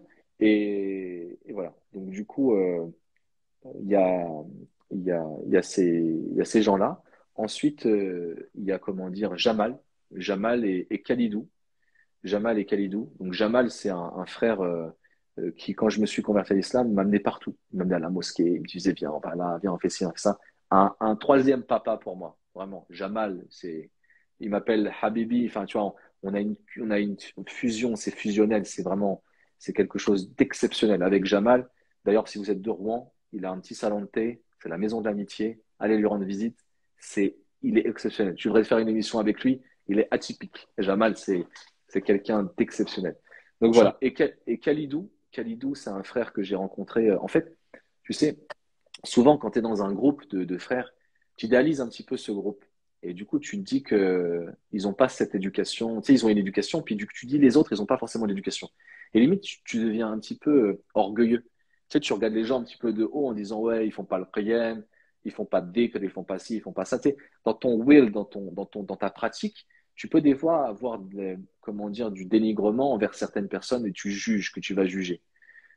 Et, et voilà. Donc du coup. Euh, il y a, il y a, il y a ces, il y a ces gens-là. Ensuite, euh, il y a, comment dire, Jamal. Jamal et, et Khalidou. Jamal et Khalidou. Donc, Jamal, c'est un, un frère euh, euh, qui, quand je me suis converti à l'islam, m'amenait partout. Il m'amenait à la mosquée. Il me disait, viens, on va là, viens, on fait ci, on fait ça. Un, un troisième papa pour moi. Vraiment. Jamal, c'est, il m'appelle Habibi. Enfin, tu vois, on a une, on a une fusion, c'est fusionnel. C'est vraiment, c'est quelque chose d'exceptionnel avec Jamal. D'ailleurs, si vous êtes de Rouen, il a un petit salon de thé. C'est la maison de l'amitié. Allez lui rendre visite. C'est, il est exceptionnel. Je voudrais faire une émission avec lui. Il est atypique. Jamal, c'est, c'est quelqu'un d'exceptionnel. Donc Mashallah. voilà. Et, et Khalidou, Khalidou, c'est un frère que j'ai rencontré. En fait, tu sais, souvent quand tu es dans un groupe de, de frères, tu idéalises un petit peu ce groupe. Et du coup, tu te dis que ils n'ont pas cette éducation. Tu sais, ils ont une éducation, puis du coup, tu dis les autres, ils n'ont pas forcément d'éducation. Et limite, tu, tu deviens un petit peu euh, orgueilleux. Tu sais, tu regardes les gens un petit peu de haut en disant, ouais, ils font pas le qiyam, ils font pas de dhikr, ils font pas ci, ils font pas ça. Tu sais, dans ton will, dans ton, dans ton, dans ta pratique, tu peux des fois avoir, de- comment dire, du dénigrement envers certaines personnes et tu juges que tu vas juger.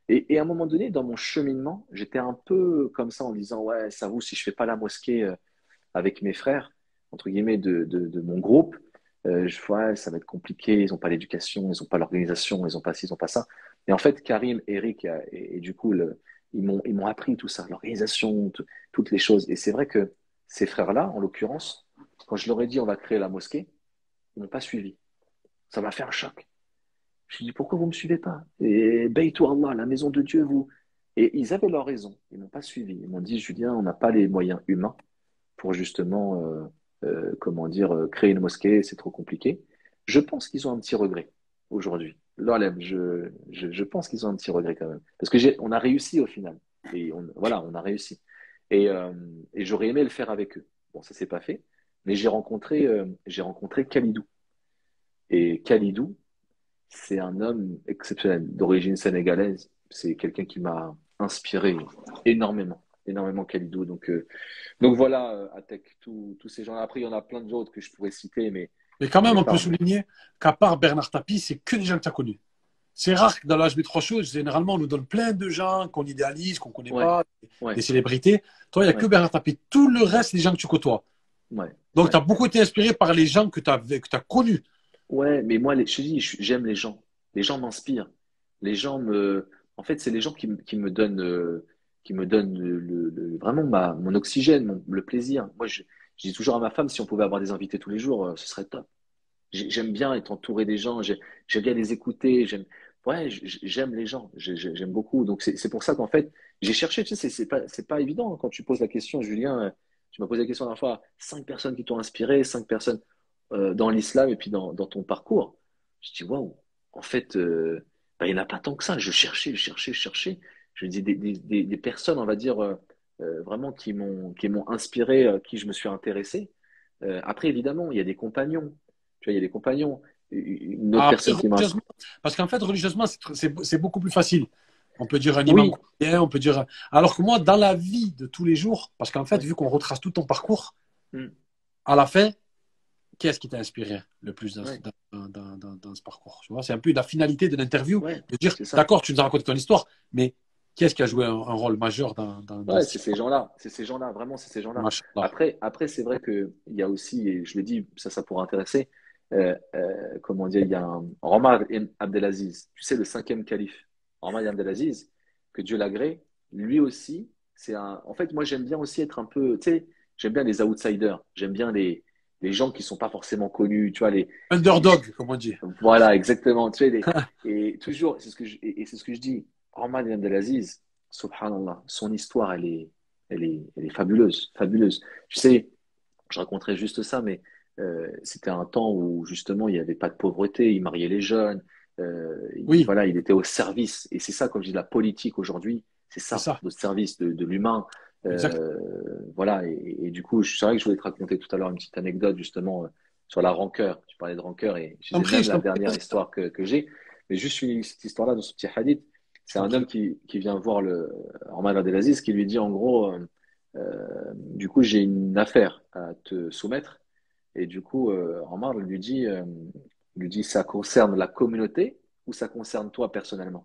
Et, et à un moment donné, dans mon cheminement, j'étais un peu comme ça en me disant, ouais, ça vous, si je fais pas la mosquée euh, avec mes frères, entre guillemets, de, de, de mon groupe, euh, je vois, ça va être compliqué, ils n'ont pas l'éducation, ils n'ont pas l'organisation, ils n'ont pas ci, ils n'ont pas ça. Et en fait, Karim, Eric et, et, et du coup, le, ils m'ont ils m'ont appris tout ça, l'organisation, tout- toutes les choses. Et c'est vrai que ces frères-là, en l'occurrence, quand je leur ai dit on va créer la mosquée, ils m'ont pas suivi. Ça m'a fait un choc. Je me suis dit pourquoi vous me suivez pas? Et Baytou Allah, la maison de Dieu, vous. Et ils avaient leur raison. Ils m'ont pas suivi. Ils m'ont dit Julien, on n'a pas les moyens humains pour justement, euh, euh, comment dire, euh, créer une mosquée, c'est trop compliqué. Je pense qu'ils ont un petit regret aujourd'hui. Là, là, je, je, je pense qu'ils ont un petit regret quand même. Parce que j'ai, on a réussi au final. Et on, voilà, on a réussi. Et, euh, et j'aurais aimé le faire avec eux. Bon, ça s'est pas fait. Mais j'ai rencontré, euh, j'ai rencontré Khalidou. Et Khalidou, c'est un homme exceptionnel, d'origine sénégalaise. C'est quelqu'un qui m'a inspiré énormément, énormément Khalidou. Donc, euh, donc voilà, euh, Atek, tous tous ces gens-là. Après, il y en a plein d'autres que je pourrais citer, mais Mais quand j'en même, ai on peut pas. Mais... souligner qu'à part Bernard Tapie, c'est que des gens que tu as connus. C'est rare que dans l'H B trois choses, généralement, on nous donne plein de gens qu'on idéalise, qu'on ne connaît Ouais, pas, des ouais, célébrités. Toi, il n'y a que ouais, Bernard Tapie. Tout le reste, c'est des gens que tu côtoies. ouais, Donc, tu ouais. as beaucoup été inspiré par les gens que tu as, que tu as connus. Ouais, mais moi, les, je te dis, je- j'aime les gens. Les gens m'inspirent. Les gens me, en fait, c'est les gens qui, me- qui me donnent, euh, qui me donnent le, le- le- vraiment ma, mon oxygène, mon- le plaisir. Moi, je, je dis toujours à ma femme, si on pouvait avoir des invités tous les jours, euh, ce serait top. J'ai- J'aime bien être entouré des gens. j'ai- J'aime bien les écouter. J'aime, ouais, j- j'aime les gens. J'ai- j'ai- J'aime beaucoup. Donc, c'est c'est pour ça qu'en fait, j'ai cherché. Tu sais, c'est c'est pas, c'est pas évident hein, quand tu poses la question, Julien. euh, Tu m'as posé la question la dernière fois. Cinq personnes qui t'ont inspiré, cinq personnes euh, dans l'islam et puis dans, dans ton parcours. Je dis, waouh, en fait, euh, bah, il n'y en a pas tant que ça. Je cherchais, je cherchais, je cherchais. Je dis des, des, des, des personnes, on va dire, euh, euh, vraiment qui m'ont qui m'ont inspiré, euh, qui je me suis intéressé. Euh, après, évidemment, il y a des compagnons. Tu vois, il y a des compagnons. Une autre Après, personne qui m'a... religieusement, parce qu'en fait, religieusement, c'est tr- c'est- c'est beaucoup plus facile. On peut dire un imam Oui, quotidien, on peut dire. Alors que moi, dans la vie de tous les jours, parce qu'en fait, ouais. vu qu'on retrace tout ton parcours, Hmm. à la fin, qu'est-ce qui t'a inspiré le plus dans, Ouais, dans, dans, dans, dans ce parcours? Tu vois, c'est un peu la finalité de l'interview, ouais, de dire, c'est ça. d'accord, tu nous as raconté ton histoire, mais qu'est-ce qui a joué un, un rôle majeur dans, dans, dans Ouais, cette c'est ces histoire? gens-là. C'est ces gens-là, vraiment, c'est ces gens-là. Machallah. Après, après c'est vrai qu'il y a aussi, et je le dis, ça, ça pourrait intéresser, euh, euh, comment dire, il y a un Omar ibn Abdelaziz, tu sais, le cinquième calife, Omar ibn Abdelaziz, que Dieu l'agrée, lui aussi, c'est un. En fait, moi, j'aime bien aussi être un peu, tu sais, j'aime bien les outsiders, j'aime bien les, les gens qui sont pas forcément connus, tu vois, les. Underdog, comme on dit. Voilà, exactement. Tu sais, les- et toujours, c'est ce que je, et, et c'est ce que je dis, Omar ibn Abdelaziz, subhanallah, son histoire, elle est, elle est, elle est fabuleuse, fabuleuse. Tu sais, je raconterai juste ça, mais euh, c'était un temps où justement il n'y avait pas de pauvreté, il mariait les jeunes, euh, il, Oui, voilà, il était au service. Et c'est ça, comme je dis, la politique aujourd'hui, c'est c'est ça, ça, le service de, de l'humain. exact. Euh, voilà, et, et du coup, c'est vrai que je voulais te raconter tout à l'heure une petite anecdote justement euh, sur la rancœur. Tu parlais de rancœur et je Je t'en disais prie, même je la t'en prie, dernière histoire que, que j'ai, mais juste une, cette histoire-là dans ce petit hadith. je C'est t'en un homme prie. qui, qui vient voir le Omar Abdelaziz qui lui dit en gros, euh, euh, du coup, j'ai une affaire à te soumettre. Et du coup, euh, Omar lui dit, euh, lui dit, ça concerne la communauté ou ça concerne toi personnellement?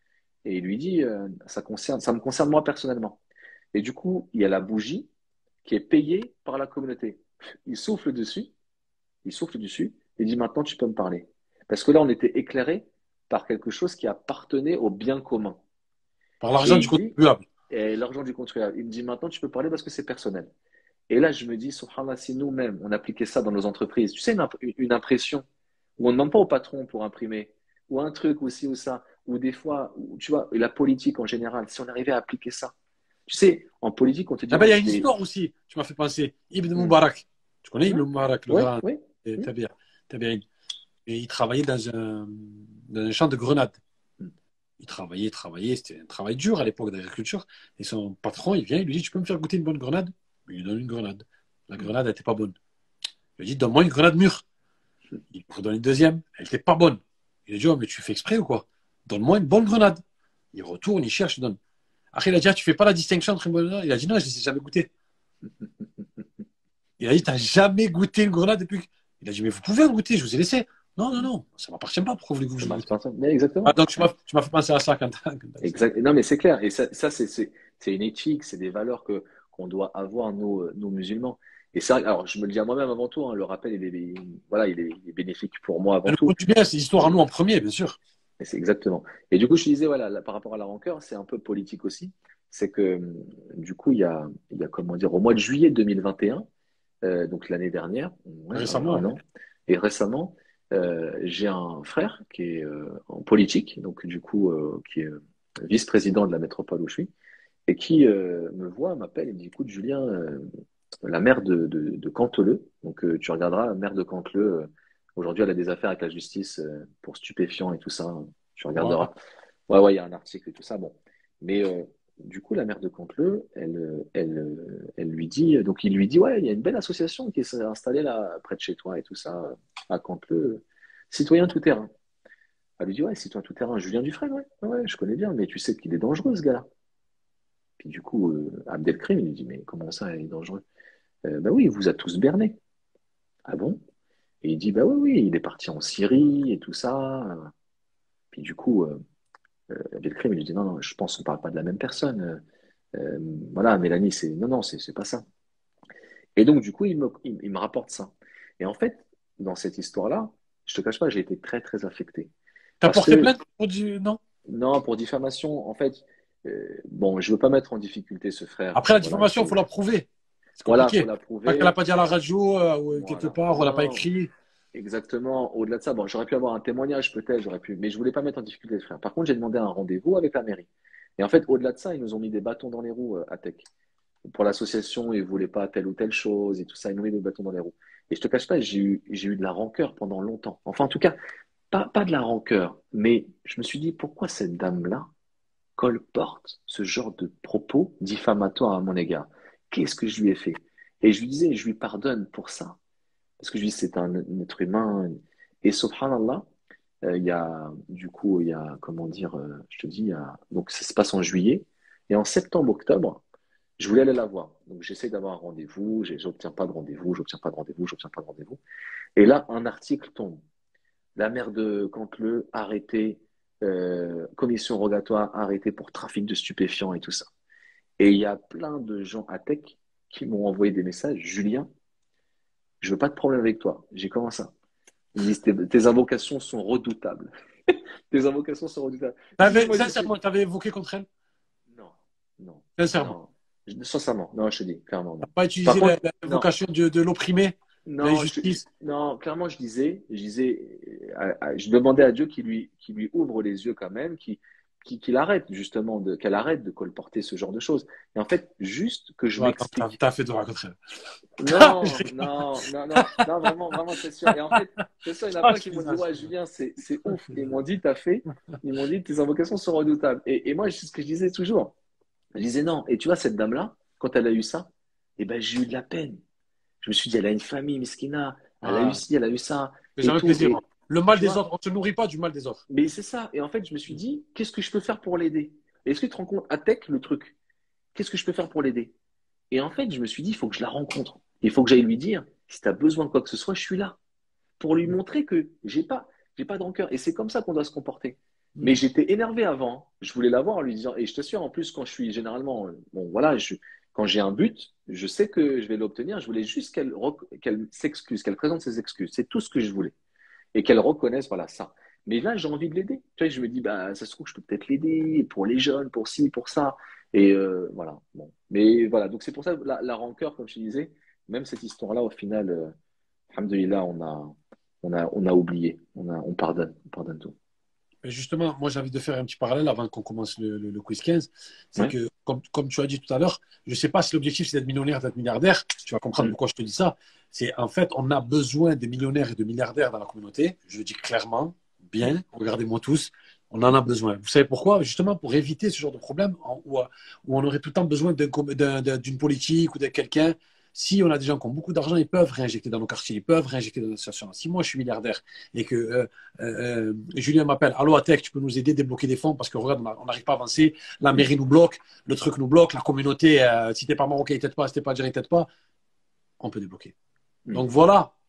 Et il lui dit, euh, ça concerne, ça me concerne moi personnellement. Et du coup, il y a la bougie qui est payée par la communauté. Il souffle dessus, il souffle dessus, et dit maintenant tu peux me parler. Parce que là, on était éclairé par quelque chose qui appartenait au bien commun. Par Et l'argent du il dit, contribuable. et l'argent du contribuable, il me dit maintenant tu peux parler parce que c'est personnel. Et là, je me dis, subhanallah, si nous-mêmes, on appliquait ça dans nos entreprises, tu sais, une, imp- une impression, où on ne demande pas au patron pour imprimer, ou un truc aussi ou ça, ou des fois, ou, tu vois, et la politique en général, si on arrivait à appliquer ça. Tu sais, en politique, on te dit, Ah ben, on il y a te une des... histoire aussi, tu m'as fait penser. Ibn Hmm. Mubarak. Tu connais Ibn Ouais, Mubarak, le ouais, grand ouais. euh, Hmm, tabi'in. Tabi'in. Et il travaillait dans un, dans un champ de grenades. hmm, Il travaillait, travaillait, c'était un travail dur à l'époque d'agriculture. Et son patron, il vient, il lui dit, tu peux me faire goûter une bonne grenade? Il lui donne une grenade. La hmm, grenade, elle n'était pas bonne. Il lui dit, donne-moi une grenade mûre. hmm. Il lui redonne une deuxième, elle n'était pas bonne. Il lui dit, oh, mais tu fais exprès ou quoi? Donne-moi une bonne grenade. Il retourne, il cherche, il donne. Après, il a dit, ah, tu fais pas la distinction entre une bonne grenade? Il a dit, non, je ne les ai jamais goûté. Il a dit, t'as jamais goûté une grenade depuis. Il a dit, mais vous pouvez en goûter, je vous ai laissé. Non, non, non, ça ne m'appartient pas. Pourquoi voulez-vous que Ça je vous marche dise? pas. Mais exactement. Ah, donc, tu m'as tu m'as fait penser à ça quand t'as quand t'as dit ça. Exact. Non, mais c'est clair. Et ça, ça c'est c'est- c'est une éthique, c'est des valeurs que qu'on doit avoir, nous, euh, nous musulmans. Et ça, alors, je me le dis à moi-même avant tout, hein, le rappel, il est, voilà, il est, il est bénéfique pour moi Et avant le tout. coup du bien, c'est l'histoire à nous en premier, bien sûr. Et c'est exactement. Et du coup, je te disais, voilà, là, par rapport à la rancœur, c'est un peu politique aussi. C'est que, hum, du coup, il y a, il y a, comment dire, au mois de juillet deux mille vingt et un, euh, donc l'année dernière, ouais, il y a Récemment, un ouais. an, et récemment, euh, j'ai un frère qui est euh, en politique, donc du coup, euh, qui est euh, vice-président de la métropole où je suis, et qui euh, me voit, m'appelle et me dit, écoute, Julien, euh, la maire de, de, de Canteleu, donc euh, tu regarderas, la maire de Canteleu, euh, aujourd'hui, elle a des affaires avec la justice euh, pour stupéfiants et tout ça, hein, tu Voilà. regarderas. Ouais, ouais, il y a un article et tout ça, bon. Mais euh, du coup, la maire de Canteleu, elle, euh, elle, euh, elle lui dit, donc il lui dit, ouais, il y a une belle association qui est installée là, près de chez toi et tout ça, à Canteleu, citoyen tout terrain. Elle lui dit, ouais, citoyen tout terrain, Julien Dufresne, ouais, ouais, je connais bien, mais tu sais qu'il est dangereux, ce gars-là. Puis du coup, euh, Abdelkrim, il lui dit, mais comment ça, il est dangereux? Euh, bah oui, il vous a tous berné. Ah bon? Et il dit, bah oui, oui, il est parti en Syrie et tout ça. Puis du coup, euh, euh, Abdelkrim, il lui dit, non, non, je pense qu'on parle pas de la même personne. Euh, voilà, Mélanie, c'est, non, non, c'est c'est pas ça. Et donc, du coup, il me, il, il me rapporte ça. Et en fait, dans cette histoire-là, je te cache pas, j'ai été très, très affecté. T'as Parce porté que, plainte pour du... Non? non, pour diffamation, en fait, euh, bon, je veux pas mettre en difficulté ce frère, Après, la voilà, diffamation, il faut qui, la prouver. C'est voilà, faut compliqué. Tant qu'elle n'a l'approuver. pas dit à la radio, euh, ou quelque Voilà. part, ou elle n'a pas Non, écrit. exactement. Au-delà de ça, bon, j'aurais pu avoir un témoignage peut-être, j'aurais pu, mais je voulais pas mettre en difficulté le frère. Par contre, j'ai demandé un rendez-vous avec la mairie. Et en fait, au-delà de ça, ils nous ont mis des bâtons dans les roues euh, à Tech. Pour l'association, ils voulaient pas telle ou telle chose et tout ça, ils nous ont mis des bâtons dans les roues. Et je te cache pas, j'ai eu, j'ai eu de la rancœur pendant longtemps. Enfin, en tout cas, pas, pas de la rancœur, mais je me suis dit, pourquoi cette dame-là colporte ce genre de propos diffamatoires à mon égard? Qu'est-ce que je lui ai fait? Et je lui disais, je lui pardonne pour ça. Parce que je dis, c'est un, un être humain. Et subhanallah, euh, il y a, du coup, il y a, comment dire, euh, je te dis, il y a, donc ça se passe en juillet. Et en septembre, octobre, je voulais aller la voir. Donc j'essaie d'avoir un rendez-vous, j'ai- j'obtiens pas de rendez-vous, j'obtiens pas de rendez-vous, j'obtiens pas de rendez-vous. Et là, un article tombe. La maire de Canteleu arrêtée, euh, commission rogatoire arrêtée pour trafic de stupéfiants et tout ça. Et il y a plein de gens à Tech qui m'ont envoyé des messages. Julien, je veux pas de problème avec toi. J'ai comment ça? Ils disent, tes, tes invocations sont redoutables. Tes invocations sont redoutables. Je dis, T'avais, moi, je suis. sincèrement, t'avais évoqué contre elle? Non, non, Sincèrement. non. Je- Sincèrement, non, je te dis, clairement, T'as non. pas Par utilisé la- contre, la- non, l'invocation de, de l'opprimé, de non, je, je- l'injustice? non, clairement, je disais, je disais, euh, à- à- je demandais à Dieu qu'il lui, qu'il lui ouvre les yeux quand même, qu'il qu'il qu'il arrête justement de, qu'elle arrête de colporter ce genre de choses. Et en fait, juste que je Ouais, attends, t'as, m'explique. t'as fait de contre elle. Je Non, rigole. non, non, non, non, vraiment, vraiment, c'est sûr. Et en fait, c'est sûr, il y en a Ah, plein je qui fais m'ont dit, ça, je ouais, fais ça. Julien, c'est, c'est ouf. Je fais Ils ça. m'ont dit, t'as fait, ils m'ont dit, tes invocations sont redoutables. Et, et moi, c'est ce que je disais toujours. Je disais non. Et tu vois, cette dame-là, quand elle a eu ça, eh ben, j'ai eu de la peine. Je me suis dit, elle a une famille, Miskina, elle a eu Ah, ci, elle a eu ça, mais et j'avais tout. plaisir. Et Le mal tu des vois, autres, on ne se nourrit pas du mal des autres. mais c'est ça. Et en fait, je me suis dit, qu'est-ce que je peux faire pour l'aider? Est-ce que tu te rends compte, à Tech, le truc, qu'est-ce que je peux faire pour l'aider? Et en fait, je me suis dit, il faut que je la rencontre. Il faut que j'aille lui dire, si tu as besoin de quoi que ce soit, je suis là. Pour lui Mm. montrer que j'ai pas, j'ai pas de rancœur. Et c'est comme ça qu'on doit se comporter. Mais Mm. j'étais énervé avant, hein. Je voulais l'avoir en lui disant, et je t'assure, en plus, quand je suis généralement, euh, bon, voilà, je, quand j'ai un but, je sais que je vais l'obtenir. Je voulais juste qu'elle, rec- qu'elle s'excuse, qu'elle présente ses excuses. C'est tout ce que je voulais. Et qu'elle reconnaisse, voilà, ça. Mais là, j'ai envie de l'aider. Tu vois, je me dis, bah, ça se trouve, je peux peut-être l'aider pour les jeunes, pour ci, pour ça. Et euh, voilà. Bon. Mais voilà, donc c'est pour ça, la, la rancœur, comme je te disais, même cette histoire-là, au final, euh, alhamdoulilah, on a, on a, on a oublié. On a, on pardonne. On pardonne tout. Et justement, moi, j'ai envie de faire un petit parallèle avant qu'on commence le, le- le quiz quinze. C'est Ouais. que, comme, comme tu as dit tout à l'heure, je ne sais pas si l'objectif c'est d'être millionnaire, d'être milliardaire. Tu vas comprendre Mm. pourquoi je te dis ça. C'est en fait, on a besoin de millionnaires et de milliardaires dans la communauté. Je le dis clairement, bien, regardez-moi tous. On en a besoin. Vous savez pourquoi? Justement, pour éviter ce genre de problème en- où, où on aurait tout le temps besoin d'un com- d'un- d'un- d'une politique ou de quelqu'un. Si on a des gens qui ont beaucoup d'argent, ils peuvent réinjecter dans nos quartiers, ils peuvent réinjecter dans nos associations. Si moi je suis milliardaire et que euh, euh, euh, Julien m'appelle, allô Atec, tu peux nous aider à débloquer des fonds parce que regarde, on n'arrive pas à avancer, la Mm. mairie nous bloque, le truc nous bloque, la communauté, euh, si t'es pas marocain, il t'aide pas, si t'es pas algérien, il t'aide pas, on peut débloquer. Mm. Donc voilà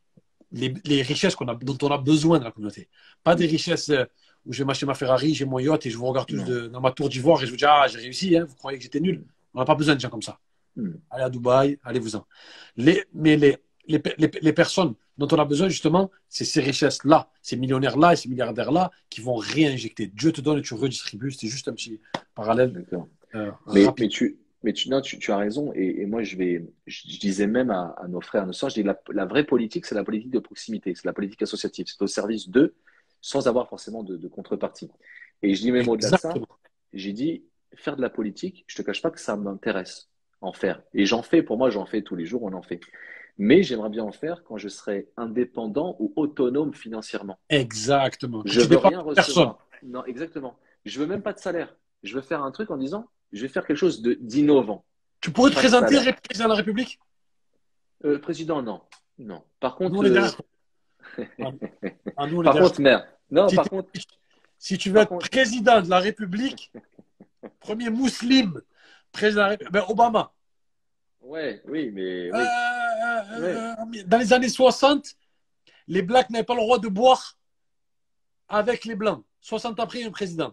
les, les richesses qu'on a, dont on a besoin dans la communauté. Pas des richesses euh, où je vais m'acheter ma Ferrari, j'ai mon yacht et je vous regarde tous Non. de, dans ma tour d'ivoire et je vous dis, ah, j'ai réussi, hein, vous croyez que j'étais nul. On n'a pas besoin de gens comme ça. Mm. Allez à Dubaï, allez-vous-en. Les, mais les, les, les, les personnes dont on a besoin, justement, c'est ces richesses-là, ces millionnaires-là et ces milliardaires-là qui vont réinjecter. Dieu te donne et tu redistribues. C'est juste un petit parallèle D'accord. euh, Mais, rapide. mais, tu, mais tu, non, tu, tu as raison. Et, et moi, je vais, je, je disais même à, à nos frères, à nos soeurs, je dis la, la vraie politique, c'est la politique de proximité, c'est la politique associative. C'est au service d'eux, sans avoir forcément de, de contrepartie. Et je dis même au-delà de ça, Exactement. j'ai dit, faire de la politique, je te cache pas que ça m'intéresse en faire. Et j'en fais, pour moi, j'en fais tous les jours, on en fait. Mais j'aimerais bien en faire quand je serai indépendant ou autonome financièrement. Exactement. Que Je tu veux dépends rien de personne. recevoir. Non, exactement. Je veux même pas de salaire. Je veux faire un truc en disant, je vais faire quelque chose de d'innovant. Tu pourrais te Pas de présenter salaire. président de la République? Euh, président, non. Non. Par Nous, contre, on est euh, derrière toi. Ah, ah, nous, on est par derrière contre, toi. maire. Non, Si, par t'es- contre, si tu veux par être contre, président de la République, premier musulman, président de la République, ben Obama. ouais, oui, mais Euh, oui, euh, ouais, euh, dans les années soixante, les Blacks n'avaient pas le droit de boire avec les Blancs. soixante ans après, il y a un président.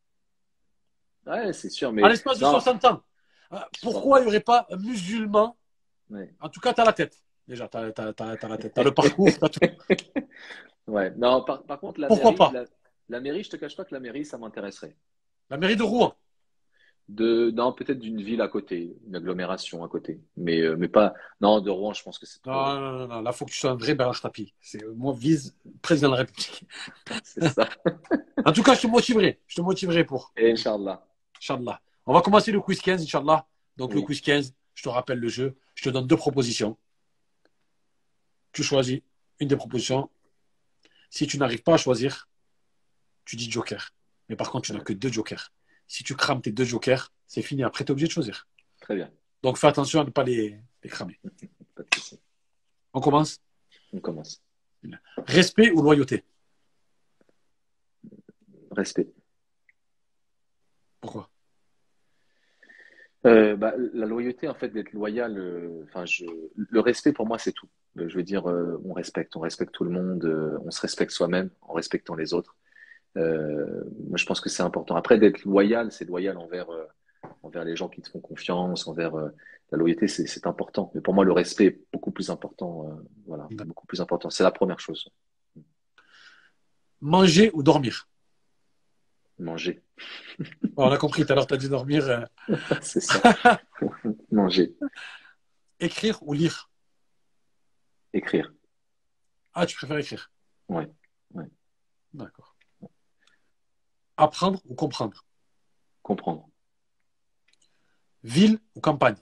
ouais, c'est sûr, En mais l'espace de non. soixante ans. Euh, Pourquoi il n'y aurait pas un musulman? Ouais. En tout cas, tu as la tête. Déjà, tu as, la tête. Tu as le parcours, tu as tout. Ouais. Non, par, par contre, la Pourquoi mairie, pas? la, la mairie, je te cache pas que la mairie, ça m'intéresserait. La mairie de Rouen. De, non, peut-être d'une ville à côté, une agglomération à côté, mais, euh, mais pas, non, de Rouen, je pense que c'est trop. Non, non, non, non. Là, il faut que tu sois un vrai Bernard Tapie. C'est, moi, vise président de la République. C'est ça. En tout cas, je te motiverai. Je te motiverai pour. Et Inch'Allah. Inch'Allah. On va commencer le quiz quinze, Inch'Allah. Donc, le Oui. quiz quinze, je te rappelle le jeu. Je te donne deux propositions. Tu choisis une des propositions. Si tu n'arrives pas à choisir, tu dis joker. Mais par contre, tu n'as que deux jokers. Si tu crames tes deux jokers, c'est fini. Après, tu es obligé de choisir. Très bien. Donc, fais attention à ne pas les, les cramer. Pas de souci. On commence. On commence. Respect ou loyauté? Respect. Pourquoi? Euh, bah, la loyauté, en fait, d'être loyal, euh, enfin, je, le respect pour moi, c'est tout. Euh, je veux dire, euh, on respecte, on respecte tout le monde, euh, on se respecte soi-même en respectant les autres. Euh, moi, je pense que c'est important. Après, d'être loyal, c'est loyal envers, euh, envers les gens qui te font confiance, envers euh, la loyauté, c'est, c'est important. Mais pour moi, le respect est beaucoup plus important. Euh, voilà, beaucoup plus important. C'est la première chose. Manger ou dormir? Manger. Bon, on a compris, tout à l'heure, tu as dit dormir. euh. C'est ça. Manger. Écrire ou lire? Écrire. Ah, tu préfères écrire? Ouais. Ouais. D'accord. Apprendre ou comprendre? Comprendre. Ville ou campagne?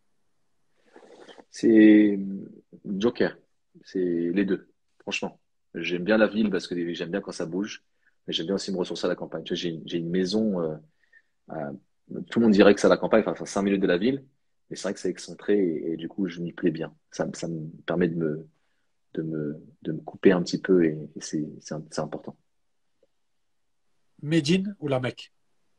C'est Joker. C'est les deux, franchement. J'aime bien la ville parce que j'aime bien quand ça bouge, mais j'aime bien aussi me ressourcer à la campagne. Tu vois, j'ai une, j'ai une maison, euh, à- tout le monde dirait que c'est à la campagne, enfin, c'est à cinq minutes de la ville, mais c'est vrai que c'est excentré et, et du coup, je m'y plais bien. Ça, me- ça me permet de me, de me, de me couper un petit peu et, et c'est, c'est, un- c'est important. Médine ou la Mecque?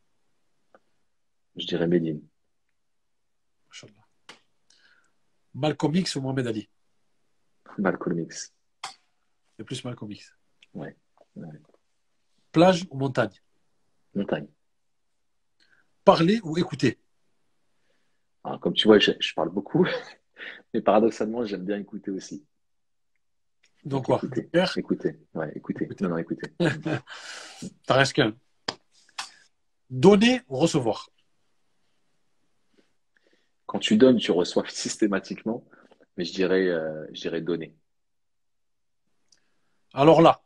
Je dirais Médine. Inch'Allah. Malcolm X ou Mohamed Ali? Malcolm X. C'est plus Malcolm X. Ouais. Ouais. Plage ou montagne? Montagne. Parler ou écouter? Alors, comme tu vois, je, je parle beaucoup, mais paradoxalement, j'aime bien écouter aussi. Donc Donc, quoi? écouter. Joker? Écouter. Ouais, écouter. Écouter. Non, non, écouter. T'en restes qu'un. Donner ou recevoir? Quand tu donnes, tu reçois systématiquement, mais je dirais, euh, je dirais donner. Alors là,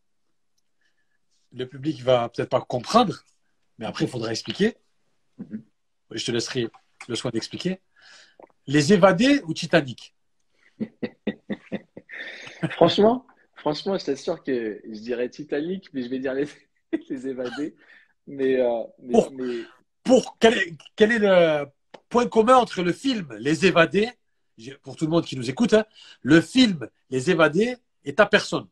le public va peut-être pas comprendre, mais après, il faudra expliquer. Mhm. Je te laisserai le soin d'expliquer. Les évadés ou Titanic? Franchement, franchement, je t'assure que je dirais Titanic, mais je vais dire les, les évadés. Mais, euh, mais, Pour, mais pour quel, est, quel est le point commun entre le film Les Évadés, pour tout le monde qui nous écoute, hein, le film Les Évadés et ta personne?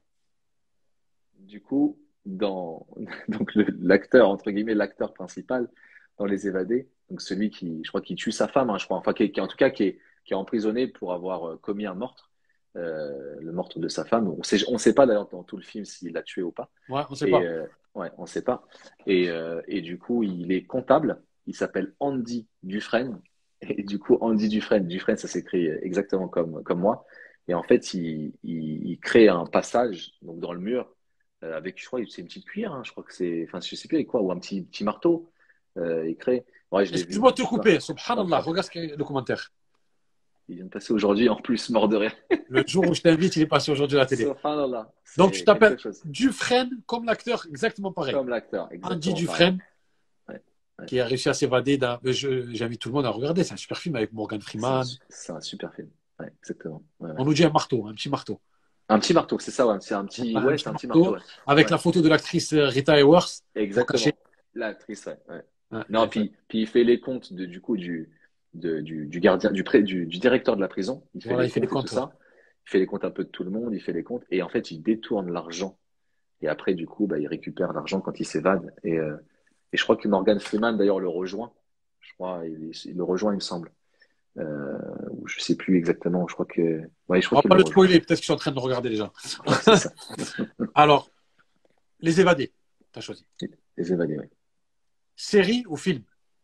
du coup, dans donc le- l'acteur, entre guillemets, l'acteur principal dans Les Évadés, donc celui qui, je crois, qui tue sa femme, hein, je crois, enfin, qui, est- qui, en tout cas, qui est, qui est emprisonné pour avoir euh, commis un meurtre. euh, le meurtre de sa femme. On sait, on sait pas d'ailleurs dans tout le film s'il l'a tué ou pas. Ouais, on sait Et pas. euh, ouais, on sait pas. Et, euh, et du coup, il est comptable. Il s'appelle Andy Dufresne. Et du coup, Andy Dufresne, Dufresne, ça s'écrit exactement comme, comme moi. Et en fait, il, il, il crée un passage donc dans le mur euh, avec, je crois, c'est une petite cuillère. Hein, je crois que c'est, enfin, je sais plus avec quoi, ou un petit, petit marteau. Euh, il crée. Ouais, je l'ai vu. Excuse-moi de te Je sais pas. couper. Pas Subhanallah, grave. regarde ce qu'il y a- le commentaire. Il vient de passer aujourd'hui en plus, mort de rire. Le jour où je t'invite, il est passé aujourd'hui à la télé. Subhanallah, Donc, tu c'est quelque t'appelles chose. Dufresne comme l'acteur, exactement pareil. Comme l'acteur, Andy exactement pareil. Dufresne, Ouais, ouais. qui a réussi à s'évader d'un. je- J'invite tout le monde à regarder. C'est un super film avec Morgan C'est un, Freeman. c'est un super film. Ouais, exactement. Ouais, ouais. On nous dit un marteau, un petit marteau. Un petit marteau, c'est ça, ouais. C'est un petit, Un ouais, petit c'est un petit marteau, marteau ouais. avec Ouais, la photo de l'actrice euh, Rita Hayworth pour cacher. exactement. L'actrice, ouais, ouais. Ouais, Non, elle fait- puis, puis il fait les comptes de, du coup du, de- du, du gardien, du, pré, du, du directeur de la prison. Il fait Voilà, les il fait les comptes et tout comptes. Ouais. ça. Il fait les comptes un peu de tout le monde, il fait les comptes. Et en fait, il détourne l'argent. Et après, du coup, bah, il récupère l'argent quand il s'évade. Et, euh, et je crois que Morgan Freeman, d'ailleurs, le rejoint. Je crois, il, il le rejoint, il me semble. Euh, ou je sais plus exactement. Je crois que, ouais, je On crois va qu'il pas le le rejoint. spoiler, peut-être qu'ils sont en train de le regarder déjà. Ouais, c'est ça. Alors, Les Évadés, tu as choisi. Les évadés, ouais. Série ou film?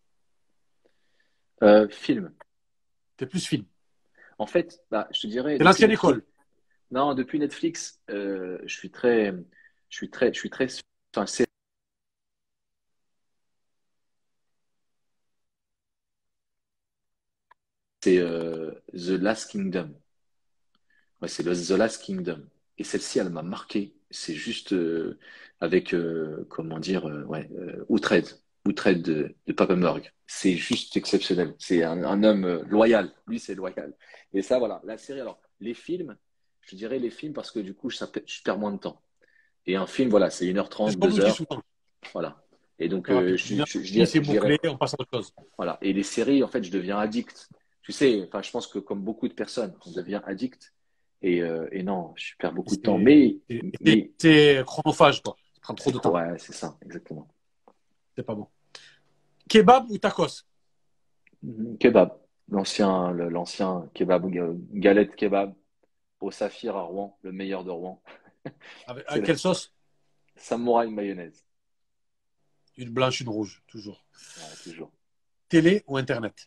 Euh, film. T'es plus film. En fait, bah, je te dirais, C'est depuis l'ancienne Netflix, école. non, depuis Netflix, euh, je suis très, je suis très, je suis très, enfin, c'est, c'est euh, The Last Kingdom. Ouais, c'est le The Last Kingdom. Et celle-ci, elle m'a marqué. C'est juste euh, avec, euh, comment dire, euh, ouais, euh, Uhtred, Uhtred de, de Papenburg. C'est juste exceptionnel. C'est un, un homme euh, loyal. Lui, c'est loyal. Et ça, voilà. La série, alors, les films, je dirais les films parce que du coup, ça, je perds moins de temps. Et un film, voilà, c'est une heure C'est ce trente, qu'on nous deux dit heures. souvent. Voilà. Et donc, C'est euh, rapide. je, Une heure je, je et demie, dirais, c'est je dirais- bouclé, on passe à autre chose. voilà. Et les séries, en fait, je deviens addict. Tu sais, enfin, je pense que comme beaucoup de personnes, on devient addict. Et, euh, et non, je perds beaucoup de temps. C'est Mais, c'est- mais, c'est chronophage, quoi. Ça prend trop c'est de quoi? temps. Ouais, c'est ça, exactement. C'est pas bon. Kebab ou tacos? Mhm. Kebab. L'ancien, le- l'ancien kebab, ga- galette kebab au Saphir à Rouen, le meilleur de Rouen. Avec, C'est avec le quelle sauce? samouraï mayonnaise. Une blanche, une rouge, toujours. Ouais, toujours. Télé ou Internet?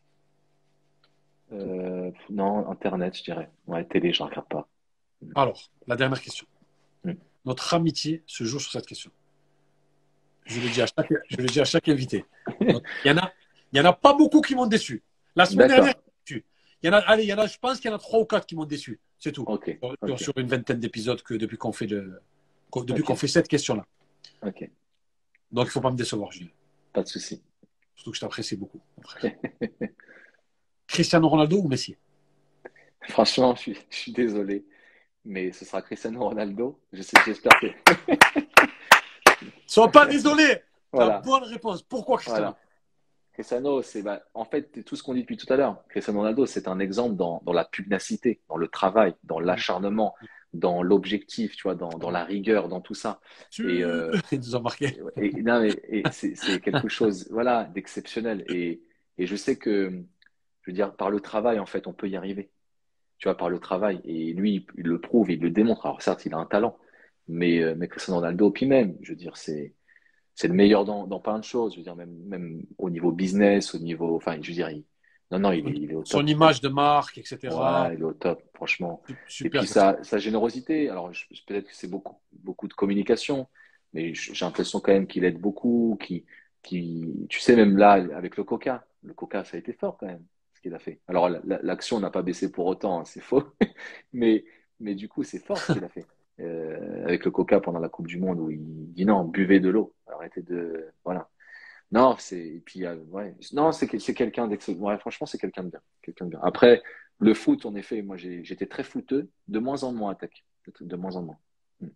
Euh, non, Internet, je dirais. Ouais, télé, je ne regarde pas. Alors, la dernière question. Mhm. Notre amitié se joue sur cette question. Je le dis à chaque, je le dis à chaque invité. Donc, il y en a, il y en a pas beaucoup qui m'ont déçu. La semaine dernière, D'accord. déçu. Il y en a, allez, il y en a, je pense qu'il y en a trois ou quatre qui m'ont déçu. C'est tout. Ok, Sur, ok, sur une vingtaine d'épisodes que depuis qu'on fait le, qu'on- depuis qu'on ok, fait cette question-là. ok. Donc, il ne faut pas me décevoir, Julien. Pas de souci. Surtout que je t'apprécie beaucoup, mon frère. Cristiano Ronaldo ou Messi? Franchement, je suis, je suis désolé, mais ce sera Cristiano Ronaldo. Je sais, j'espère que. Sois pas désolé. La Voilà, bonne réponse. Pourquoi Cristiano? voilà. Cristiano, c'est bah, en fait tout ce qu'on dit depuis tout à l'heure. Cristiano Ronaldo, c'est un exemple dans, dans la pugnacité, dans le travail, dans l'acharnement, dans l'objectif, tu vois, dans, dans la rigueur, dans tout ça. Et, Tu... euh, Ils nous ont marqué. et, et- non, mais, et c'est c'est quelque chose, voilà, d'exceptionnel. Et, et je sais que, je veux dire, par le travail, en fait, on peut y arriver. Tu vois, par le travail. Et lui, il le prouve, il le démontre. Alors certes, il a un talent, mais, euh, mais Cristiano Ronaldo, puis même, je veux dire, c'est c'est le meilleur dans, dans plein de choses. Je veux dire, même, même au niveau business, au niveau, enfin, je veux dire, il, non, non, il est, il est au Son top. image de marque, et cetera. Ouais, il est au top, franchement. Et Super. puis sa, sa générosité. Alors, je- peut-être que c'est beaucoup, beaucoup de communication, mais j'ai l'impression quand même qu'il aide beaucoup, qui, qui, tu sais, même là, avec le Coca, le Coca, ça a été fort quand même, ce qu'il a fait. Alors, la- la- l'action n'a pas baissé pour autant, hein, c'est faux, mais, mais du coup, c'est fort ce qu'il a fait. Euh, avec le Coca pendant la Coupe du Monde où il dit non, buvez de l'eau, arrêtez de, voilà. Non, c'est, et puis, euh, ouais, non, c'est, que- c'est quelqu'un d'excellent. Ouais, franchement, c'est quelqu'un de bien, quelqu'un de bien. Après, le foot, en effet, moi, j'ai, j'étais très footeux, de moins en moins, attaque, de, de moins en moins. Hmm.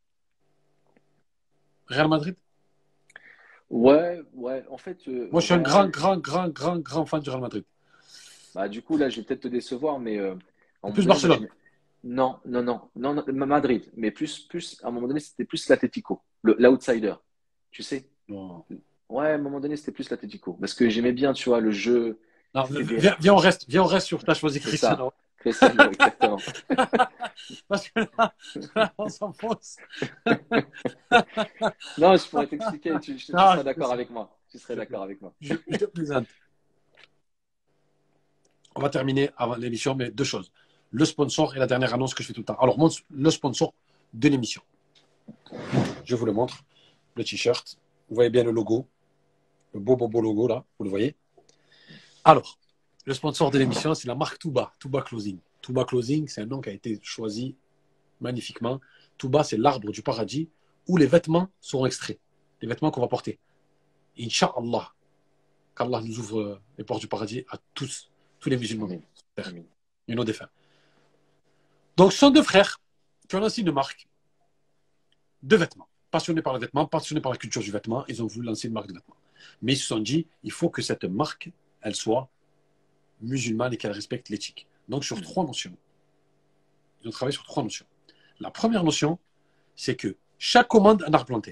Real Madrid? Ouais, ouais, en fait, euh, Moi, je suis un grand, Real, grand, grand, grand, grand fan du Real Madrid. bah, du coup, là, je vais peut-être te décevoir, mais euh, à un C'est moment plus donné, moi, Barcelone. j'aimais- non, non, non, non, non, Madrid, mais plus, plus, à un moment donné, c'était plus l'Atlético, le, l'outsider, tu sais. Non. Ouais, à un moment donné, c'était plus l'Atlético, parce que j'aimais bien, tu vois, le jeu, Non, c'était des, viens, viens, on reste, viens, on reste sur. Tu as choisi c'est ça. Cristiano. Faisselle, ouais, exactement. Parce que là, là, on s'enfonce. Non, je pourrais t'expliquer, tu, tu- tu Non, serais je d'accord plaisante. avec moi. Tu serais Je, d'accord avec moi. je, je plaisante. On va terminer avant l'émission, mais deux choses. Le sponsor et la dernière annonce que je fais tout le temps. Alors, mon- le sponsor de l'émission. Je vous le montre. Le t-shirt. Vous voyez bien le logo. Le beau, beau, beau logo, là. Vous le voyez. Alors, le sponsor de l'émission, c'est la marque Touba. Touba Closing. Touba Closing, c'est un nom qui a été choisi magnifiquement. Touba, c'est l'arbre du paradis où les vêtements seront extraits. Les vêtements qu'on va porter. Inch'Allah. Qu'Allah nous ouvre les portes du paradis à tous, tous les musulmans. Amin. Amin. Et nos défunts. Donc, ce sont deux frères qui ont lancé une marque de vêtements. Passionnés par les vêtements, passionnés par la culture du vêtement, ils ont voulu lancer une marque de vêtements. Mais ils se sont dit, il faut que cette marque, elle soit musulmane et qu'elle respecte l'éthique. Donc, sur trois notions. Ils ont travaillé sur trois notions. La première notion, c'est que chaque commande un arbre planté.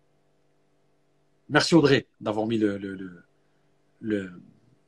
Merci Audrey d'avoir mis le, le, le, le-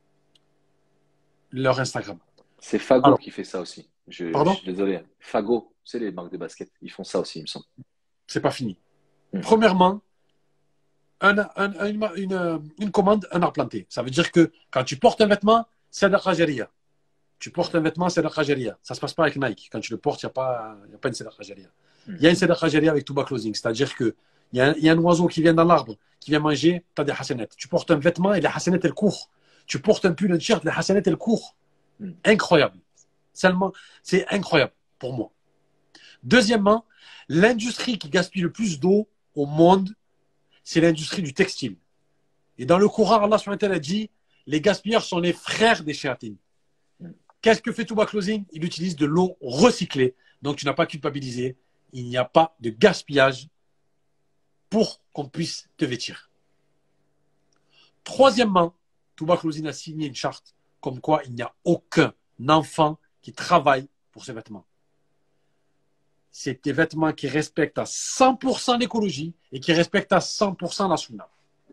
leur Instagram. C'est Fago Alors, qui fait ça aussi. Je, je pardon, suis désolé. Fago, c'est les marques de basket. Ils font ça aussi, il me semble. c'est pas fini. Hmm. Premièrement, un, un- un- une, une- une commande, un arbre planté. Ça veut dire que quand tu portes un vêtement, c'est de la Jaria. Tu portes un vêtement, c'est de la Jaria. Ça ne se passe pas avec Nike. Quand tu le portes, il n'y a, pas- il y a pas une Sadaqa Jaria. Hmm. Il y a une Sadaqa Jaria avec Touba Closing. C'est-à-dire qu'il y, a un- il y a un oiseau qui vient dans l'arbre, qui vient manger, tu as des hasanettes. Tu portes un vêtement et les hasanettes, elles courent. Tu portes un pull, un t-shirt, les hasanettes, elles courent. Hmm. Incroyable. Seulement, c'est incroyable pour moi. Deuxièmement, l'industrie qui gaspille le plus d'eau au monde, c'est l'industrie du textile. Et dans le Coran, Allah subhanahu wa ta'ala dit, les gaspilleurs sont les frères des shéatines. Qu'est-ce que fait Touba Closing? Il utilise de l'eau recyclée. Donc, tu n'as pas culpabilisé. Il n'y a pas de gaspillage pour qu'on puisse te vêtir. Troisièmement, Touba Closing a signé une charte comme quoi il n'y a aucun enfant qui travaille pour ces vêtements. C'est des vêtements qui respectent à cent pour cent l'écologie et qui respectent à cent pour cent la sunna.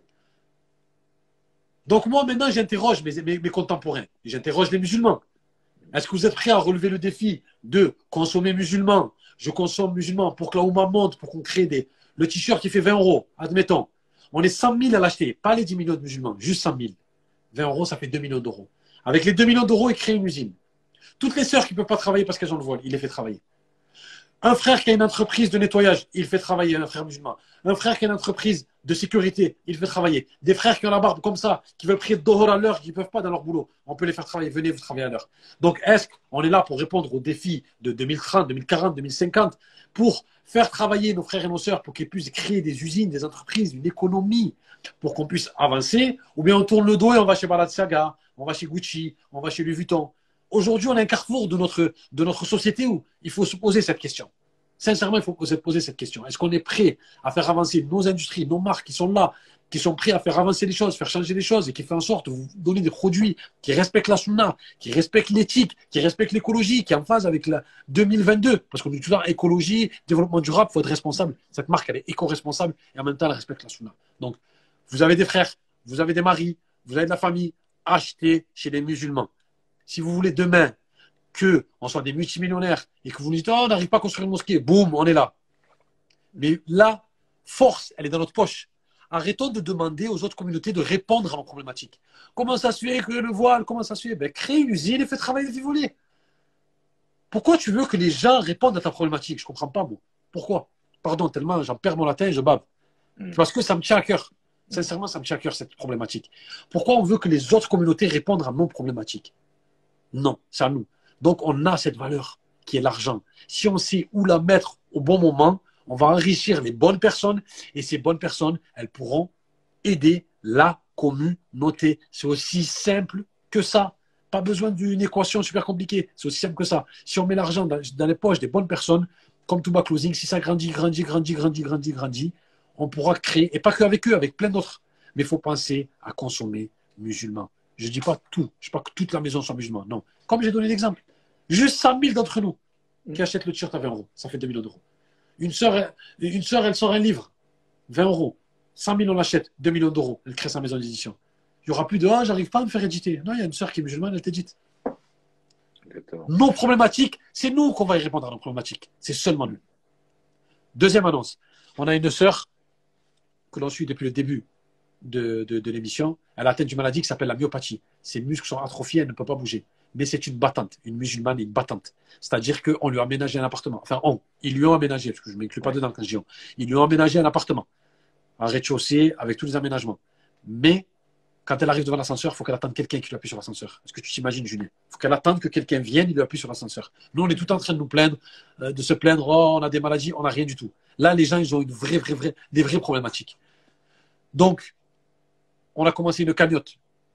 Donc moi, maintenant, j'interroge mes, mes, mes contemporains. J'interroge les musulmans. Est-ce que vous êtes prêts à relever le défi de consommer musulman? Je consomme musulman pour que la Oumma monte, pour qu'on crée des... Le t-shirt qui fait vingt euros, admettons. On est cent mille à l'acheter, pas les dix millions de musulmans, juste cent mille. vingt euros, ça fait deux millions d'euros. Avec les deux millions d'euros, il crée une usine. Toutes les sœurs qui ne peuvent pas travailler parce qu'elles ont le voile, il les fait travailler. Un frère qui a une entreprise de nettoyage, il fait travailler un frère musulman. Un frère qui a une entreprise de sécurité, il fait travailler. Des frères qui ont la barbe comme ça, qui veulent prier Dohor à l'heure, qui ne peuvent pas dans leur boulot, on peut les faire travailler. Venez, vous travaillez à l'heure. Donc, est-ce qu'on est là pour répondre aux défis de deux mille trente, deux mille quarante, deux mille cinquante, pour faire travailler nos frères et nos sœurs, pour qu'ils puissent créer des usines, des entreprises, une économie, pour qu'on puisse avancer? Ou bien on tourne le dos et on va chez Balenciaga, on va chez Gucci, on va chez Louis Vuitton? Aujourd'hui, on a un carrefour de notre, de notre société où il faut se poser cette question. Sincèrement, il faut se poser cette question. Est-ce qu'on est prêt à faire avancer nos industries, nos marques qui sont là, qui sont prêts à faire avancer les choses, faire changer les choses et qui font en sorte de vous donner des produits qui respectent la sunna, qui respectent l'éthique, qui respectent l'écologie, qui est en phase avec la deux mille vingt-deux? Parce qu'on dit toujours écologie, développement durable, il faut être responsable. Cette marque, elle est éco-responsable et en même temps, elle respecte la sunna. Donc, vous avez des frères, vous avez des maris, vous avez de la famille, achetez chez les musulmans. Si vous voulez demain qu'on soit des multimillionnaires et que vous nous dites, oh, on n'arrive pas à construire une mosquée, boum, on est là. Mais la force, elle est dans notre poche. Arrêtons de demander aux autres communautés de répondre à nos problématiques. Comment ça se fait que le voile, comment ça se fait? Ben, crée une usine et fais travailler les vivoliers. Pourquoi tu veux que les gens répondent à ta problématique? Je ne comprends pas, moi. Pourquoi? Pardon, tellement j'en perds mon latin et je bave. Mm. Parce que ça me tient à cœur. Sincèrement, ça me tient à cœur, cette problématique. Pourquoi on veut que les autres communautés répondent à nos problématiques? Non, c'est à nous. Donc, on a cette valeur qui est l'argent. Si on sait où la mettre au bon moment, on va enrichir les bonnes personnes et ces bonnes personnes, elles pourront aider la communauté. C'est aussi simple que ça. Pas besoin d'une équation super compliquée. C'est aussi simple que ça. Si on met l'argent dans, dans les poches des bonnes personnes, comme Touba Closing, si ça grandit, grandit, grandit, grandit, grandit, grandit, on pourra créer, et pas qu'avec eux, avec plein d'autres. Mais il faut penser à consommer musulman. Je ne dis pas tout. Je ne dis pas que toute la maison soit musulmane. Non. Comme j'ai donné l'exemple. Juste cent mille d'entre nous qui achètent le t-shirt à vingt euros. Ça fait deux millions d'euros. Une sœur, une sœur, elle sort un livre. vingt euros. cent mille, on l'achète. deux millions d'euros. Elle crée sa maison d'édition. Il n'y aura plus de « Ah, j'arrive pas à me faire éditer ». Non, il y a une sœur qui est musulmane, elle t'édite. Exactement. Nos problématiques, c'est nous qu'on va y répondre à nos problématiques. C'est seulement nous. Deuxième annonce. On a une sœur que l'on suit depuis le début de, de, de l'émission. Elle a atteint d'une maladie qui s'appelle la myopathie. Ses muscles sont atrophiés, elle ne peut pas bouger. Mais c'est une battante, une musulmane, une battante. C'est-à-dire qu'on lui a aménagé un appartement. Enfin, on, ils lui ont aménagé, parce que je ne m'inclus pas dedans quand je dis on. Ils lui ont aménagé un appartement, un rez-de-chaussée, avec tous les aménagements. Mais quand elle arrive devant l'ascenseur, il faut qu'elle attende quelqu'un qui lui appuie sur l'ascenseur. Est-ce que tu t'imagines, Julien? Il faut qu'elle attende que quelqu'un vienne, il lui appuie sur l'ascenseur. Nous, on est tout en train de nous plaindre, euh, de se plaindre, oh, on a des maladies, on n'a rien du tout. Là, les gens, ils ont une vraie, vraie, vraie, des vraies problématiques. Donc, on a commencé une cagnotte.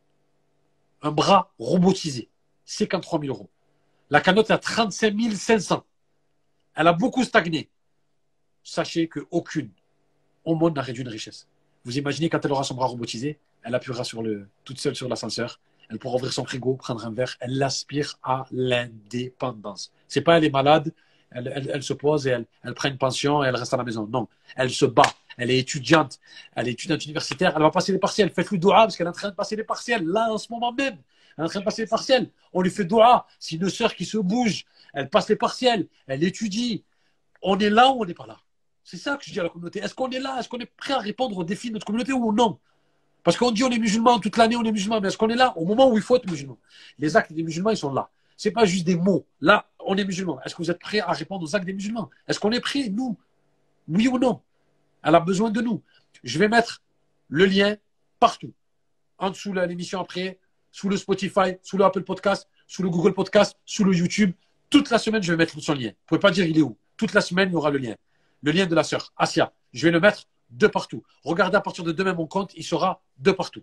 Un bras robotisé. cinquante-trois mille euros. La cagnotte est à trente-cinq mille cinq cents. Elle a beaucoup stagné. Sachez qu'aucune aumône n'a réduit une richesse. Vous imaginez quand elle aura son bras robotisé, elle appuiera sur le, toute seule sur l'ascenseur, elle pourra ouvrir son frigo, prendre un verre, elle aspire à l'indépendance. C'est pas elle est malade, elle, elle, elle se pose et elle, elle prend une pension et elle reste à la maison. Non, elle se bat. Elle est étudiante, elle est étudiante universitaire, elle va passer les partiels. Faites-lui doua parce qu'elle est en train de passer les partiels, là, en ce moment même. Elle est en train de passer les partiels. On lui fait doua. C'est une sœur qui se bouge, elle passe les partiels, elle étudie. On est là ou on n'est pas là? C'est ça que je dis à la communauté. Est-ce qu'on est là? Est-ce qu'on est prêt à répondre aux défis de notre communauté ou non? Parce qu'on dit on est musulman, toute l'année on est musulman, mais est-ce qu'on est là au moment où il faut être musulman? Les actes des musulmans, ils sont là. Ce n'est pas juste des mots. Là, on est musulman. Est-ce que vous êtes prêts à répondre aux actes des musulmans? Est-ce qu'on est prêts, nous? Oui ou non? Elle a besoin de nous. Je vais mettre le lien partout. En dessous de l'émission après, sous le Spotify, sous le Apple Podcast, sous le Google Podcast, sous le YouTube. Toute la semaine, je vais mettre son lien. Vous ne pouvez pas dire il est où. Toute la semaine, il y aura le lien. Le lien de la sœur, Asia. Je vais le mettre de partout. Regardez à partir de demain mon compte, il sera de partout.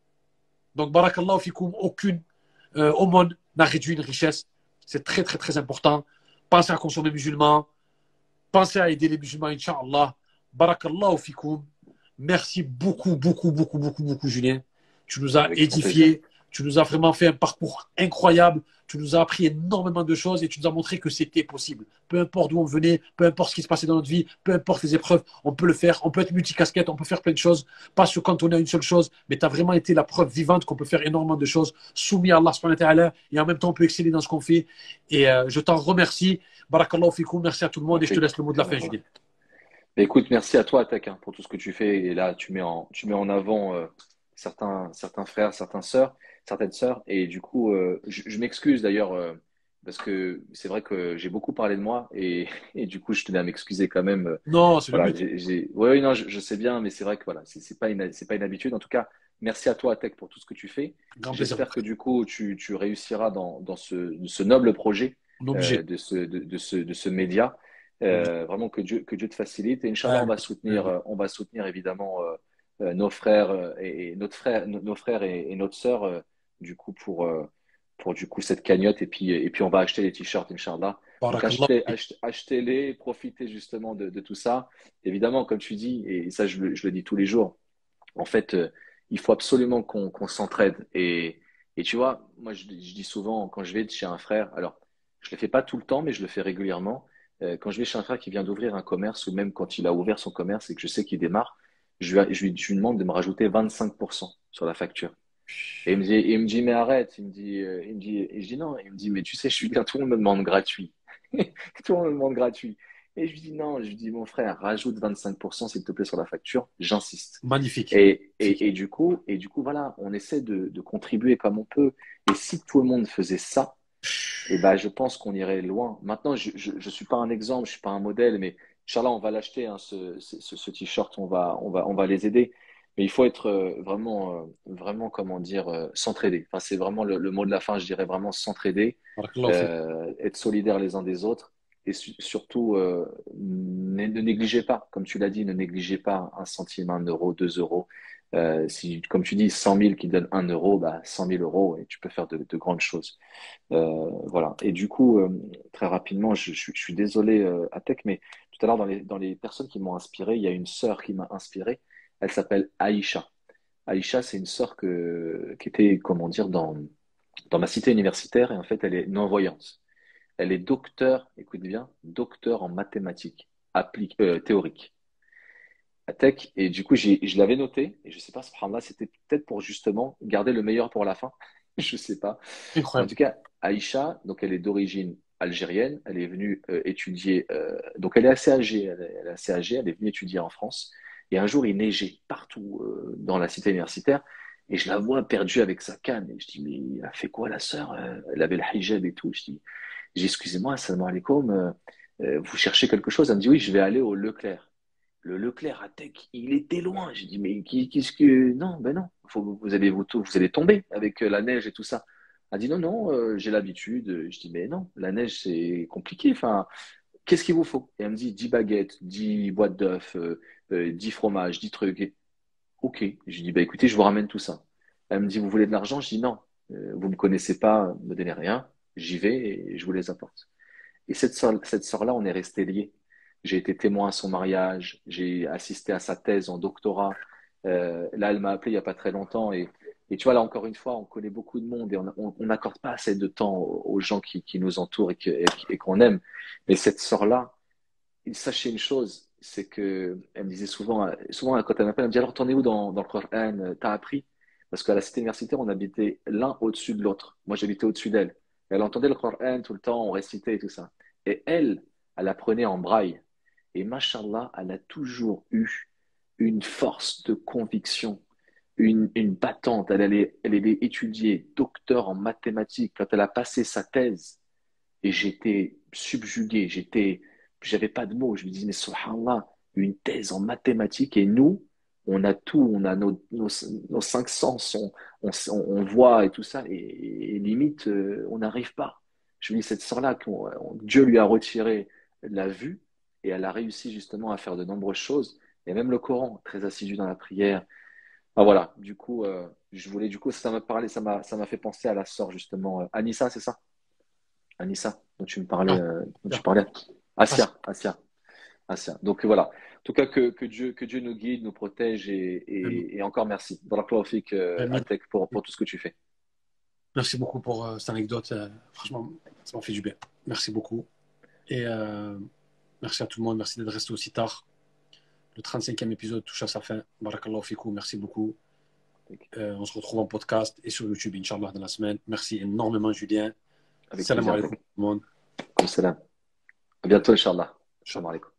Donc, barakallahu fikoum, aucune euh, aumône n'a réduit une richesse. C'est très, très, très important. Pensez à consommer musulman. Pensez à aider les musulmans, Inch'Allah. Barakallahu fikoum. Merci beaucoup, beaucoup, beaucoup, beaucoup, beaucoup, Julien. Tu nous as Avec édifiés. Tu nous as vraiment fait un parcours incroyable. Tu nous as appris énormément de choses et tu nous as montré que c'était possible. Peu importe d'où on venait, peu importe ce qui se passait dans notre vie, peu importe les épreuves, on peut le faire. On peut être multicasquette, on peut faire plein de choses. Pas se cantonner à une seule chose, mais tu as vraiment été la preuve vivante qu'on peut faire énormément de choses, soumis à Allah subhanahu wa ta'ala, et en même temps on peut exceller dans ce qu'on fait. Et euh, je t'en remercie. Barakallahu fikoum. Merci à tout le monde et je te laisse le mot de la fin, Julien. Écoute, merci à toi, Atek, hein, pour tout ce que tu fais. Et là, tu mets en, tu mets en avant euh, certains, certains frères, certaines sœurs, certaines sœurs. Et du coup, euh, je, je m'excuse d'ailleurs, euh, parce que c'est vrai que j'ai beaucoup parlé de moi. Et, et du coup, je tenais à m'excuser quand même. euh, Non, c'est le Voilà, but. j'ai, j'ai... Ouais, oui, non, je, je sais bien, mais c'est vrai que voilà, c'est c'est pas une, c'est pas une habitude. En tout cas, merci à toi, Atek, pour tout ce que tu fais. Grand plaisir. J'espère que du coup, tu, tu réussiras dans, dans ce, ce noble projet On est euh, obligé. de ce, de, de ce, de ce média. Euh, vraiment que Dieu, que Dieu te facilite. Et Inch'Allah, on Amen. va soutenir, euh, on va soutenir évidemment euh, euh, nos frères euh, et, et notre frère, nos, nos frères et, et notre sœur euh, du coup pour, euh, pour du coup cette cagnotte. Et puis, et puis on va acheter les t-shirts, Inch'Allah. Donc Barakallah. achetez, achetez, achetez-les, profitez justement de, de tout ça. Évidemment, comme tu dis, et ça je, le- je le dis tous les jours, en fait, euh, il faut absolument qu'on qu'on s'entraide. Et, et tu vois, moi je, je dis souvent quand je vais chez un frère, alors je le fais pas tout le temps, mais je le fais régulièrement. Euh, quand je vais chez un frère qui vient d'ouvrir un commerce, ou même quand il a ouvert son commerce et que je sais qu'il démarre, je lui, je lui, je lui demande de me rajouter vingt-cinq pour cent sur la facture. Et il me dit, il me dit, mais arrête. Il me dit, euh, il me dit, et je dis non. Il me dit, mais tu sais, je suis bien, tout le monde me demande gratuit. Tout le monde me demande gratuit. Et je lui dis non, je lui dis, mon frère, rajoute vingt-cinq pour cent s'il te plaît sur la facture. J'insiste. Magnifique. Et, Magnifique. et, et du coup, et du coup, voilà, on essaie de, de contribuer comme on peut. Et si tout le monde faisait ça, eh ben, je pense qu'on irait loin. Maintenant, je, je, je suis pas un exemple, je suis pas un modèle, mais Inch'Allah, on va l'acheter, hein, ce, ce, ce ce t-shirt, on va, on va, on va les aider. Mais il faut être euh, vraiment, euh, vraiment, comment dire, euh, s'entraider. Enfin, c'est vraiment le, le mot de la fin, je dirais vraiment s'entraider, Barakallahu fik. euh, être solidaires les uns des autres. Et su- surtout, euh, ne, ne négligez pas, comme tu l'as dit, ne négligez pas un centime, un euro, deux euros. Euh, si, comme tu dis, cent mille qui donnent un euro, bah, cent mille euros, et tu peux faire de, de grandes choses. Euh, voilà. Et du coup, euh, très rapidement, je, je, je suis désolé, euh, Atek, mais tout à l'heure, dans les, dans les personnes qui m'ont inspiré, il y a une sœur qui m'a inspiré. Elle s'appelle Aïcha. Aïcha, c'est une sœur que, qui était, comment dire, dans, dans ma cité universitaire, et en fait, elle est non-voyante. Elle est docteur, écoute bien, docteur en mathématiques appliquées, euh, théoriques. Atek, et du coup, j'ai, je l'avais noté, et je sais pas, subhanallah, c'était peut-être pour justement garder le meilleur pour la fin. je sais pas. Mais en Incroyable. tout cas, Aïcha, donc elle est d'origine algérienne. Elle est venue euh, étudier. Euh, donc elle est assez âgée. Elle est, elle est assez âgée. Elle est venue étudier en France. Et un jour, il neigeait partout euh, dans la cité universitaire. Et je la vois perdue avec sa canne. Et je dis, mais elle a fait quoi la sœur? Euh, Elle avait le hijab et tout. Je dis, j'ai dit, excusez-moi, salam alaikum, euh, euh, vous cherchez quelque chose? Elle me dit, oui, je vais aller au Leclerc. Le Leclerc à Tech, il était loin. J'ai dit, mais qui- qu'est-ce que. Non, ben non, faut, vous allez, vous, vous allez tomber avec euh, la neige et tout ça. Elle dit, non, non, euh, j'ai l'habitude. Je dis, mais non, la neige, c'est compliqué. Enfin, qu'est-ce qu'il vous faut? Et elle me dit, dix baguettes, dix boîtes d'œufs, euh, euh, dix fromages, dix trucs. Et, ok. Je lui dis, bah écoutez, je vous ramène tout ça. Elle me dit, vous voulez de l'argent? Je dis, non, euh, vous me connaissez pas, me donnez rien. J'y vais et je vous les apporte. Et cette sœur, cette sœur-là, on est restés liés. J'ai été témoin à son mariage, j'ai assisté à sa thèse en doctorat. Euh, là, elle m'a appelé il n'y a pas très longtemps. Et, et tu vois, là, encore une fois, on connaît beaucoup de monde et on n'accorde pas assez de temps aux, aux gens qui, qui nous entourent et, que, et, et qu'on aime. Mais cette sœur-là, sachez une chose, c'est que elle me disait souvent, souvent quand elle m'appelle, elle me dit alors, t'en es où dans, dans le Coran? T'as appris? Parce qu'à la cité universitaire, on habitait l'un au-dessus de l'autre. Moi, j'habitais au-dessus d'elle. Elle entendait le Coran tout le temps, on récitait et tout ça. Et elle, elle apprenait en braille. Et machallah, elle a toujours eu une force de conviction, une, une battante. Elle allait, elle allait étudier docteur en mathématiques. Quand elle a passé sa thèse, et j'étais subjugué, j'étais, j'avais pas de mots. Je me disais, mais subhanallah, une thèse en mathématiques et nous, on a tout, on a nos, nos, nos cinq sens, on, on, on voit et tout ça, et, et limite, euh, on n'arrive pas. Je me dis, cette sœur-là, qu'on- on- Dieu lui a retiré la vue et elle a réussi justement à faire de nombreuses choses, et même le Coran, très assidu dans la prière. Ah, voilà, du coup, euh, je voulais, du coup, ça m'a parlé, ça m'a, ça m'a fait penser à la sœur justement, euh, Anissa, c'est ça? Anissa, dont tu me parlais, Ah, euh, dont tu super. parlais. Ah, c'est- Asia, Asia, Asia. Donc voilà. En tout cas, que, que Dieu, que Dieu nous guide, nous protège et, euh, et, et encore merci. Barakallahu fik, euh, euh, Atek, pour, pour tout ce que tu fais. merci beaucoup pour euh, cette anecdote. Euh, franchement, ça m'a fait du bien. Merci beaucoup. Et euh, merci à tout le monde. Merci d'être resté aussi tard. Le trente-cinquième épisode touche à sa fin. Barakallahu fikou. Merci beaucoup. Euh, on se retrouve en podcast et sur YouTube, Inch'Allah, dans la semaine. Merci énormément, Julien. Avec Salam plaisir, alaikum Atek. tout le monde. Salam. À bientôt, Inch'Allah. Salam Inch'Allah. alaikum.